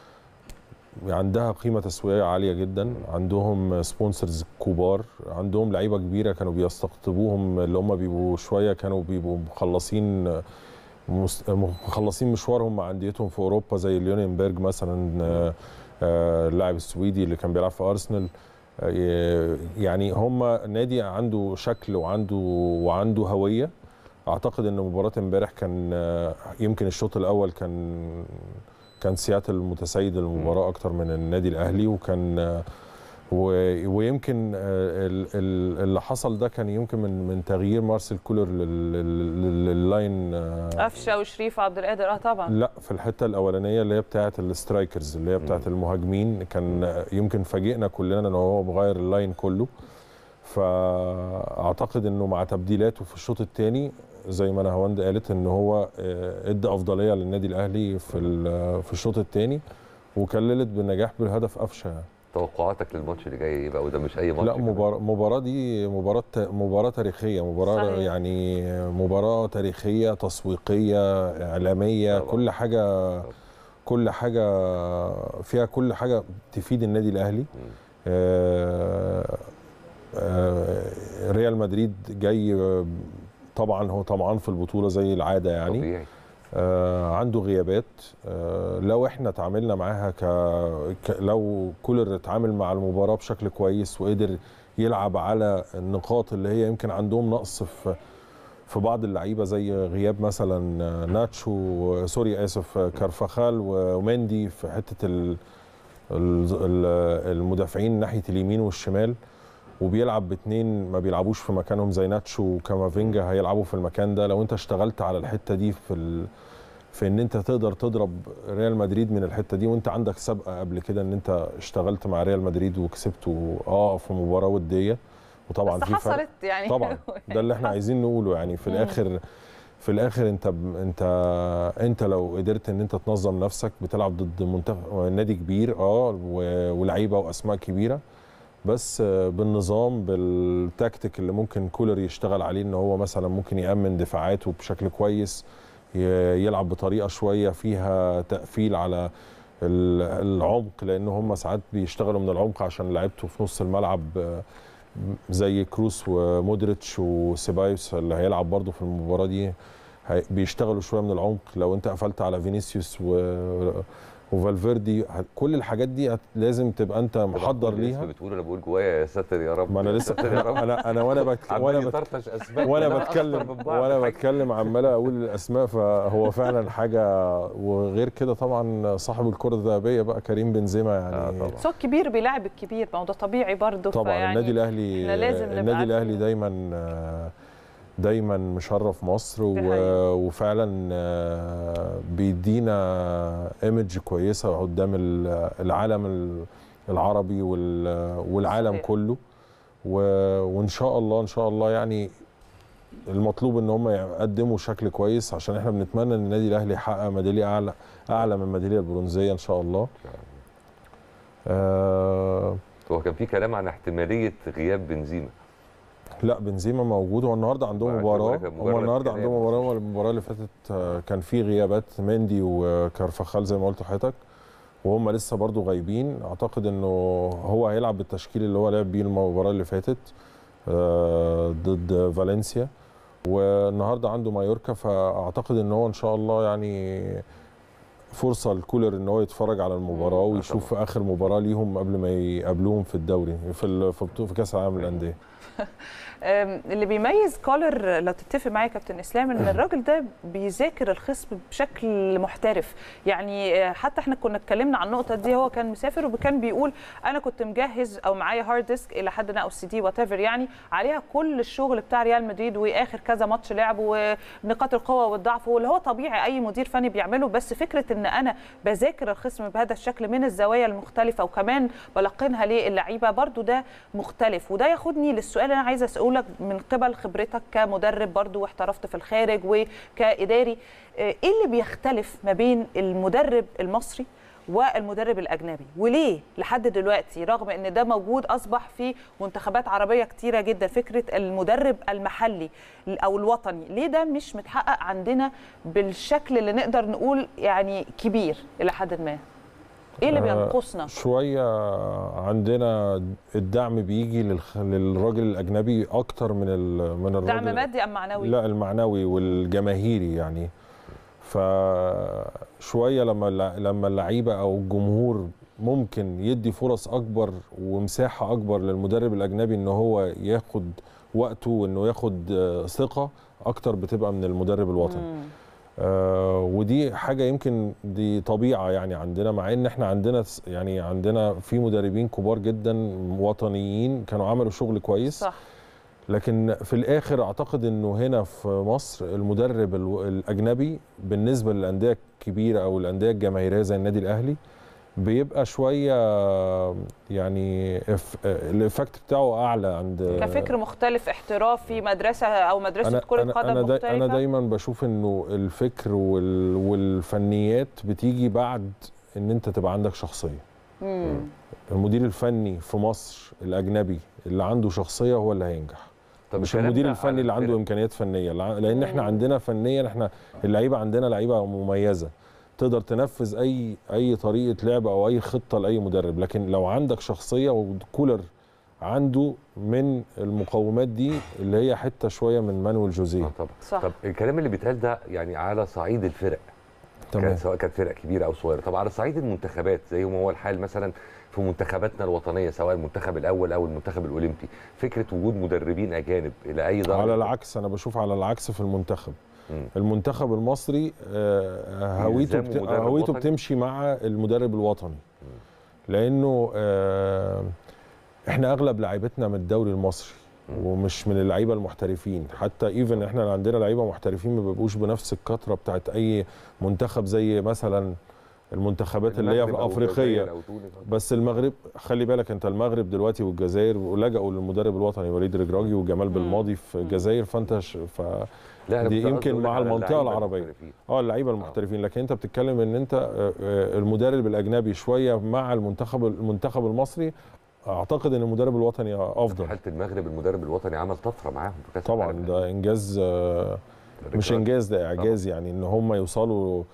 عندها قيمه تسويقيه عاليه جدا، عندهم سبونسرز كبار، عندهم لعيبه كبيره كانوا بيستقطبوهم اللي هم بيبقوا شويه كانوا بيبقوا مخلصين مخلصين مشوارهم مع انديتهم في اوروبا زي ليونينبرج مثلا، اللاعب السويدي اللي كان بيلعب في ارسنال. يعني هم نادي عنده شكل وعنده وعنده هويه. اعتقد ان مباراه امبارح كان يمكن الشوط الاول كان كان سياتل متسيد المباراه اكتر من النادي الاهلي، وكان ويمكن اللي حصل ده كان يمكن من من تغيير مارسيل كولر لللاين قفشه وشريف عبد القادر. اه طبعا لا، في الحته الاولانيه اللي هي بتاعه السترايكرز اللي هي بتاعه المهاجمين، كان يمكن فاجئنا كلنا ان هو مغير اللاين كله. فاعتقد انه مع تبديلاته في الشوط الثاني زي ما نهاوند قالت ان هو ادى افضليه للنادي الاهلي في في الشوط الثاني، وكللت بالنجاح بالهدف قفشه. يعني توقعاتك للماتش اللي جاي يبقى، وده مش اي ماتش؟ لا، مباراه مباراه دي مباراه مباراه تاريخيه، مباراه صحيح. يعني مباراه تاريخيه تسويقيه اعلاميه، طبعا. كل حاجه كل حاجه فيها كل حاجه تفيد النادي الاهلي. آه آه ريال مدريد جاي طبعا هو طمعان في البطوله زي العاده يعني طبيعي. آه عنده غيابات. آه لو احنا تعاملنا معاها ك... ك لو كولر اتعامل مع المباراه بشكل كويس وقدر يلعب على النقاط اللي هي يمكن عندهم نقص في في بعض اللعيبه زي غياب مثلا ناتشو سوري اسف كارفاخال ومندي في حته ال... المدافعين ناحيه اليمين والشمال، وبيلعب باثنين ما بيلعبوش في مكانهم زي ناتشو وكامافينجا هيلعبوا في المكان ده. لو انت اشتغلت على الحته دي في ال... في ان انت تقدر تضرب ريال مدريد من الحته دي، وانت عندك سابقه قبل كده ان انت اشتغلت مع ريال مدريد وكسبته اه في مباراه وديه، وطبعا بس في حصلت فرق يعني طبعا ده اللي احنا عايزين نقوله. يعني في الاخر في الاخر انت انت انت لو قدرت ان انت تنظم نفسك بتلعب ضد منتخب نادي كبير اه ولعيبه واسماء كبيره، بس بالنظام بالتكتيك اللي ممكن كولر يشتغل عليه، ان هو مثلا ممكن يأمن دفاعاته بشكل كويس، يلعب بطريقه شويه فيها تقفيل على العمق، لان هم ساعات بيشتغلوا من العمق عشان لعيبته في نص الملعب زي كروس ومودريتش وسيبايوس اللي هيلعب برضه في المباراه دي، بيشتغلوا شويه من العمق. لو انت قفلت على فينيسيوس و وفالفيردي، كل الحاجات دي لازم تبقى انت محضر ليها. بتقول انا بقول جوايا يا ساتر يا رب. ما انا لسه انا انا وانا بك وانا بك وانا بتكلم وانا بتكلم عمال اقول الاسماء، فهو فعلا حاجه. وغير كده طبعا صاحب الكره الذهبيه بقى كريم بنزيما يعني بس هو الكبير بيلاعب الكبير، ما هو ده طبيعي برضه. طبعا النادي الاهلي النادي الاهلي دايما دايما مشرف مصر، وفعلا بيدينا ايمج كويسه قدام العالم العربي والعالم صحيح. كله. وان شاء الله ان شاء الله يعني المطلوب ان هم يقدموا شكل كويس، عشان احنا بنتمنى ان النادي الاهلي يحقق ميداليه اعلى اعلى من الميداليه البرونزيه ان شاء الله. آه هو كان في كلام عن احتماليه غياب بنزيما. لا، بنزيما موجود. هو النهارده عندهم مباراه هو النهارده عندهم مباراه المباراه اللي فاتت كان في غيابات مندي وكارفاخال زي ما قلت لحضرتك، وهم لسه برضو غايبين. اعتقد انه هو هيلعب بالتشكيل اللي هو لعب بيه المباراه اللي فاتت ضد فالنسيا، والنهارده عنده مايوركا. فاعتقد ان هو ان شاء الله يعني فرصه لكولر ان هو يتفرج على المباراه ويشوف اخر مباراه ليهم قبل ما يقابلوهم في الدوري في في كاس العالم للانديه. اللي بيميز كولر لو تتفق معايا كابتن اسلام ان الراجل ده بيذاكر الخصم بشكل محترف. يعني حتى احنا كنا اتكلمنا عن النقطه دي، هو كان مسافر وكان بيقول انا كنت مجهز او معايا هارد ديسك الى حد ما او سي دي وات ايفر، يعني عليها كل الشغل بتاع ريال مدريد واخر كذا ماتش لعب ونقاط القوه والضعف، واللي هو طبيعي اي مدير فني بيعمله. بس فكره ان انا بذاكر الخصم بهذا الشكل من الزوايا المختلفه وكمان بلقنها للعيبه، برضو ده مختلف. وده ياخدني للسؤال اللي انا عايزه اساله لك من قبل خبرتك كمدرب برضو واحترفت في الخارج وكإداري، ايه اللي بيختلف ما بين المدرب المصري والمدرب الأجنبي؟ وليه لحد دلوقتي رغم ان ده موجود أصبح في منتخبات عربية كتيرة جدا فكرة المدرب المحلي أو الوطني، ليه ده مش متحقق عندنا بالشكل اللي نقدر نقول يعني كبير إلى حد ما؟ ايه اللي بينقصنا؟ شويه عندنا الدعم بيجي للخ... للراجل الاجنبي اكتر من ال... من الراجل. دعم مادي ام معنوي؟ لا، المعنوي والجماهيري. يعني فشويه لما لما اللعيبه او الجمهور ممكن يدي فرص اكبر ومساحه اكبر للمدرب الاجنبي ان هو ياخد وقته وانه ياخد ثقه اكتر بتبقى من المدرب الوطني. آه ودي حاجه يمكن دي طبيعه يعني عندنا، مع ان احنا عندنا يعني عندنا في مدربين كبار جدا وطنيين كانوا عملوا شغل كويس صح. لكن في الاخر اعتقد انه هنا في مصر المدرب الاجنبي بالنسبه للانديه الكبيره او الانديه الجماهيريه زي النادي الاهلي بيبقى شويه يعني الايفكت بتاعه اعلى عند كفكر مختلف، احترافي، مدرسه او مدرسه كره قدم أنا مختلفه. انا دايما بشوف انه الفكر والفنيات بتيجي بعد ان انت تبقى عندك شخصيه. مم. المدير الفني في مصر الاجنبي اللي عنده شخصيه هو اللي هينجح، مش المدير الفني اللي عنده امكانيات فنيه، لان احنا عندنا فنيا احنا اللعيبه عندنا لعيبه مميزه تقدر تنفذ اي اي طريقه لعب او اي خطه لاي مدرب، لكن لو عندك شخصيه وكولر عنده من المقومات دي اللي هي حته شويه من مانويل جوزيه. آه طبعا صح. طب الكلام اللي بيتقال ده يعني على صعيد الفرق تمام، سواء كانت فرق كبيره او صغيره. طب على صعيد المنتخبات زي ما هو الحال مثلا في منتخباتنا الوطنيه سواء المنتخب الاول او المنتخب الاولمبي، فكره وجود مدربين اجانب الى اي درجه؟ على العكس، انا بشوف على العكس في المنتخب. مم. المنتخب المصري هويته بت... هويته بتمشي مع المدرب الوطني. مم. لانه احنا اغلب لاعيبتنا من الدوري المصري ومش من اللعيبه المحترفين، حتى ايفن احنا عندنا لعيبه محترفين ما بيبقوش بنفس الكثره بتاعت اي منتخب زي مثلا المنتخبات اللي هي الافريقيه. بس المغرب خلي بالك انت، المغرب دلوقتي والجزائر لجأوا للمدرب الوطني وليد رجراجي وجمال بالماضي في الجزائر، فانت ف دي يمكن مع المنطقه العربيه اه اللعيبه المحترفين، لكن انت بتتكلم ان انت المدرب الاجنبي شويه مع المنتخب المنتخب المصري. اعتقد ان المدرب الوطني افضل. حاله المغرب المدرب الوطني عمل طفره معاهم طبعا، ده انجاز مش انجاز، ده اعجاز يعني ان هم يوصلوا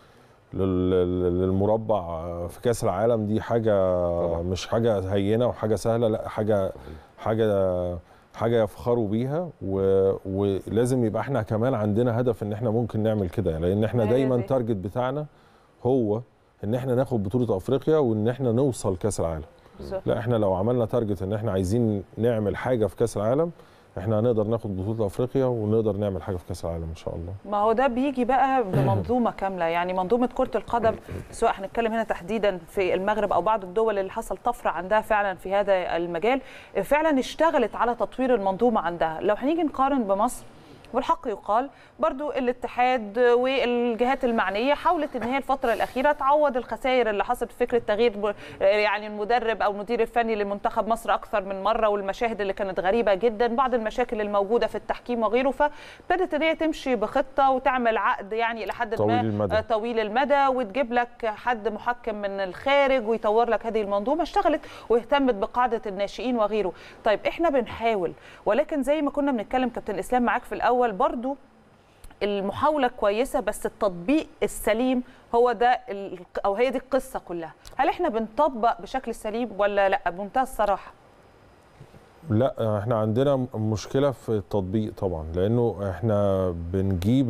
للمربع في كاس العالم. دي حاجه طبعا. مش حاجه هينه وحاجه سهله، لا حاجه حاجه حاجه يفخروا بيها، ولازم يبقى احنا كمان عندنا هدف ان احنا ممكن نعمل كده، لان احنا دايما التارجت بتاعنا هو ان احنا ناخد بطوله افريقيا وان احنا نوصل كاس العالم. لا احنا لو عملنا تارجت ان احنا عايزين نعمل حاجه في كاس العالم، احنا هنقدر ناخد بطوله افريقيا ونقدر نعمل حاجه في كاس العالم ان شاء الله. ما هو ده بيجي بقى بمنظومه كامله، يعني منظومه كره القدم سواء هنتكلم هنا تحديدا في المغرب او بعض الدول اللي حصل طفره عندها فعلا في هذا المجال، فعلا اشتغلت على تطوير المنظومه عندها. لو هنيجي نقارن بمصر، والحق يقال برضو الاتحاد والجهات المعنيه حاولت ان هي الفتره الاخيره تعوض الخسائر اللي حصلت في فكره تغيير يعني المدرب او المدير الفني لمنتخب مصر اكثر من مره، والمشاهد اللي كانت غريبه جدا، بعض المشاكل الموجوده في التحكيم وغيره، فابتدت ان هي تمشي بخطه وتعمل عقد يعني الى حد طويل ما المدى. طويل المدى، وتجيب لك حد محكم من الخارج ويطور لك هذه المنظومه. اشتغلت واهتمت بقاعده الناشئين وغيره. طيب احنا بنحاول، ولكن زي ما كنا بنتكلم كابتن اسلام معاك في الاول، برضو المحاولة كويسة بس التطبيق السليم هو ده أو هي دي القصة كلها. هل احنا بنطبق بشكل سليم ولا لا؟ بمنتهى الصراحة لا، احنا عندنا مشكلة في التطبيق طبعا، لأنه احنا بنجيب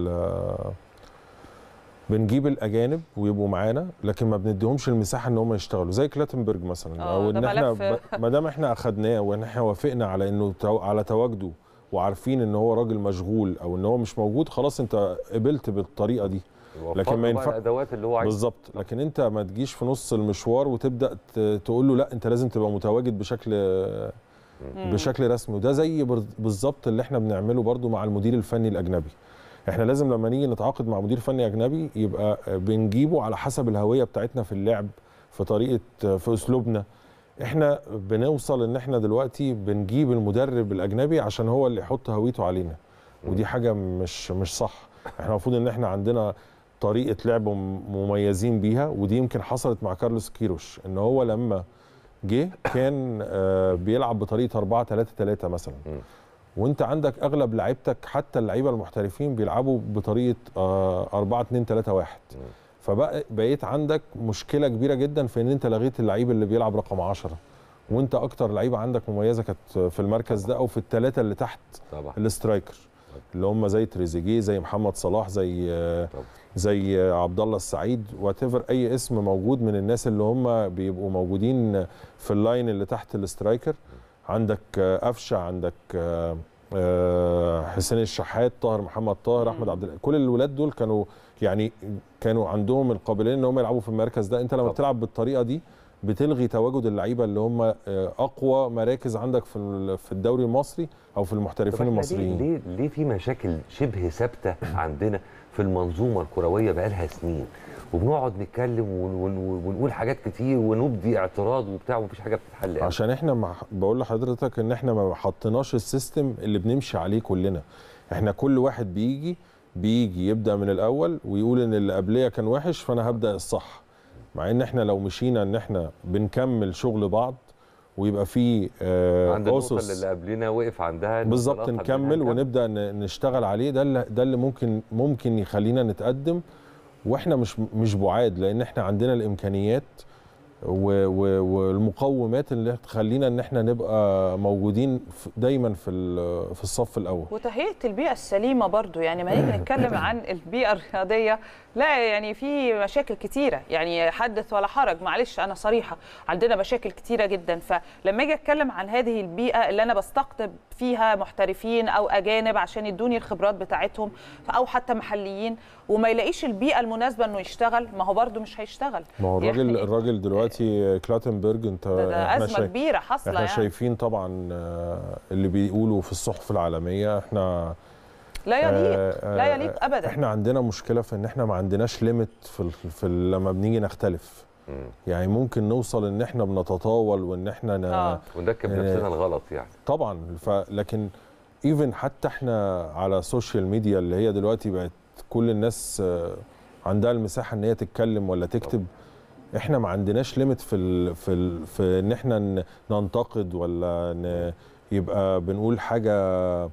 بنجيب الأجانب ويبقوا معانا، لكن ما بنديهمش المساحة ان هم يشتغلوا زي كلاتنبرج مثلا، او ان احنا ما دام احنا اخدناه وان احنا وافقنا على انه على تواجده وعارفين ان هو راجل مشغول او ان هو مش موجود، خلاص انت قبلت بالطريقه دي. لكن ما ينفعش الادوات اللي هو عايزها بالظبط، لكن انت ما تجيش في نص المشوار وتبدا تقول له لا انت لازم تبقى متواجد بشكل مم. بشكل رسمي. وده زي بالظبط اللي احنا بنعمله برضو مع المدير الفني الاجنبي. احنا لازم لما نيجي نتعاقد مع مدير فني اجنبي يبقى بنجيبه على حسب الهويه بتاعتنا في اللعب، في طريقه، في اسلوبنا. احنا بنوصل ان احنا دلوقتي بنجيب المدرب الاجنبي عشان هو اللي يحط هويته علينا، ودي حاجه مش مش صح. احنا المفروض ان احنا عندنا طريقه لعب مميزين بيها، ودي يمكن حصلت مع كارلوس كيروش، ان هو لما جه كان بيلعب بطريقه أربعة ثلاثة ثلاثة مثلا، وانت عندك اغلب لعيبتك حتى اللعيبه المحترفين بيلعبوا بطريقه أربعة اثنين ثلاثة واحد، فبقى بقيت عندك مشكله كبيره جدا في ان انت لغيت اللعيب اللي بيلعب رقم عشرة، وانت اكتر لعيبه عندك مميزه كانت في المركز ده او في الثلاثه اللي تحت طبعا. الاسترايكر اللي هم زي تريزيجيه، زي محمد صلاح، زي طبعا. زي عبد الله السعيد واتيفر، اي اسم موجود من الناس اللي هم بيبقوا موجودين في اللاين اللي تحت الاسترايكر. عندك قفشه، عندك حسين الشحات، طاهر محمد طاهر، احمد عبد، كل الولاد دول كانوا يعني كانوا عندهم القابليه ان هم يلعبوا في المركز ده. انت لما بتلعب بالطريقه دي بتلغي تواجد اللعيبه اللي هم اقوى مراكز عندك في في الدوري المصري او في المحترفين المصريين. ليه ليه في مشاكل شبه ثابته عندنا في المنظومه الكرويه بقالها سنين، وبنقعد نتكلم ونقول حاجات كتير ونبدي اعتراض وبتاع ومفيش حاجه بتتحل؟ عشان احنا مع... بقول لحضرتك ان احنا ما حطيناش السيستم اللي بنمشي عليه كلنا. احنا كل واحد بيجي بيجي يبدا من الاول ويقول ان اللي قبليه كان وحش فانا هبدا الصح، مع ان احنا لو مشينا ان احنا بنكمل شغل بعض ويبقى في آه عند النقطه اللي قبلنا وقف عندها بالظبط نكمل ونبدا نشتغل عليه. ده اللي ده اللي ممكن ممكن يخلينا نتقدم، واحنا مش مش بعاد، لان احنا عندنا الامكانيات والمقومات اللي تخلينا ان احنا نبقى موجودين دايما في في الصف الاول. وتهيئه البيئه السليمه برضو، يعني ما نيجي نتكلم عن البيئه الرياضيه، لا يعني في مشاكل كتيره، يعني حدث ولا حرج، معلش انا صريحه، عندنا مشاكل كتيره جدا. فلما اجي اتكلم عن هذه البيئه اللي انا بستقطب فيها محترفين او اجانب عشان يدوني الخبرات بتاعتهم او حتى محليين، وما يلاقيش البيئه المناسبه انه يشتغل، ما هو برضو مش هيشتغل. ما هو الراجل يعني الراجل دلوقتي كلاتنبرج، انت ده, ده ازمه شايف كبيره حاصله. احنا يعني شايفين طبعا اللي بيقولوا في الصحف العالميه، احنا لا يليق آه لا يليق ابدا. احنا عندنا مشكله في ان احنا ما عندناش ليميت في, في لما بنيجي نختلف. م. يعني ممكن نوصل ان احنا بنتطاول وان احنا ن... اه ونركب نفسنا الغلط يعني. طبعا ف... لكن ايفن حتى احنا على السوشيال ميديا اللي هي دلوقتي بقت كل الناس عندها المساحه ان هي تتكلم ولا تكتب، احنا ما عندناش ليميت في ال في ال في ان احنا ننتقد ولا ن يبقى بنقول حاجه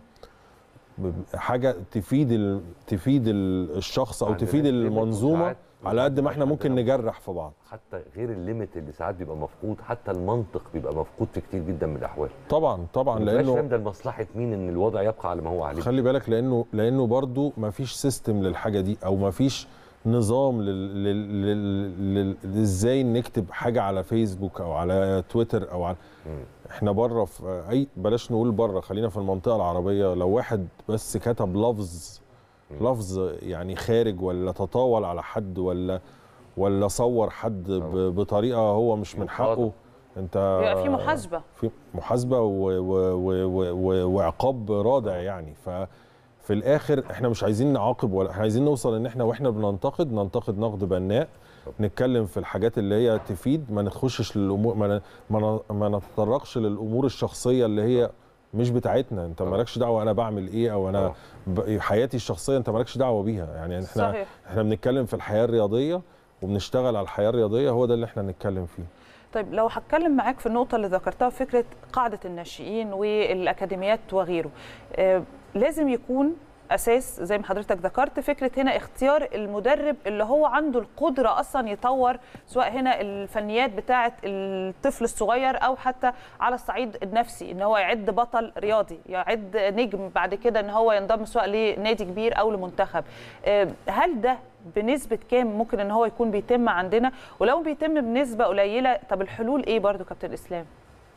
حاجه تفيد ال تفيد الشخص او تفيد المنظومه، على قد ما احنا ممكن نجرح في بعض. حتى غير الليميت اللي ساعات بيبقى مفقود، حتى المنطق بيبقى مفقود في كتير جدا من الاحوال. طبعا طبعا لانه ده لمصلحه مين ان الوضع يبقى على ما هو عليه. خلي بالك لانه لانه برضو ما فيش سيستم للحاجه دي، او ما فيش نظام لل... لل... لل... ازاي نكتب حاجه على فيسبوك او على تويتر او على م. احنا بره في اي بلاش نقول بره، خلينا في المنطقه العربيه، لو واحد بس كتب لفظ م. لفظ يعني خارج ولا تطاول على حد ولا ولا صور حد ب... بطريقه هو مش من حقه، انت بيبقى في محاسبه في محاسبه و... و... و... و... وعقاب رادع يعني. ف في الاخر احنا مش عايزين نعاقب ولا احنا عايزين نوصل ان احنا واحنا بننتقد ننتقد نقد بناء، نتكلم في الحاجات اللي هي تفيد، ما نخشش للامور، ما ما, ما نتطرقش للامور الشخصيه اللي هي مش بتاعتنا. انت مالكش دعوه انا بعمل ايه او انا حياتي الشخصيه انت مالكش دعوه بيها. يعني احنا صحيح. احنا بنتكلم في الحياه الرياضيه وبنشتغل على الحياه الرياضيه، هو ده اللي احنا نتكلم فيه. طيب لو هتكلم معاك في النقطه اللي ذكرتها، فكره قاعده الناشئين والاكاديميات وغيره، آه لازم يكون اساس زي ما حضرتك ذكرت، فكره هنا اختيار المدرب اللي هو عنده القدره اصلا يطور سواء هنا الفنيات بتاعه الطفل الصغير او حتى على الصعيد النفسي، ان هو يعد بطل رياضي، يعد نجم بعد كده ان هو ينضم سواء لنادي كبير او لمنتخب. هل ده بنسبه كام ممكن ان هو يكون بيتم عندنا؟ ولو بيتم بنسبه قليله، طب الحلول ايه برضو كابتن اسلام؟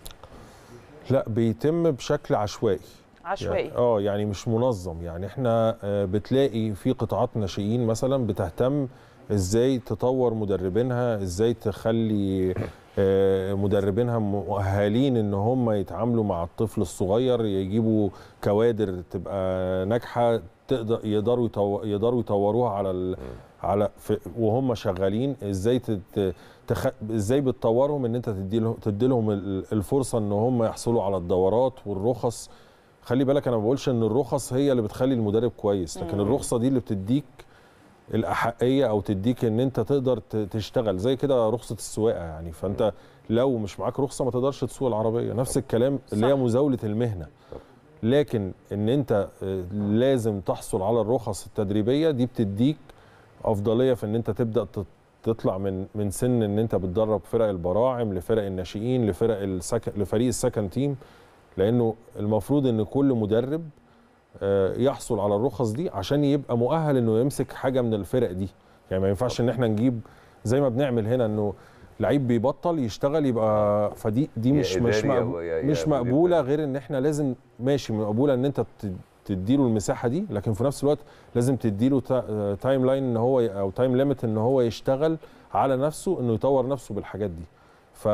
لا بيتم بشكل عشوائي عشوائي يعني اه يعني مش منظم. يعني احنا بتلاقي في قطاعات ناشئين مثلا بتهتم ازاي تطور مدربينها، ازاي تخلي مدربينها مؤهلين ان هم يتعاملوا مع الطفل الصغير، يجيبوا كوادر تبقى ناجحه تقدر يقدروا يطور يقدروا يطوروها على ال على وهم شغالين، ازاي تخ... ازاي بتطورهم ان انت تدي لهم تدي لهم الفرصه ان هم يحصلوا على الدورات والرخص. خلي بالك انا ما بقولش ان الرخص هي اللي بتخلي المدرب كويس، لكن الرخصه دي اللي بتديك الاحقيه او تديك ان انت تقدر تشتغل، زي كده رخصه السواقه يعني. فانت لو مش معاك رخصه ما تقدرش تسوق العربيه، نفس الكلام اللي هي مزاوله المهنه. لكن ان انت لازم تحصل على الرخص التدريبيه دي بتديك افضليه في ان انت تبدا تطلع من من سن ان انت بتدرب فرق البراعم لفرق الناشئين لفرق السكن لفريق السكن تيم، لانه المفروض ان كل مدرب يحصل على الرخص دي عشان يبقى مؤهل انه يمسك حاجه من الفرق دي. يعني ما ينفعش ان احنا نجيب زي ما بنعمل هنا انه لعيب بيبطل يشتغل يبقى فدي دي مش مش مش مقبوله، غير ان احنا لازم ماشي مقبوله ان انت تديله المساحه دي، لكن في نفس الوقت لازم تديله تايم لاين ان هو او تايم ليميت ان هو يشتغل على نفسه، انه يطور نفسه بالحاجات دي. ف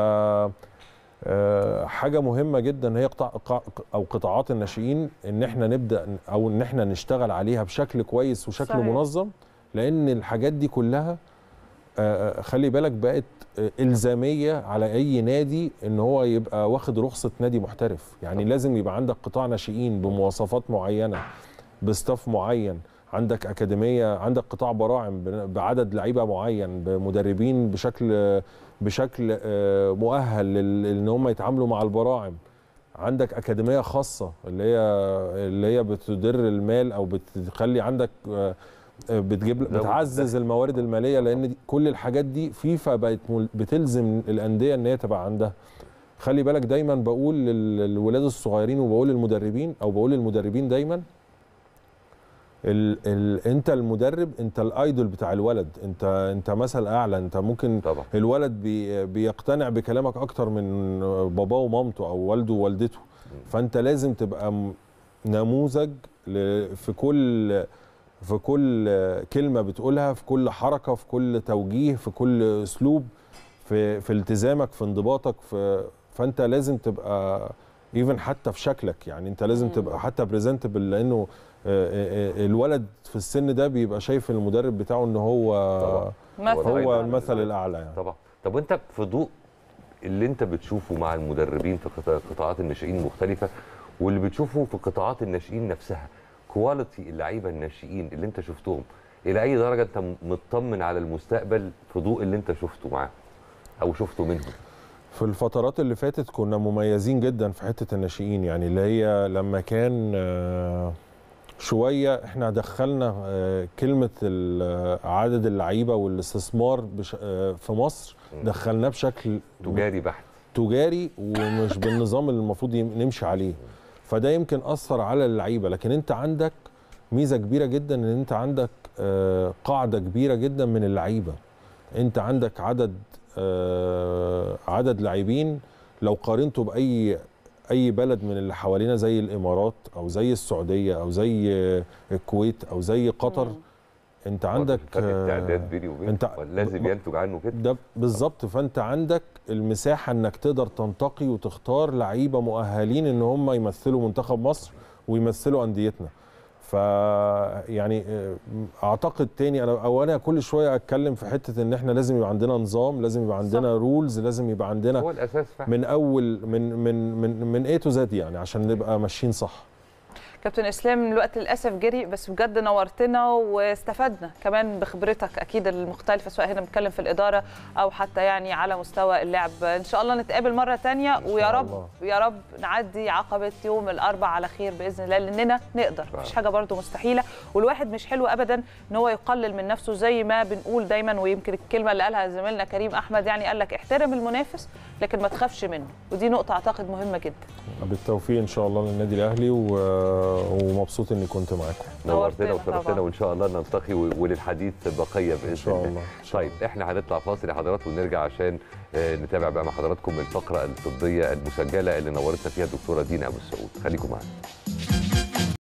حاجه مهمه جدا هي قطاع او قطاعات الناشئين، ان احنا نبدا او ان احنا نشتغل عليها بشكل كويس وشكل صحيح. منظم، لان الحاجات دي كلها خلي بالك بقت الزاميه على اي نادي ان هو يبقى واخد رخصه نادي محترف. يعني طبعا. لازم يبقى عندك قطاع ناشئين بمواصفات معينه بستاف معين، عندك اكاديميه، عندك قطاع براعم بعدد لعيبه معين بمدربين بشكل بشكل مؤهل ان هم يتعاملوا مع البراعم، عندك اكاديميه خاصه اللي هي اللي هي بتدر المال او بتخلي عندك بتجيب بتعزز الموارد الماليه، لان كل الحاجات دي فيفا بقت بتلزم الانديه ان هي تبقى عندها. خلي بالك دايما بقول للولاد الصغيرين وبقول للمدربين او بقول للمدربين دايما ال ال انت المدرب، انت الايدول بتاع الولد، انت انت مثل اعلى، انت ممكن طبعا. الولد بي بيقتنع بكلامك اكتر من باباه ومامته او والده ووالدته، فانت لازم تبقى نموذج في كل في كل كلمه بتقولها، في كل حركه، في كل توجيه، في كل اسلوب، في في التزامك، في انضباطك، في فانت لازم تبقى ايفن حتى في شكلك. يعني انت لازم تبقى حتى بريزنتبل، لانه الولد في السن ده بيبقى شايف المدرب بتاعه ان هو طبعا. هو المثل الاعلى يعني. طبعا. طب وانت في ضوء اللي انت بتشوفه مع المدربين في قطاعات الناشئين المختلفه واللي بتشوفه في قطاعات الناشئين نفسها، كواليتي اللعيبه الناشئين اللي انت شفتهم الى اي درجه انت مطمن على المستقبل في ضوء اللي انت شفته معاهم او شفته منهم؟ في الفترات اللي فاتت كنا مميزين جدا في حته الناشئين، يعني اللي هي لما كان شويه احنا دخلنا كلمه عدد اللعيبه والاستثمار في مصر دخلناه بشكل تجاري بحت، تجاري ومش بالنظام اللي المفروض نمشي عليه، فده يمكن اثر على اللعيبه. لكن انت عندك ميزه كبيره جدا ان انت عندك قاعده كبيره جدا من اللعيبه، انت عندك عدد عدد لاعبين لو قارنته باي اي بلد من اللي حوالينا زي الامارات او زي السعوديه او زي الكويت او زي قطر، انت عندك تعداد بيني وبينك لازم ينتج عنه كده. ده بالظبط، فانت عندك المساحه انك تقدر تنتقي وتختار لعيبه مؤهلين ان هم يمثلوا منتخب مصر ويمثلوا انديتنا. ف يعني اعتقد تاني انا او انا كل شويه اتكلم في حته ان احنا لازم يبقى عندنا نظام، لازم يبقى عندنا صح. رولز، لازم يبقى عندنا هو الاساس فعلا من اول من من من من اي تو زد يعني عشان نبقى ماشيين صح. كابتن اسلام الوقت للاسف جري، بس بجد نورتنا واستفدنا كمان بخبرتك اكيد المختلفه، سواء هنا بنتكلم في الاداره او حتى يعني على مستوى اللعب. ان شاء الله نتقابل مره ثانيه ويا رب الله. يا رب نعدي عقبه يوم الاربعاء على خير باذن الله، لاننا نقدر، مفيش حاجه برده مستحيله، والواحد مش حلو ابدا ان هو يقلل من نفسه زي ما بنقول دايما. ويمكن الكلمه اللي قالها زميلنا كريم احمد يعني قال لك احترم المنافس لكن ما تخافش منه، ودي نقطه اعتقد مهمه جدا. بالتوفيق ان شاء الله للنادي الاهلي و... ومبسوط اني كنت معاكم. نورتنا وشرفتنا وان شاء الله نلتقي وللحديث بقيه باذن ان شاء الله. طيب احنا هنطلع فاصل يا حضرات ونرجع عشان نتابع بقى مع حضراتكم الفقره الطبيه المسجله اللي نورتنا فيها الدكتوره دينا ابو السعود. خليكم معانا.